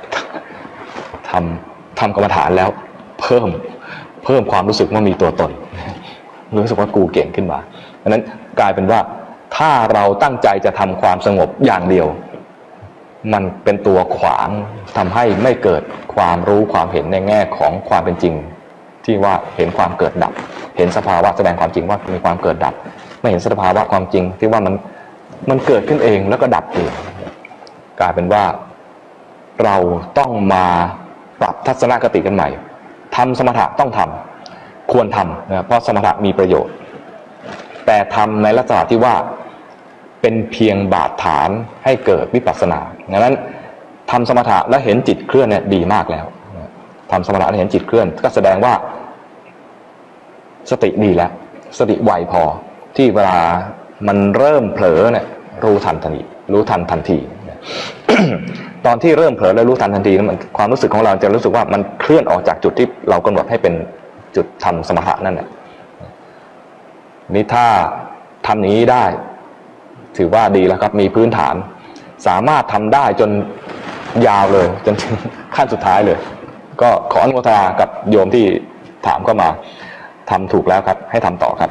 ทำกรรมฐานแล้วเพิ่มความรู้สึกว่ามีตัวตนรู้สึกว่ากูเก่งขึ้นมาดังนั้นกลายเป็นว่าถ้าเราตั้งใจจะทำความสงบอย่างเดียวมันเป็นตัวขวางทำให้ไม่เกิดความรู้ความเห็นในแง่ของความเป็นจริงที่ว่าเห็นความเกิดดับเห็นสภาวะแสดงความจริงว่ามีความเกิดดับไม่เห็นสภาวะความจริงที่ว่ามันเกิดขึ้นเองแล้วก็ดับเองกลายเป็นว่าเราต้องมาปรับทัศนคติกันใหม่ทำสมถะต้องทำควรทำนะเพราะสมถะมีประโยชน์แต่ทำในลักษณะที่ว่าเป็นเพียงบาดฐานให้เกิดวิปัสสนาดังนั้นทำสมถะแล้วเห็นจิตเคลื่อนเนี่ยดีมากแล้วทำสมถะแล้วเห็นจิตเคลื่อนก็แสดงว่าสติดีแล้วสติไวพอที่เวลามันเริ่มเผลอเนี่ยรู้ทันทันที ตอนที่เริ่มเผลอแล้วรู้ทันทันทีนั้นมันความรู้สึกของเราจะรู้สึกว่ามันเคลื่อนออกจากจุดที่เรากำหนดให้เป็นจุดทำสมถะนั่นแหละนี่ถ้าทำอย่างนี้ได้ถือว่าดีแล้วครับมีพื้นฐานสามารถทำได้จนยาวเลยจนถึงขั้นสุดท้ายเลยก็ขออนุโมทนากับโยมที่ถามเข้ามาทำถูกแล้วครับให้ทำต่อครับ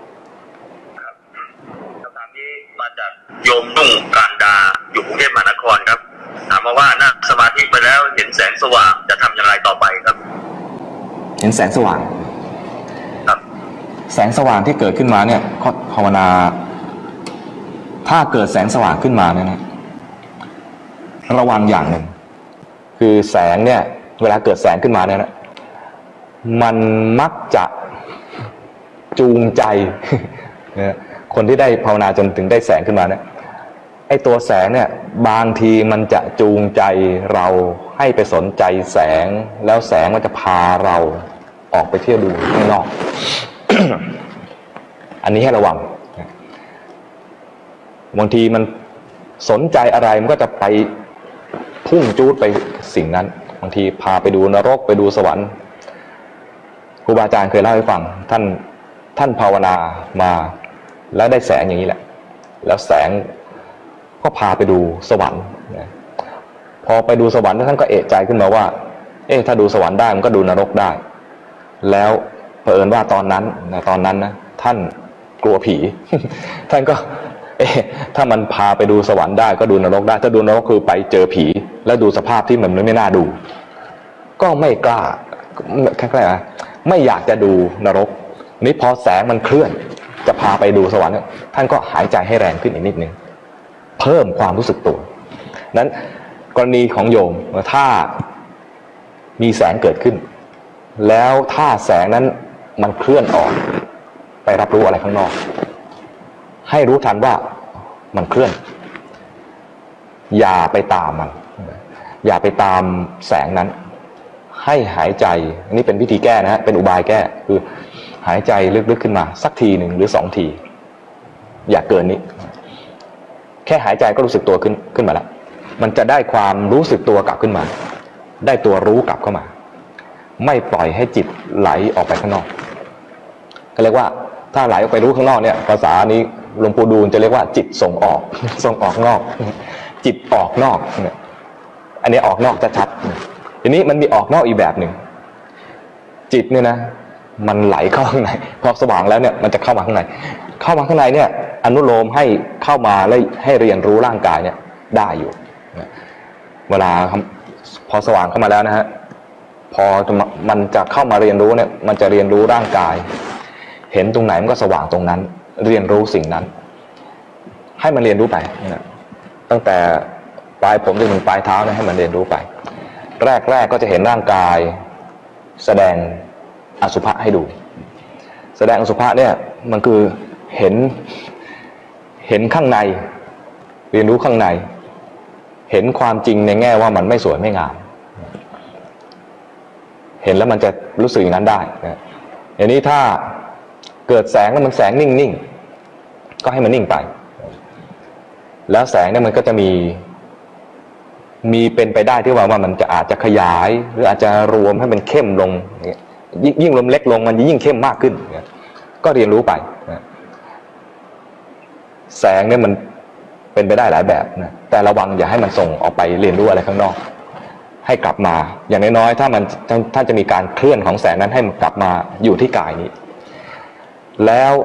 คำถามนี้มาจากโยมนุ่งการดาอยู่กรุงเทพมหานครครับถามมาว่านั่งสมาธิไปแล้วเห็นแสงสว่างจะทำอย่างไรต่อไปครับเห็นแสงสว่างครับแสงสว่างที่เกิดขึ้นมาเนี่ยก็ภาวนาถ้าเกิดแสงสว่างขึ้นมาเนี่ยนะระวังอย่างหนึ่งคือแสงเนี่ยเวลาเกิดแสงขึ้นมาเนี่ยนะมันมักจะจูงใจคนที่ได้ภาวนาจนถึงได้แสงขึ้นมาเนี่ยไอ้ตัวแสงเนี่ยบางทีมันจะจูงใจเราให้ไปสนใจแสงแล้วแสงมันจะพาเราออกไปเที่ยวดูข้างนอก อันนี้ให้ระวังบางทีมันสนใจอะไรมันก็จะไปพุ่งจูดไปสิ่งนั้นบางทีพาไปดูนรกไปดูสวรรค์ครูบาอาจารย์เคยเล่าให้ฟังท่านภาวนามาแล้วได้แสงอย่างนี้แหละแล้วแสงก็พาไปดูสวรรค์พอไปดูสวรรค์ท่านก็เอะใจขึ้นมาว่าถ้าดูสวรรค์ได้มันก็ดูนรกได้แล้วเผอิญว่าตอนนั้นนะท่านกลัวผี ท่านก็ถ้ามันพาไปดูสวรรค์ได้ก็ดูนรกได้ถ้าดูนรกคือไปเจอผีแล้วดูสภาพที่มันไม่น่าดูก็ไม่กล้าไม่อยากจะดูนรกนี่พอแสงมันเคลื่อนจะพาไปดูสวรรค์ท่านก็หายใจให้แรงขึ้นอีกนิดนึงเพิ่มความรู้สึกตัวนั้นกรณีของโยมถ้ามีแสงเกิดขึ้นแล้วถ้าแสงนั้นมันเคลื่อนออกไปรับรู้อะไรข้างนอกให้รู้ทันว่ามันเคลื่อนอย่าไปตามมันอย่าไปตามแสงนั้นให้หายใจอันนี้เป็นวิธีแก้นะฮะเป็นอุบายแก้คือหายใจลึกๆขึ้นมาสักทีหนึ่งหรือ2 ทีอย่าเกินนี้แค่หายใจก็รู้สึกตัวขึ้นมาแล้วมันจะได้ความรู้สึกตัวกลับขึ้นมาได้ตัวรู้กลับเข้ามาไม่ปล่อยให้จิตไหลออกไปข้างนอกก็เรียกว่าถ้าไหลออกไปรู้ข้างนอกเนี่ยภาษานี้หลวงปู่ดูลจะเรียกว่าจิตส่งออกส่งออกนอกจิตออกนอกเนี่ยอันนี้ออกนอกจะชัดทีนี้มันมีออกนอกอีกแบบหนึ่งจิตเนี่ยนะมันไหลเข้าข้างในพอสว่างแล้วเนี่ยมันจะเข้ามาข้างในเนี่ยอนุโลมให้เข้ามาและให้เรียนรู้ร่างกายเนี่ยได้อยู่เวลาพอสว่างเข้ามาแล้วนะฮะพอมันจะเข้ามาเรียนรู้เนี่ยมันจะเรียนรู้ร่างกายเห็นตรงไหนมันก็สว่างตรงนั้นเรียนรู้สิ่งนั้นให้มันเรียนรู้ไปตั้งแต่ปลายผมจนถึงปลายเท้าเนี่ยให้มันเรียนรู้ไปแรกก็จะเห็นร่างกายแสดงอสุภะให้ดูแสดงอสุภะเนี่ยมันคือเห็นข้างในเรียนรู้ข้างในเห็นความจริงในแง่ว่ามันไม่สวยไม่งามเห็นแล้วมันจะรู้สึกอย่างนั้นได้นะอย่างนี้ถ้าเกิดแสงแล้วมันแสงนิ่งๆก็ให้มันนิ่งไปแล้วแสงเนี่ยมันก็จะมีเป็นไปได้ที่ว่ามันจะอาจจะขยายหรืออาจจะรวมให้มันเข้มลงยิ่งรวมเล็กลงมันยิ่งเข้มมากขึ้นก็เรียนรู้ไปแสงเนี่ยมันเป็นไปได้หลายแบบนะแต่ระวังอย่าให้มันส่งออกไปเรียนรู้อะไรข้างนอกให้กลับมาอย่างน้อยๆถ้าจะมีการเคลื่อนของแสงนั้นให้มันกลับมาอยู่ที่กายนี้แล้ว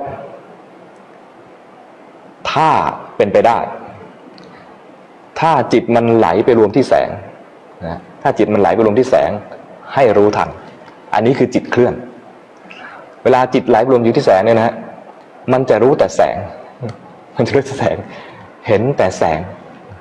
ถ้าเป็นไปได้ถ้าจิตมันไหลไปรวมที่แสงนะถ้าจิตมันไหลไปรวมที่แสงให้รู้ทันอันนี้คือจิตเคลื่อนเวลาจิตไหลไปรวมอยู่ที่แสงเนี่ยนะมันจะรู้แต่แสงมันจะรู้แต่แสงเห็นแต่แสง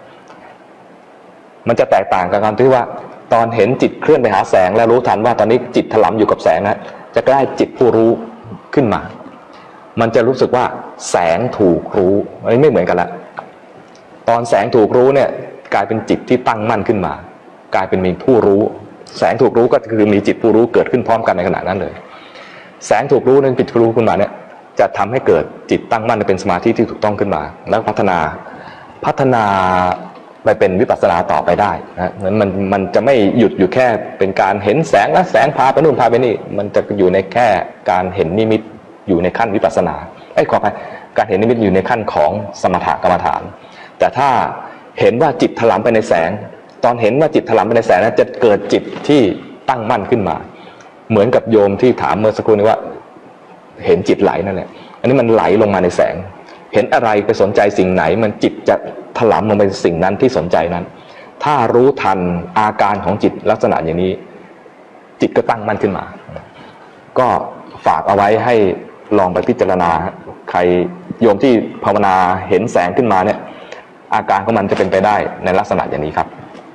มันจะแตกต่างกับการที่ว่าตอนเห็นจิตเคลื่อนไปหาแสงแล้วรู้ทันว่าตอนนี้จิตถลำอยู่กับแสงนะจะได้จิตผู้รู้ขึ้นมามันจะรู้สึกว่าแสงถูกรู้อันนี้ไม่เหมือนกันละตอนแสงถูกรู้เนี่ยกลายเป็นจิตที่ตั้งมั่นขึ้นมากลายเป็นมีผู้รู้แสงถูกรู้ก็คือมีจิตผู้รู้เกิดขึ้นพร้อมกันในขณะนั้นเลยแสงถูกรู้นั้นจิตผู้รู้ขึ้นมาเนี่ยจะทำให้เกิดจิตตั้งมั่นเป็นสมาธิที่ถูกต้องขึ้นมาแล้วพัฒนาไปเป็นวิปัสสนาต่อไปได้นะเหมือนมันจะไม่หยุดอยู่แค่เป็นการเห็นแสงและแสงพาไปนู่นพาไปนี่มันจะอยู่ในแค่การเห็นนิมิตอยู่ในขั้นวิปัสสนาขออภัยการเห็นนิมิตอยู่ในขั้นของสมถกรรมฐานแต่ถ้าเห็นว่าจิตถลำไปในแสงตอนเห็นว่าจิตถลำไปในแสงนั้นจะเกิดจิตที่ตั้งมั่นขึ้นมาเหมือนกับโยมที่ถามเมื่อสักครู่นี้ว่าเห็นจิตไหลนั่นแหละอันนี้มันไหลลงมาในแสงเห็นอะไรไปสนใจสิ่งไหนมันจิตจะถลำลงไปสิ่งนั้นที่สนใจนั้นถ้ารู้ทันอาการของจิตลักษณะอย่างนี้จิตก็ตั้งมั่นขึ้นมาก็ฝากเอาไว้ให้ลองไปพิจารณาใครโยมที่ภาวนาเห็นแสงขึ้นมาเนี่ยอาการของมันจะเป็นไปได้ในลักษณะอย่างนี้ครับ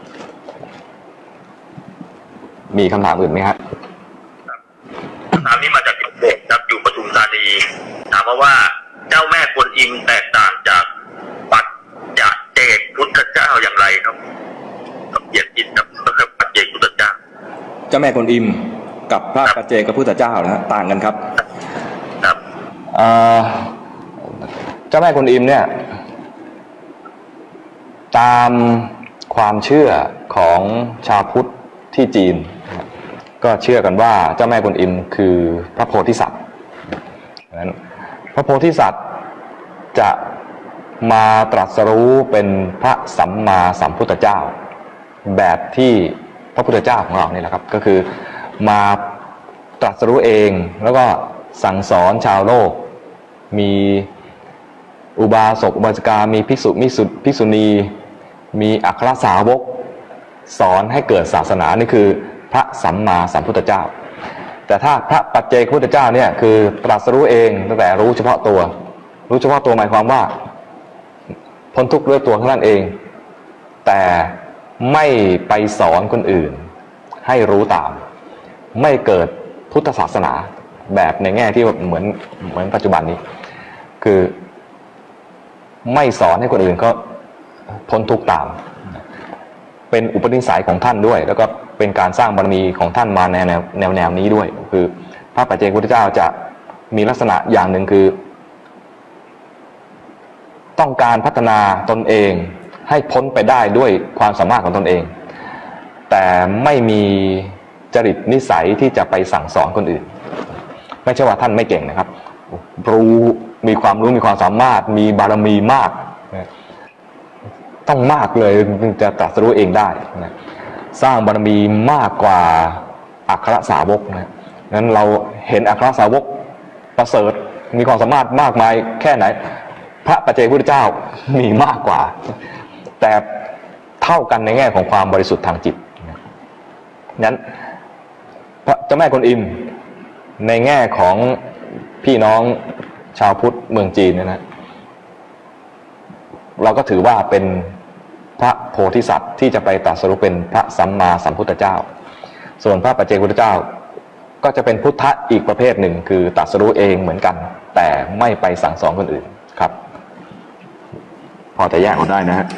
มีคำถามอื่นไหมครับคำถามนี้มาจากเด็กครับอยู่ปทุมธานีถามว่าเจ้าแม่กวนอิมแตกต่างจากปัจเจกพุทธเจ้าอย่างไรครับเกียรติอินครับปัจเจกพุทธเจ้าเจ้าแม่กวนอิมกับพระปัจเจกพุทธเจ้านะต่างกันครับครับเจ้าแม่กวนอิมเนี่ยตามความเชื่อของชาวพุทธที่จีนก็เชื่อกันว่าเจ้าแม่กวนอิมคือพระโพธิสัตว์นั้นพระโพธิสัตว์จะมาตรัสรู้เป็นพระสัมมาสัมพุทธเจ้าแบบที่พระพุทธเจ้าของเรานี่แหละครับก็คือมาตรัสรู้เองแล้วก็สั่งสอนชาวโลกมีอุบาสกอุบาสิกามีภิกษุภิกษุณีมีอัครสาวกสอนให้เกิดศาสนานี่คือพระสัมมาสัมพุทธเจ้าแต่ถ้าพระปัจเจกพุทธเจ้าเนี่ยคือตรัสรู้เองตั้งแต่รู้เฉพาะตัวหมายความว่าพ้นทุกข์ด้วยตัวของท่านเองแต่ไม่ไปสอนคนอื่นให้รู้ตามไม่เกิดพุทธศาสนาแบบในแง่ที่เหมือนปัจจุบันนี้คือไม่สอนให้คนอื่นก็พ้นทุกข์ตามเป็นอุปนิสัยของท่านด้วยแล้วก็เป็นการสร้างบารมีของท่านมาในแนวนี้ด้วยคือพระปัจเจกพุทธเจ้าจะมีลักษณะอย่างหนึ่งคือต้องการพัฒนาตนเองให้พ้นไปได้ด้วยความสามารถของตนเองแต่ไม่มีจริตนิสัยที่จะไปสั่งสอนคนอื่นไม่ใช่ว่าท่านไม่เก่งนะครับมีความรู้มีความสามารถมีบารมีมากต้องมากเลยจะตรัสรู้เองได้นะสร้างบารมีมากกว่าอัครสาวกนะงั้นเราเห็นอัครสาวกประเสริฐมีความสามารถมากมายแค่ไหนพระปัจเจกพุทธเจ้ามีมากกว่าแต่เท่ากันในแง่ของความบริสุทธิ์ทางจิตนั้นพระเจ้าแม่กวนอิมในแง่ของพี่น้องชาวพุทธเมืองจีนนะเราก็ถือว่าเป็นพระโพธิสัตว์ที่จะไปตรัสรู้เป็นพระสัมมาสัมพุทธเจ้าส่วนพระปัจเจกพุทธเจ้าก็จะเป็นพุทธะอีกประเภทหนึ่งคือตรัสรู้เองเหมือนกันแต่ไม่ไปสั่งสอนคนอื่นครับพอจะแยกออกได้นะฮะ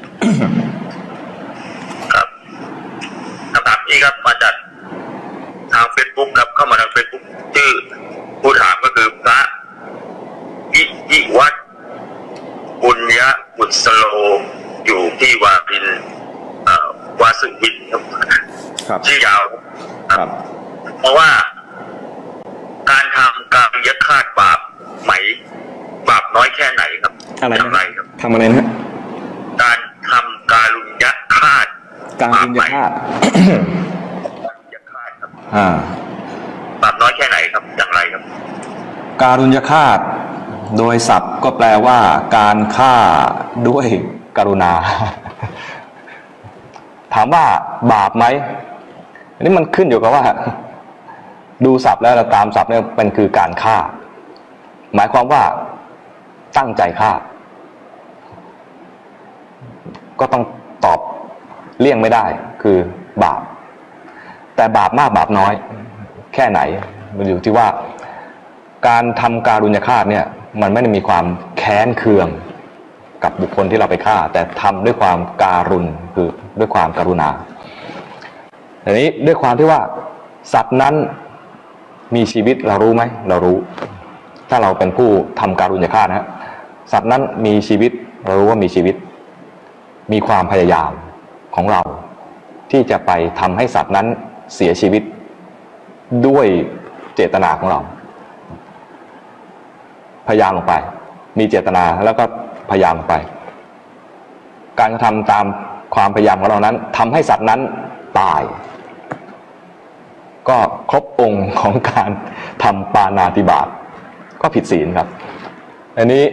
ครับคำถามนี้ครับมาจากทาง Facebook ครับเข้ามาทาง Facebook ชื่อผู้ถามก็คือพระยิวัฒน์บุญยบุตรสโลอยู่ที่วารินวาสุวินครับชื่อยาวครับเพราะว่าการทำการยัดคาดบาปไหมบาปน้อยแค่ไหนครับอะไรครับทำอะไรนะการทำการุญยฆาตการุญยฆาตครับบาปน้อยแค่ไหนครับอย่างไรครับการุญยฆาตโดยศัพท์ก็แปลว่าการฆ่าด้วยกรุณาถามว่าบาปไหมอันนี้มันขึ้นอยู่กับว่าดูศัพท์แล้วตามศัพท์เนี่ยเป็นคือการฆ่าหมายความว่าตั้งใจฆ่าก็ต้องตอบเลี่ยงไม่ได้คือบาปแต่บาปมากบาปน้อยแค่ไหนมันอยู่ที่ว่าการทำการุญยฆาตเนี่ยมันไม่ได้มีความแค้นเคืองกับบุคคลที่เราไปฆ่าแต่ทำด้วยความการุณคือด้วยความกรุณาอันนี้ด้วยความที่ว่าสัตว์นั้นมีชีวิตเรารู้ไหมเรารู้ถ้าเราเป็นผู้ทำการุญยฆาตนะสัตว์นั้นมีชีวิตเรารู้ว่ามีชีวิตมีความพยายามของเราที่จะไปทำให้สัตว์นั้นเสียชีวิตด้วยเจตนาของเราพยายามลงไปมีเจตนาแล้วก็พยายามลงไปการกระทำตามความพยายามของเรานั้นทำให้สัตว์นั้นตายก็ครบองค์ของการทำปาณาติบาตก็ผิดศีลครับอันนี้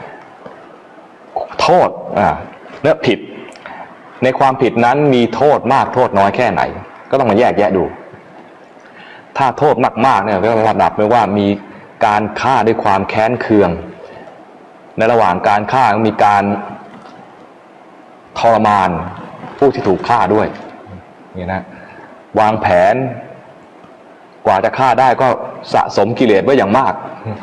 โทษเนื้อผิดในความผิดนั้นมีโทษมากโทษน้อยแค่ไหนก็ต้องมาแยกแยะดูถ้าโทษมากๆเนี่ยก็ระดับไม่ว่ามีการฆ่าด้วยความแค้นเคืองในระหว่างการฆ่ามีการทรมานผู้ที่ถูกฆ่าด้วยนี่นะวางแผนกว่าจะฆ่าได้ก็สะสมกิเลสไว้อย่างมาก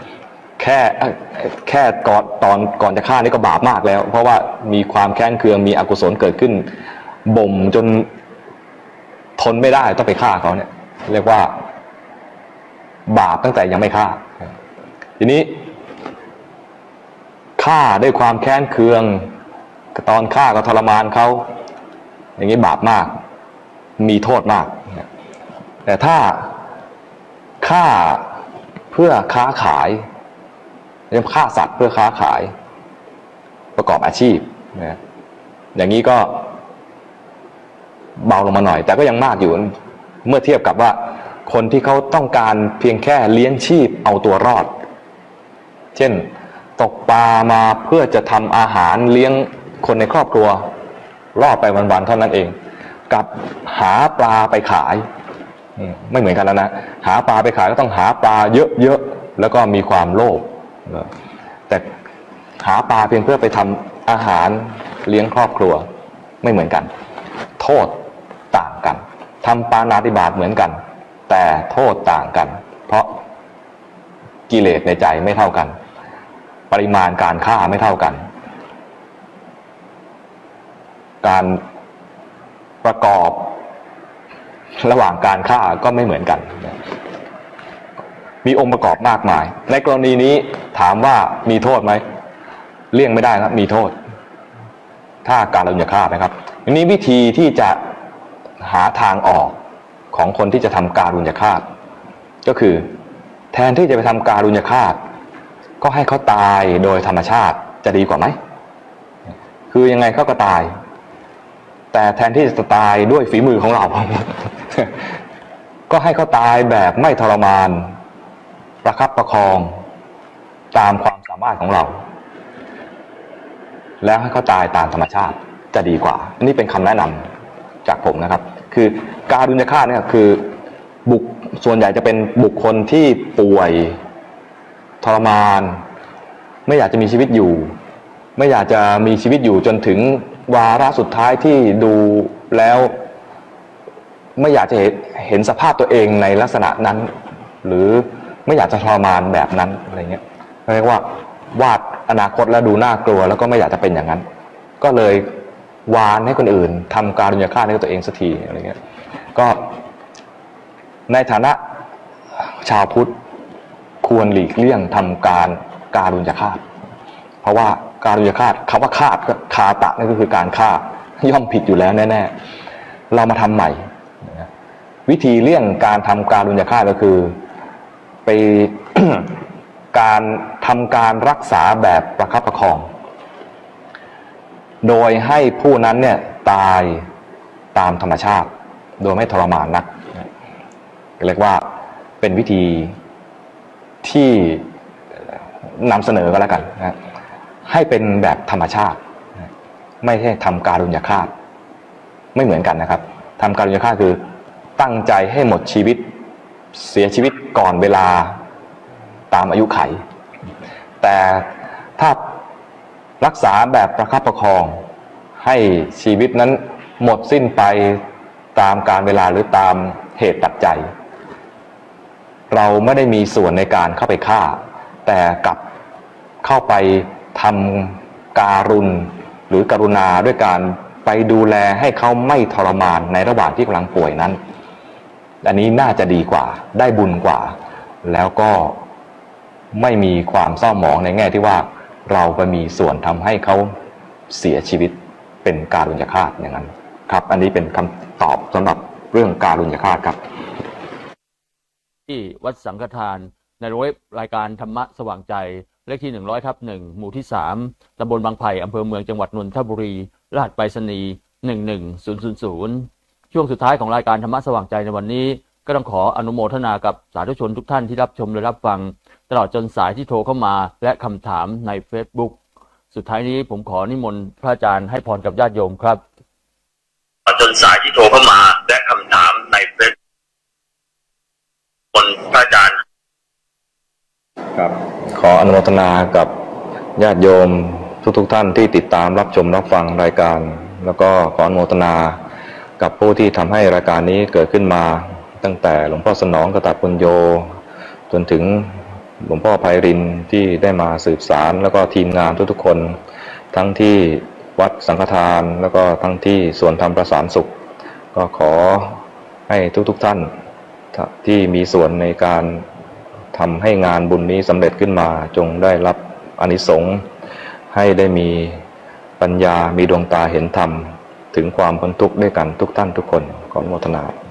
แค่ก่อนจะฆ่านี่ก็บาปมากแล้วเพราะว่ามีความแค้นเคืองมีอกุศลเกิดขึ้นบ่มจนทนไม่ได้ต้องไปฆ่าเขาเนี่ยเรียกว่าบาปตั้งแต่ยังไม่ฆ่าทีนี้ฆ่าด้วยความแค้นเคืองตอนฆ่าก็ทรมานเขาอย่างนี้บาปมากมีโทษมากแต่ถ้าฆ่าเพื่อค้าขายเรียกฆ่าสัตว์เพื่อค้าขายประกอบอาชีพนะอย่างนี้ก็เบาลงมาหน่อยแต่ก็ยังมากอยู่เมื่อเทียบกับว่าคนที่เขาต้องการเพียงแค่เลี้ยงชีพเอาตัวรอดเช่นตกปลามาเพื่อจะทำอาหารเลี้ยงคนในครอบครัวรอดไปวันๆเท่านั้นเองกับหาปลาไปขายไม่เหมือนกันแล้วนะหาปลาไปขายก็ต้องหาปลาเยอะๆแล้วก็มีความโลภแต่หาปลาเพียงเพื่อไปทำอาหารเลี้ยงครอบครัวไม่เหมือนกันโทษต่างกันทำปาณาติบาตเหมือนกันแต่โทษต่างกันเพราะกิเลสในใจไม่เท่ากันปริมาณการฆ่าไม่เท่ากันการประกอบระหว่างการฆ่าก็ไม่เหมือนกันมีองค์ประกอบมากมายในกรณีนี้ถามว่ามีโทษไหมเลี่ยงไม่ได้ครับมีโทษถ้าการุญฆาตนะครับทีนี้วิธีที่จะหาทางออกของคนที่จะทำการุญฆาตก็คือแทนที่จะไปทำการุญฆาตก็ให้เขาตายโดยธรรมชาติจะดีกว่าไหมคือยังไงเขาก็ตายแต่แทนที่จะตายด้วยฝีมือของเรา ก็ให้เขาตายแบบไม่ทรมานประคับประคองตามความสามารถของเราแล้วให้เขาตายตามธรรมชาติจะดีกว่าอันนี้เป็นคำแนะนำจากผมนะครับคือการุญฆาตเนี่ยคือส่วนใหญ่จะเป็นบุคคลที่ป่วยทรมานไม่อยากจะมีชีวิตอยู่ไม่อยากจะมีชีวิตอยู่จนถึงวาระสุดท้ายที่ดูแล้วไม่อยากจะเห็นสภาพตัวเองในลักษณะนั้นหรือไม่อยากจะทรมานแบบนั้นอะไรเงี้ยเรียกว่าวาดอนาคตแล้วดูน่ากลัวแล้วก็ไม่อยากจะเป็นอย่างนั้นก็เลยวานให้คนอื่นทำการุญฆาตให้ตัวเองสักทีอะไรเงี้ยก็ในฐานะชาวพุทธควรหลีกเลี่ยงทำการุญฆาตเพราะว่าการุญฆาตคำว่าฆาตคาตะนั่นก็คือการฆ่าย่อมผิดอยู่แล้วแน่ๆเรามาทำใหม่วิธีเลี่ยงการทำการุญฆาตก็คือไป การทำการรักษาแบบประคับประคองโดยให้ผู้นั้นเนี่ยตายตามธรรมชาติโดยไม่ทรมานนักเรียกว่าเป็นวิธีที่นำเสนอก็แล้วกันนะให้เป็นแบบธรรมชาติไม่ใช่ทำการุญฆาตไม่เหมือนกันนะครับทำการุญฆาตคือตั้งใจให้หมดชีวิตเสียชีวิตก่อนเวลาตามอายุไขแต่ถ้ารักษาแบบประคับประคองให้ชีวิตนั้นหมดสิ้นไปตามกาลเวลาหรือตามเหตุปัจจัยเราไม่ได้มีส่วนในการเข้าไปฆ่าแต่กลับเข้าไปทำการุณหรือกรุณาด้วยการไปดูแลให้เขาไม่ทรมานในระหว่างที่กำลังป่วยนั้นอันนี้น่าจะดีกว่าได้บุญกว่าแล้วก็ไม่มีความเศร้าหมองในแง่ที่ว่าเราไปมีส่วนทำให้เขาเสียชีวิตเป็นการุญฆาตอย่างนั้นครับอันนี้เป็นคำตอบสำหรับเรื่องการุญฆาตครับที่วัดสังฆทานในเว็บรายการธรรมะสว่างใจเลขที่100/1หมู่ที่3ตำบลบางไผ่อำเภอเมืองจังหวัดนนทบุรีรหัสไปรษณีย์11000ช่วงสุดท้ายของรายการธรรมะสว่างใจในวันนี้ก็ต้องขออนุโมทนากับสาธุชนทุกท่านที่รับชมและรับฟังตลอดจนสายที่โทรเข้ามาและคำถามใน Facebook สุดท้ายนี้ผมขอนิมนต์พระอาจารย์ให้พรกับญาติโยมครับจนสายที่โทรเข้ามาและคำถามใน Facebook คนพระอาจารย์ครับขออนุโมทนากับญาติโยมทุกท่านที่ติดตามรับชมรับฟังรายการแล้วก็ขออนุโมทนากับผู้ที่ทำให้รายการนี้เกิดขึ้นมาตั้งแต่หลวงพ่อสนองกตัปุญโญจนถึงหลวงพ่อไพรินทร์ที่ได้มาสืบสารแล้วก็ทีมงานทุกๆคนทั้งที่วัดสังฆทานแล้วก็ทั้งที่สวนธรรมประสานสุขก็ขอให้ทุกท่านที่มีส่วนในการทำให้งานบุญนี้สำเร็จขึ้นมาจงได้รับอานิสงส์ให้ได้มีปัญญามีดวงตาเห็นธรรมถึงความพ้นทุกข์ด้วยกันทุกท่านทุกคนขออนุโมทนา